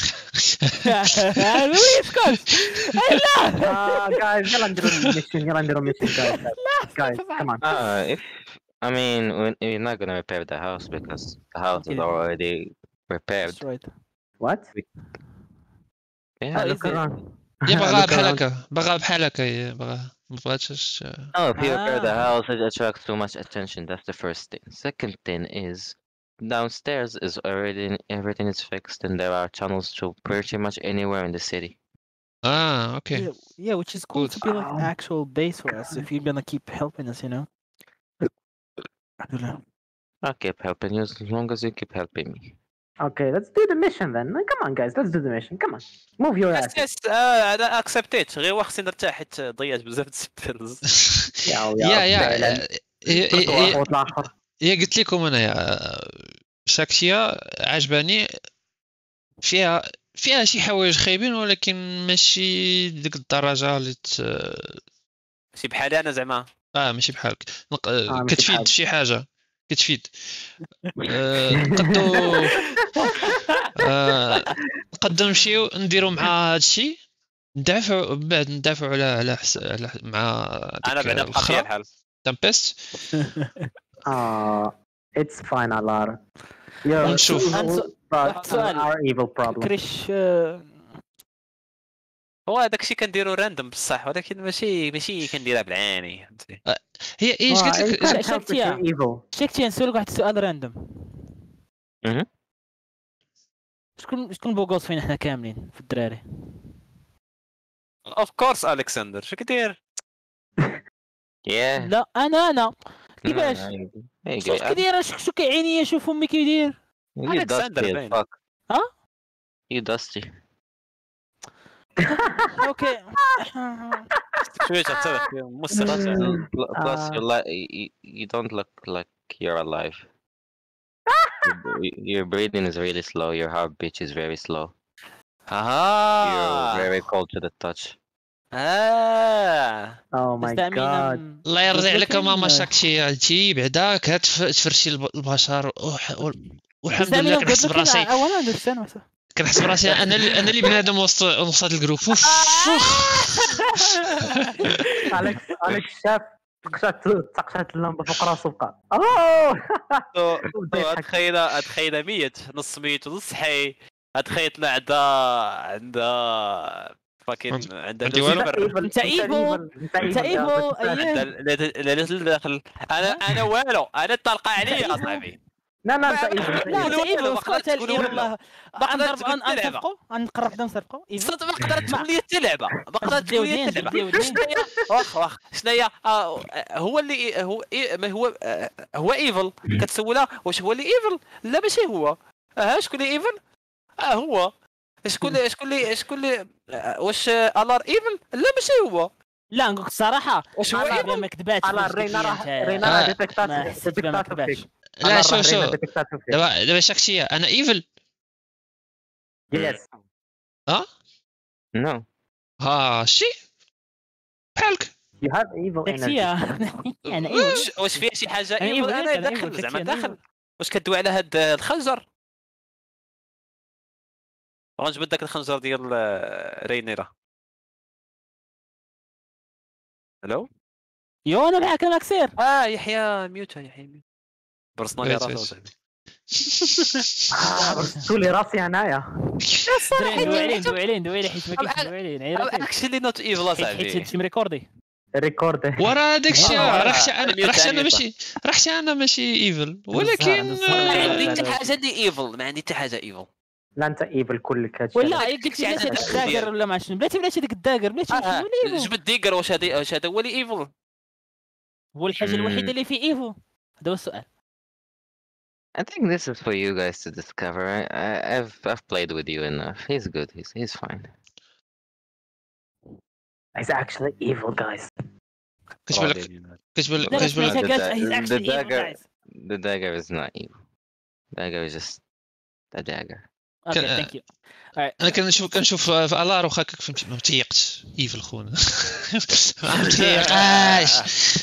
guys يلا نديرو ميشن guys come on. If I mean we're not gonna repair the house because the house is already repaired. That's right. What? Yeah, look around. يبغى بحال هكا ما بغاتش. Oh, if you repair the house, it attracts too much attention. That's the first thing. Second thing is downstairs is already everything is fixed and there are tunnels to pretty much anywhere in the city. Okay. Yeah, which is cool Good. to be like an actual base for us if you're gonna keep helping us, you know. I'll keep helping you as long as you keep helping me. Okay, let's do the mission then. Come on, guys, let's do the mission. Come on, move your ass. يس انا اكسبتيت غير واخا خصني نرتاح حيت ضيعت بزاف د السبيلز. يا قلت لكم انا شاكشيا عجباني فيها شي حوايج خايبين ولكن ماشي ديك الدرجه اللي ماشي بحالي انا زعما ماشي بحالك كتفيد شي حاجه كتفيد نقدر نمشيو نديرو مع هادشي ندافعوا بعد ندافعوا على مع انا بعدا بقى فيا الحال تمبست. It's fine Alar. ونشوف our evil problem. كريش هو هذاك الشيء كنديرو راندوم بصح ولكن ماشي كنديرها بالعاني فهمتي. هي ايش قلت لك شكتي نسولك واحد السؤال راندوم. شكون بوغوس فين احنا كاملين في الدراري؟ اوف كورس الكسندر شو كدير؟ لا انا كيفاش؟ شو كدير شو كيعيني شوف امي كيدير الكسندر باين. ها؟ You dusty. اوكي شويه تاع مستغرب. Plus you don't look like you're alive. Your breathing is really slow. Your heartbeat is very slow. You're very cold to the touch. Oh my god. الله يرضي عليك ماما شاكشي هادشي بعدا كتفرشي البشر والحمد لله كنحس براسي كنحس براسي انا اللي بنادم وسط الجروب. عليك شاف تقشات اللمبه فوق راسو بقى اتخيل ميت نص ونص حي. اتخيل عندها فاكين عندها انت ايفو داخل. انا والو انا طلقه عليا يا صاحبي. لا انت ايفو والله نقرب حدا نسرقوا صرت ما قدرت تقول لي تلعبه واخ شناهي هو اللي هو ايفل كتسولها واش هو اللي ايفل؟ لا ماشي هو. شكون اللي ايفل؟ هو شكون اللي واش الار ايفل؟ لا ماشي هو. لا نقولك الصراحه واش هو ايفل؟ ما كذباتش رينا ديتكتاتور. لا شو دابا شاكشيا انا ايفل. يس No. شي بحالك. You have evil energy. انا ايفل. واش فيها شي حاجه ايفل؟ انا داخل زعما داخل. واش كدوي على هاد الخنجر؟ غنجبد داك الخنجر ديال رينيرا. الو يو انا معاك انا كسير. يحيى ميوتا يحيى برسنا لي راسي سولي راسي انايا. دوي لي حيت ما كاينش دوي لي اكشلي نوت ايفل اصاحبي حيت مريكوردي ورا داك الشيء راح انا ماشي ايفل ولكن ما عندي حتى حاجه دي ايفل. ما عندي حتى حاجه ايفل. لا انت ايفل كلك هادشي. ولا قلت لي هذاك الداغر ولا ما شنو بلاتي ديك الداغر بلاتي جبد الديغر. واش هذا هو اللي ايفل؟ هو الحاجه الوحيده اللي في ايفو. هذا هو السؤال. I think this is for you guys to discover. I've played with you enough. He's good. He's fine. He's actually evil, guys. The dagger is not evil. Dagger is just a dagger. Okay, thank you. انا كنشوف في الار واخا فهمتي ما تيقتش ايفل خونا ما تيقاش.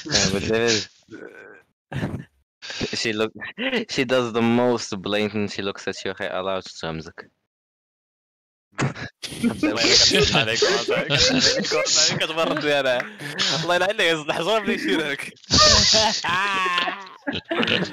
She does the most blatant. She looks at you okay allowed to تمزك. عليك كتبرد انا الله يلعن لك يصلح زور بلي يشيرك.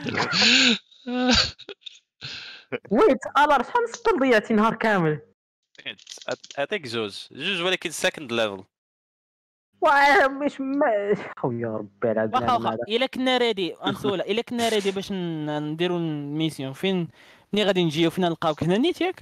ويت الار شحال مسطل ضيعتي نهار كامل. اعطيك جوج ولكن سكند ليفل. مش يا ربي على واخا الا كنا ريدي انسولا الا كنا ريدي باش نديروا الميسيون فين غادي نجيو فين نلقاوك هنا نيت ياك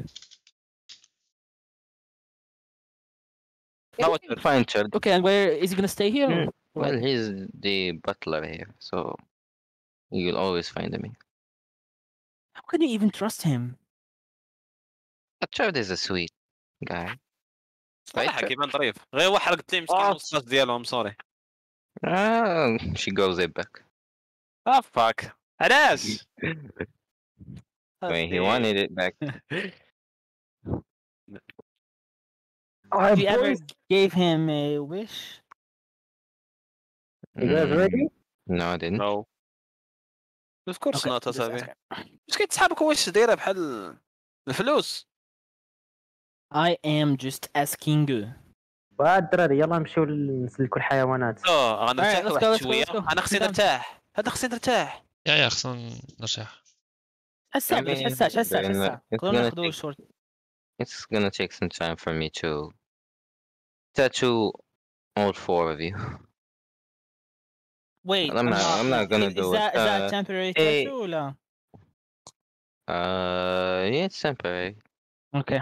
Fine, child. Okay, and where is he gonna stay here? Well, he's the butler here, so you'll always find him here. How can you even trust him? Child is a sweet guy. صراحة كيبان ظريف، غير هو حرقت لي مسكين الوصفات ديالهم. سوري. She goes it back. فاك علاش؟ When he wanted it back. Have you ever gave him a wish? You guys ready? No, I didn't. No. Of course not أصاحبي. مش كيتسحابك واش دايرة بحال الفلوس. I am just asking you. الدراري يلا نمشيو نسلكوا الحيوانات. غنرتاح واحد شوية. أنا خصني نرتاح. هذا خصني نرتاح. يا خصنا نرتاح. حسا نقدروا ناخذوا شورت. It's gonna take some time for me to tattoo all 4 of you. Wait, I'm not gonna do it. Is that temporary tattoo ولا? Yeah, it's temporary. Okay.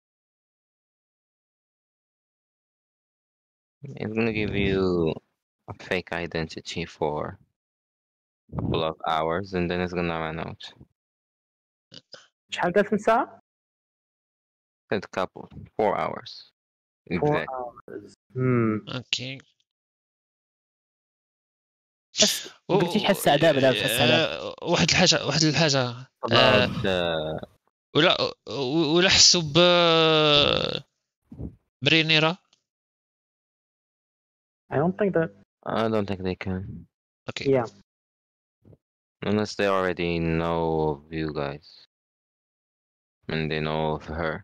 It's gonna give you a fake identity for a couple of hours, and then it's gonna run out. شحال قالت من ساعة؟ A couple, 4 hours. 4 Exactly. hours. اوكي. قلتي تحس سعداء بلا تحس سعداء. واحد الحاجة ولا حسوا برينيرا. I don't think that. I don't think they can. Okay. Yeah. Unless they already know of you guys. And they know of her.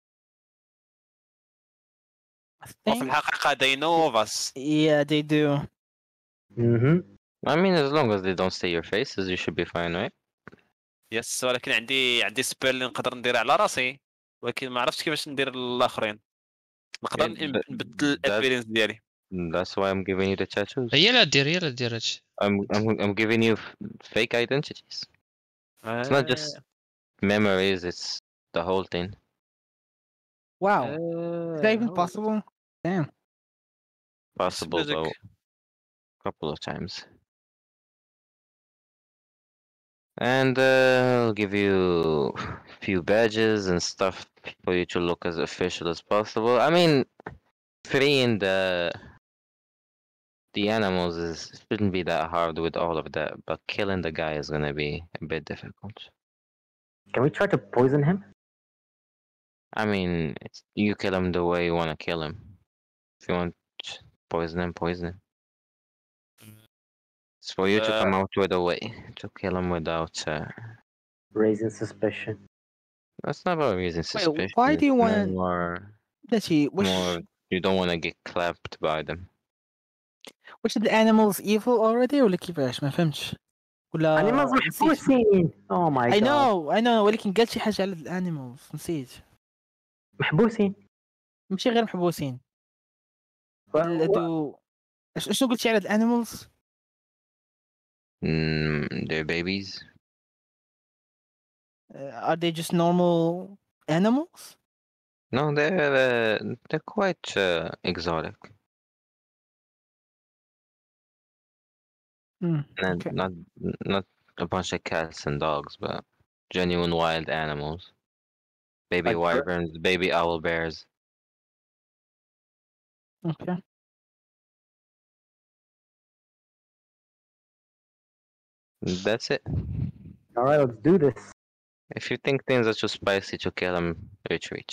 وفي الحقيقة they know of us. Yeah, they do. I mean, as long as they don't see your faces, you should be fine, right? Yes, ولكن عندي سبيل اللي نقدر ندير على راسي، ولكن ما عرفتش كيفاش ندير الاخرين. نقدر نبدل الابيرينس ديالي. That's why I'm giving you the tattoos. هي لا دير هادشي. I'm giving you fake identities. It's not just memories, it's the whole thing. Wow. Is that even possible? Damn. Possible though. A couple of times. And I'll give you a few badges and stuff for you to look as official as possible. I mean, freeing the animals shouldn't be that hard with all of that, but killing the guy is gonna be a bit difficult. Can we try to poison him? I mean, you kill him the way you want to kill him. If you want poison him, poison him. It's for you to come out with a way to kill him without raising suspicion. That's not about raising suspicion. Wait, why do you want more you don't want to get clapped by them. Which the animals evil already ولا كيفاش ما فهمتش ولا animals محبوسين. Oh my god. I know ولكن قال شي حاجة على الانيمالز نسيت. محبوسين ماشي غير محبوسين. شنو قلتي على الانيمالز؟ They're babies. Are they just normal animals? No, they're quite exotic. Okay. Not a bunch of cats and dogs, but genuine wild animals. Baby like wyverns, baby owl bears. Okay. That's it. Alright, let's do this. If you think things are too spicy to kill him, retreat.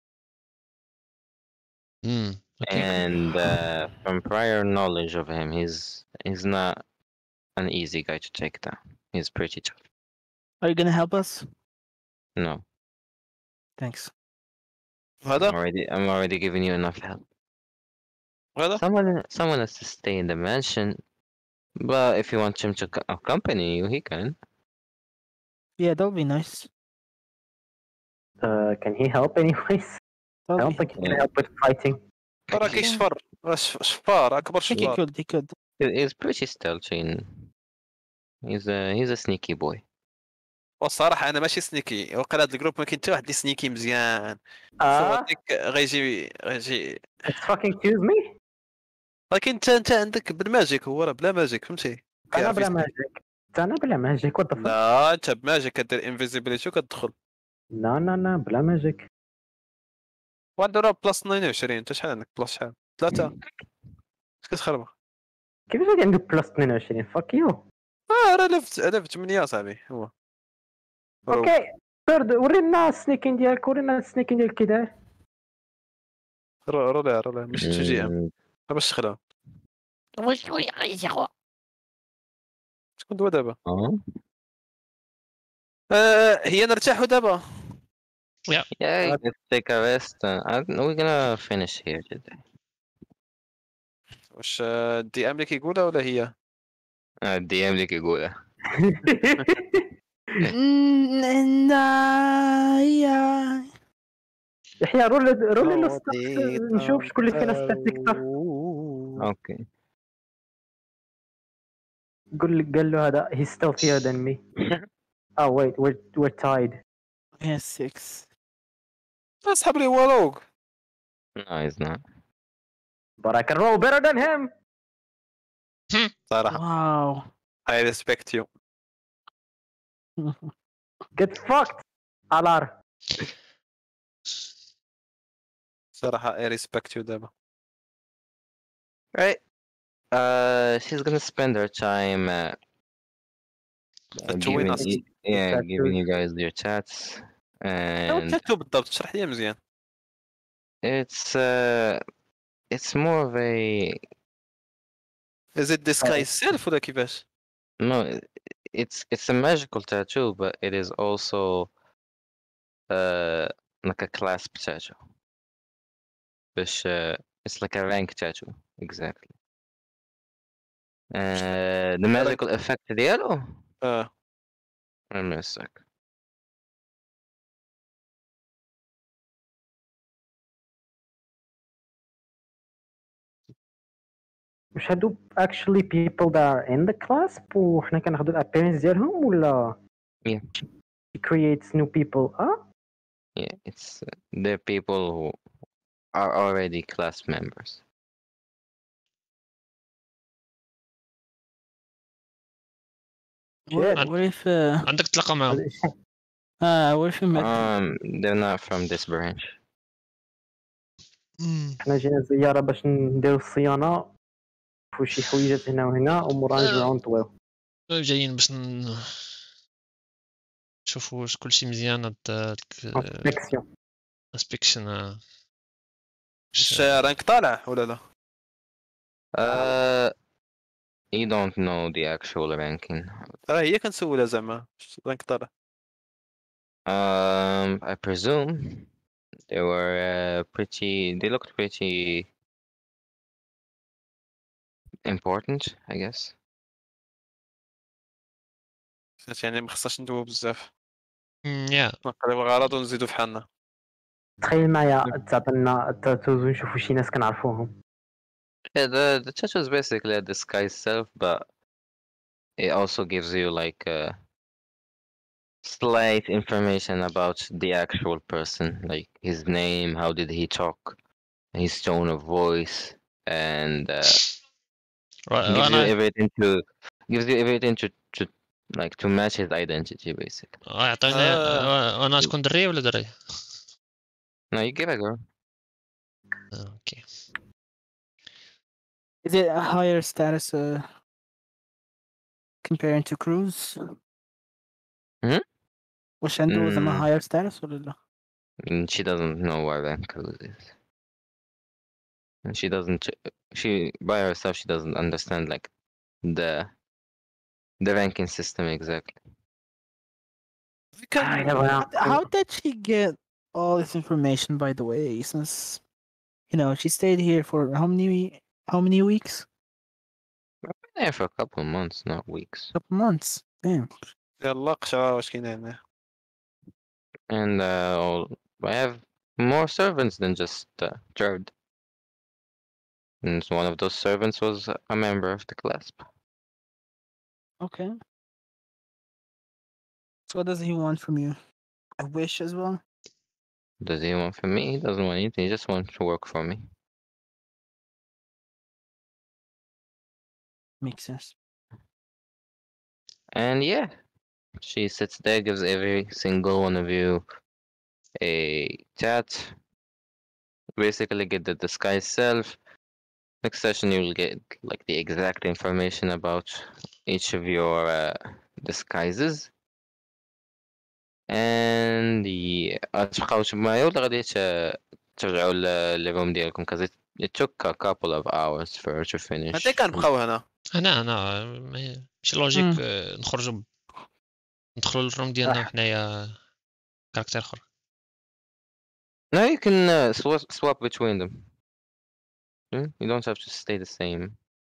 Okay. And from prior knowledge of him, he's not an easy guy to take down. He's pretty tough. Are you gonna help us? No. Thanks. I'm already giving you enough help. Someone has to stay in the mansion, but if you want him to accompany you, he can. Yeah, that would be nice. Can he help anyways? I don't think he can help with fighting. راه كيشفر شفار اكبر شفار. he could. He's pretty stealthy. He's a sneaky boy. والصراحه انا ماشي سنيكي، وقال هذا الجروب ما كاين حتى واحد اللي سنيكي مزيان. صوتك غيجي It's fucking choose me. لكن انت عندك بالماجيك، هو راه بلا ماجيك فهمتي. انا بلا ماجيك. what the fuck. لا انت بماجيك كدير انفيزيبيليتي وكتدخل. لا بلا ماجيك. وعنده راه بلاس 22. انت شحال عندك بلاس شحال؟ 3. اش كتخربق؟ كيفاش غادي عندك بلس 22 فاك يو. راه لف 8 صاحبي هو. اوكي برد ورينا السنيكين ديالك، ورينا السنيكين ديالك كي داير. رولا ماشي تجي باش تخلع. واش يا خو شكون دوا دابا؟ هي نرتاحوا دابا. Yeah, let's take a rest. We're gonna finish here today. واش الدي ام اللي كيقولها ولا هي؟ الدي ام اللي كيقولها. يحيى رولي نشوف شكون اللي فينا ستاتيك اكثر. اوكي قال له هذا he's stealthier than me. Oh wait, we're tied. Yes, 6. اسحب لي ولوك. No, he's not. But I can roll better than him. صراحة Wow. I respect you. Get fucked. Alar. صراحة I respect you دابا. Right. She's gonna spend her time giving us giving you guys your chats, and تكتب بالضبط شرح لي مزيان. it's more of a Is it disguise self ولا كيفاش؟ no, it's a magical tattoo, but it is also like a clasp tattoo. It's like a rank tattoo, exactly. The magical effect ديالو Wait a sec. واش هادو actually people that are in the clasp وحنا كناخدو الابيرنس ديالهم ولا Yeah. It creates new people. Yeah, it's they're people who are already class members. What if عندك تلاقى معهم؟ what if They're not from this branch. احنا جينا زيارة باش نديرو الصيانة وشي حويجات هنا وهنا ومورا نرجعو نطويو. جايين باش نشوفوا واش كلشي مزيان. هاد انسبكشن واش رانك طالع ولا لا؟ You don't know the actual ranking. هي كنسولها زعما واش رانك طالع. I presume they were they looked pretty important, I guess. يعني ما خصناش ندويو بزاف. نقلبوا غلط ونزيدو فحالنا. تخيل معايا تعطينا التاتوز ونشوفوا شي ناس كنعرفوهم. Yeah, the tattoo is basically a disguise self, but it also gives you like slight information about the actual person, like his name, how did he talk, his tone of voice, and gives you everything to like to match his identity basically. عطيني انا تكون دري ولا دري؟ No, you give a girl. Okay. Is it a higher status comparing to Cruz? وش عنده زعما higher status ولا لا؟ She doesn't know what rank Cruz is. And she by herself she doesn't understand like the ranking system exactly. How did she get all this information, by the way, since she stayed here for how many weeks? I've been there for a couple of months, not weeks. Couple months. Damn. يلا قشرة واش كاين هنا. And I have more servants than just Jared. And one of those servants was a member of the clasp. Okay. So what does he want from you? A wish as well? Does he want from me? He doesn't want anything. He just wants to work for me. Makes sense. And yeah, she sits there, gives every single one of you a chat. Basically, get the disguise self. Next session, you'll get like the exact information about each of your disguises. And تبقاو معايا ولا غادي ترجعوا للروم ديالكم because it took a couple of hours for her to finish. متى كنبقاو هنا؟ انا ماشي لوجيك نخرجوا ندخلوا للروم ديالنا وحنايا كاركتر اخر. No, you can swap between them. You don't have to stay the same.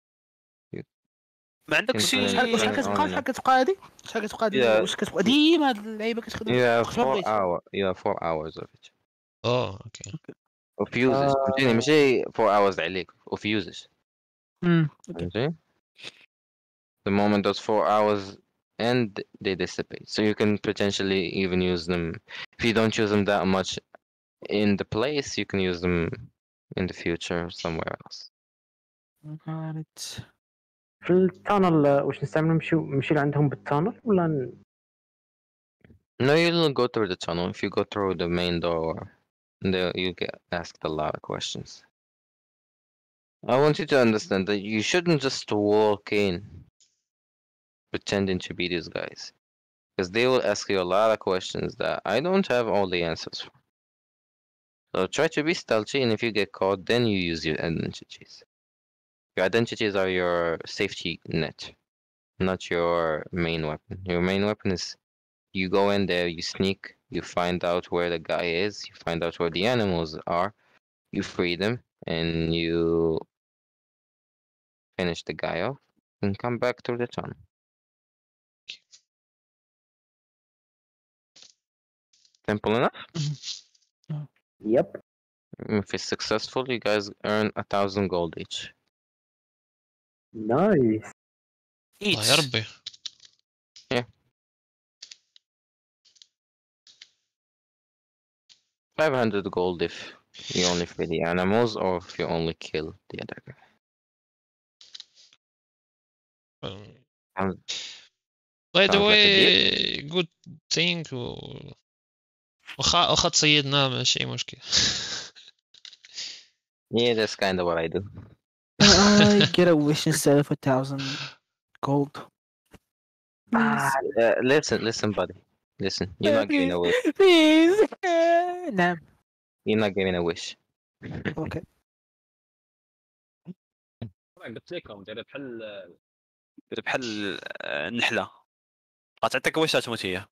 ما عندك شي شحال كتبقى هادي؟ شحال كتبقى هادي؟ واش كتبقى ديما هاد اللعيبه كتخدم؟ You have 4 hours of it. Oh, okay. Of usage. فهمتيني ماشي 4 hours عليك of usage. Okay. The moment those 4 hours end, they dissipate. So you can potentially even use them. If you don't use them that much in the place, you can use them in the future somewhere else. Got it. في التانل واش نستعملوا نمشي لعندهم بالتانل ولا No, you'll go through the tunnel. If you go through the main door, you get asked a lot of questions. I want you to understand that you shouldn't just walk in pretending to be these guys, because they will ask you a lot of questions that I don't have all the answers for. So try to be stealthy, and if you get caught, then you use your identities. Your identities are your safety net, not your main weapon. Your main weapon is you go in there, you sneak, you find out where the guy is, you find out where the animals are, you free them, and you finish the guy off, and come back through the tunnel. Simple enough? Yep. If it's successful, you guys earn 1,000 gold each. Nice. الله يا ربي. Yeah. 500 gold if you only free the animals, or if you only kill the other guy. By the way, good thing. واخا تصيدنا ماشي مشكل. Yeah, that's kind of what I do. I get a wish instead of 1,000 gold. Listen, buddy. Listen, you're not giving a wish. Please. نعم. You're not giving a wish. Okay. قلت لكم دير بحال النحله غتعطيك وشات تموت هي.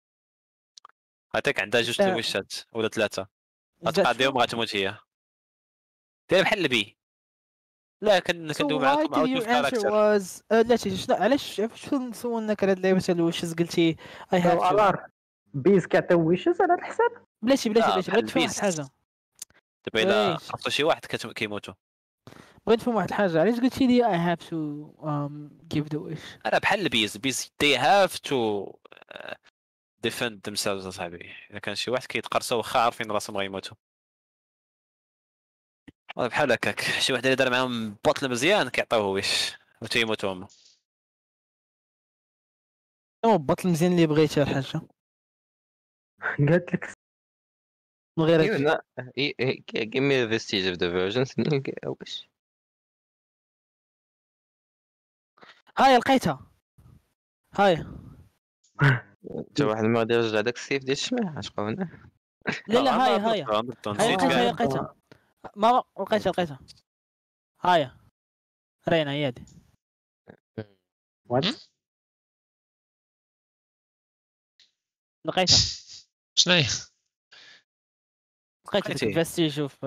عطيك عندها جوج وشات ولا 3 غتقاديهم غتموت هي. دير بحال البي. لا كندوي معاكم او كيف كاركتر. لا شنو علاش سولناك على هاد اللعبه تاع الويشز قلتي اي هاف بيز كيعطيو ويشز على هاد الحساب. بلاتي بغيت نفهم واحد الحاجه. دابا الا خاصو شي واحد كيموتوا. بغيت نفهم واحد الحاجه علاش قلتي لي اي هاف تو give the wish. انا بحال البيز they have to defend themselves اصاحبي. الا كان شي واحد كيتقرصوا واخا عارفين راسهم غيموتوا. بحال هكاك شي واحد اللي دار معاهم بوطل مزيان كيعطيوه ويش وتيموتوا هما. هو البطل مزيان اللي بغيتها الحاجه قالت لك من غير give me a vestige of the versions and you get a wish. هاي لقيتها هاي. تا واحد ما غادي يرجع داك السيف ديال الشمع اش قلنا. لا هاي لقيتها ما لقيتها هاي رينا هي هادي. وات لقيتها شنو هي؟ لقيت فيستيج اوف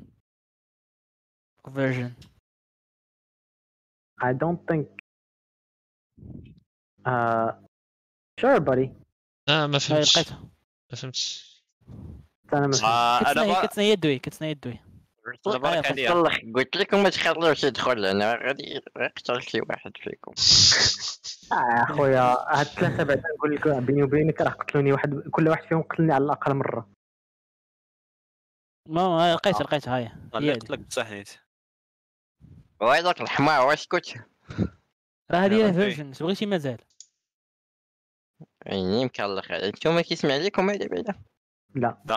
version. I don't think sure buddy. ما فهمتش. لقيتها ما فهمتش. انا كتسنى يدوي بارك عليا. قلت لكم ما تخلوش يدخل، انا غادي نقتل شي واحد فيكم. اخويا هاد 3 بعد نقول لك بيني وبينك راه قتلوني كل واحد فيهم قتلني على الاقل مره. ما لقيت هاي اللي قلت لك بصح نيت وهذاك الحمار واش كنت راه هذه فيرجن بغيتي مازال يعني يمكن الله خير. انتوما كيسمع لكم هذا بعدا؟ لا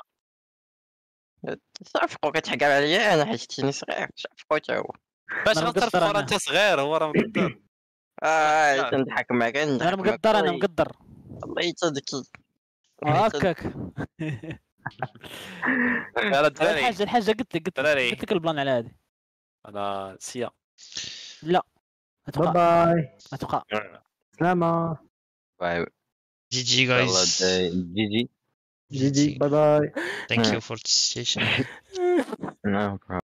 صافقوا كتحكر عليا انا حسيتني صغير. صافقوا تا هو باش غترفع انت صغير هو راه مقدر. تنضحك معك انا مقدر الله يتذكي هكاك. يا الدراري الحاجه قلت لك البلان على هذه. انا سيا لا باي اتوقع سلامة باي GG guys. جي باي باي Thank you for the session. no problem.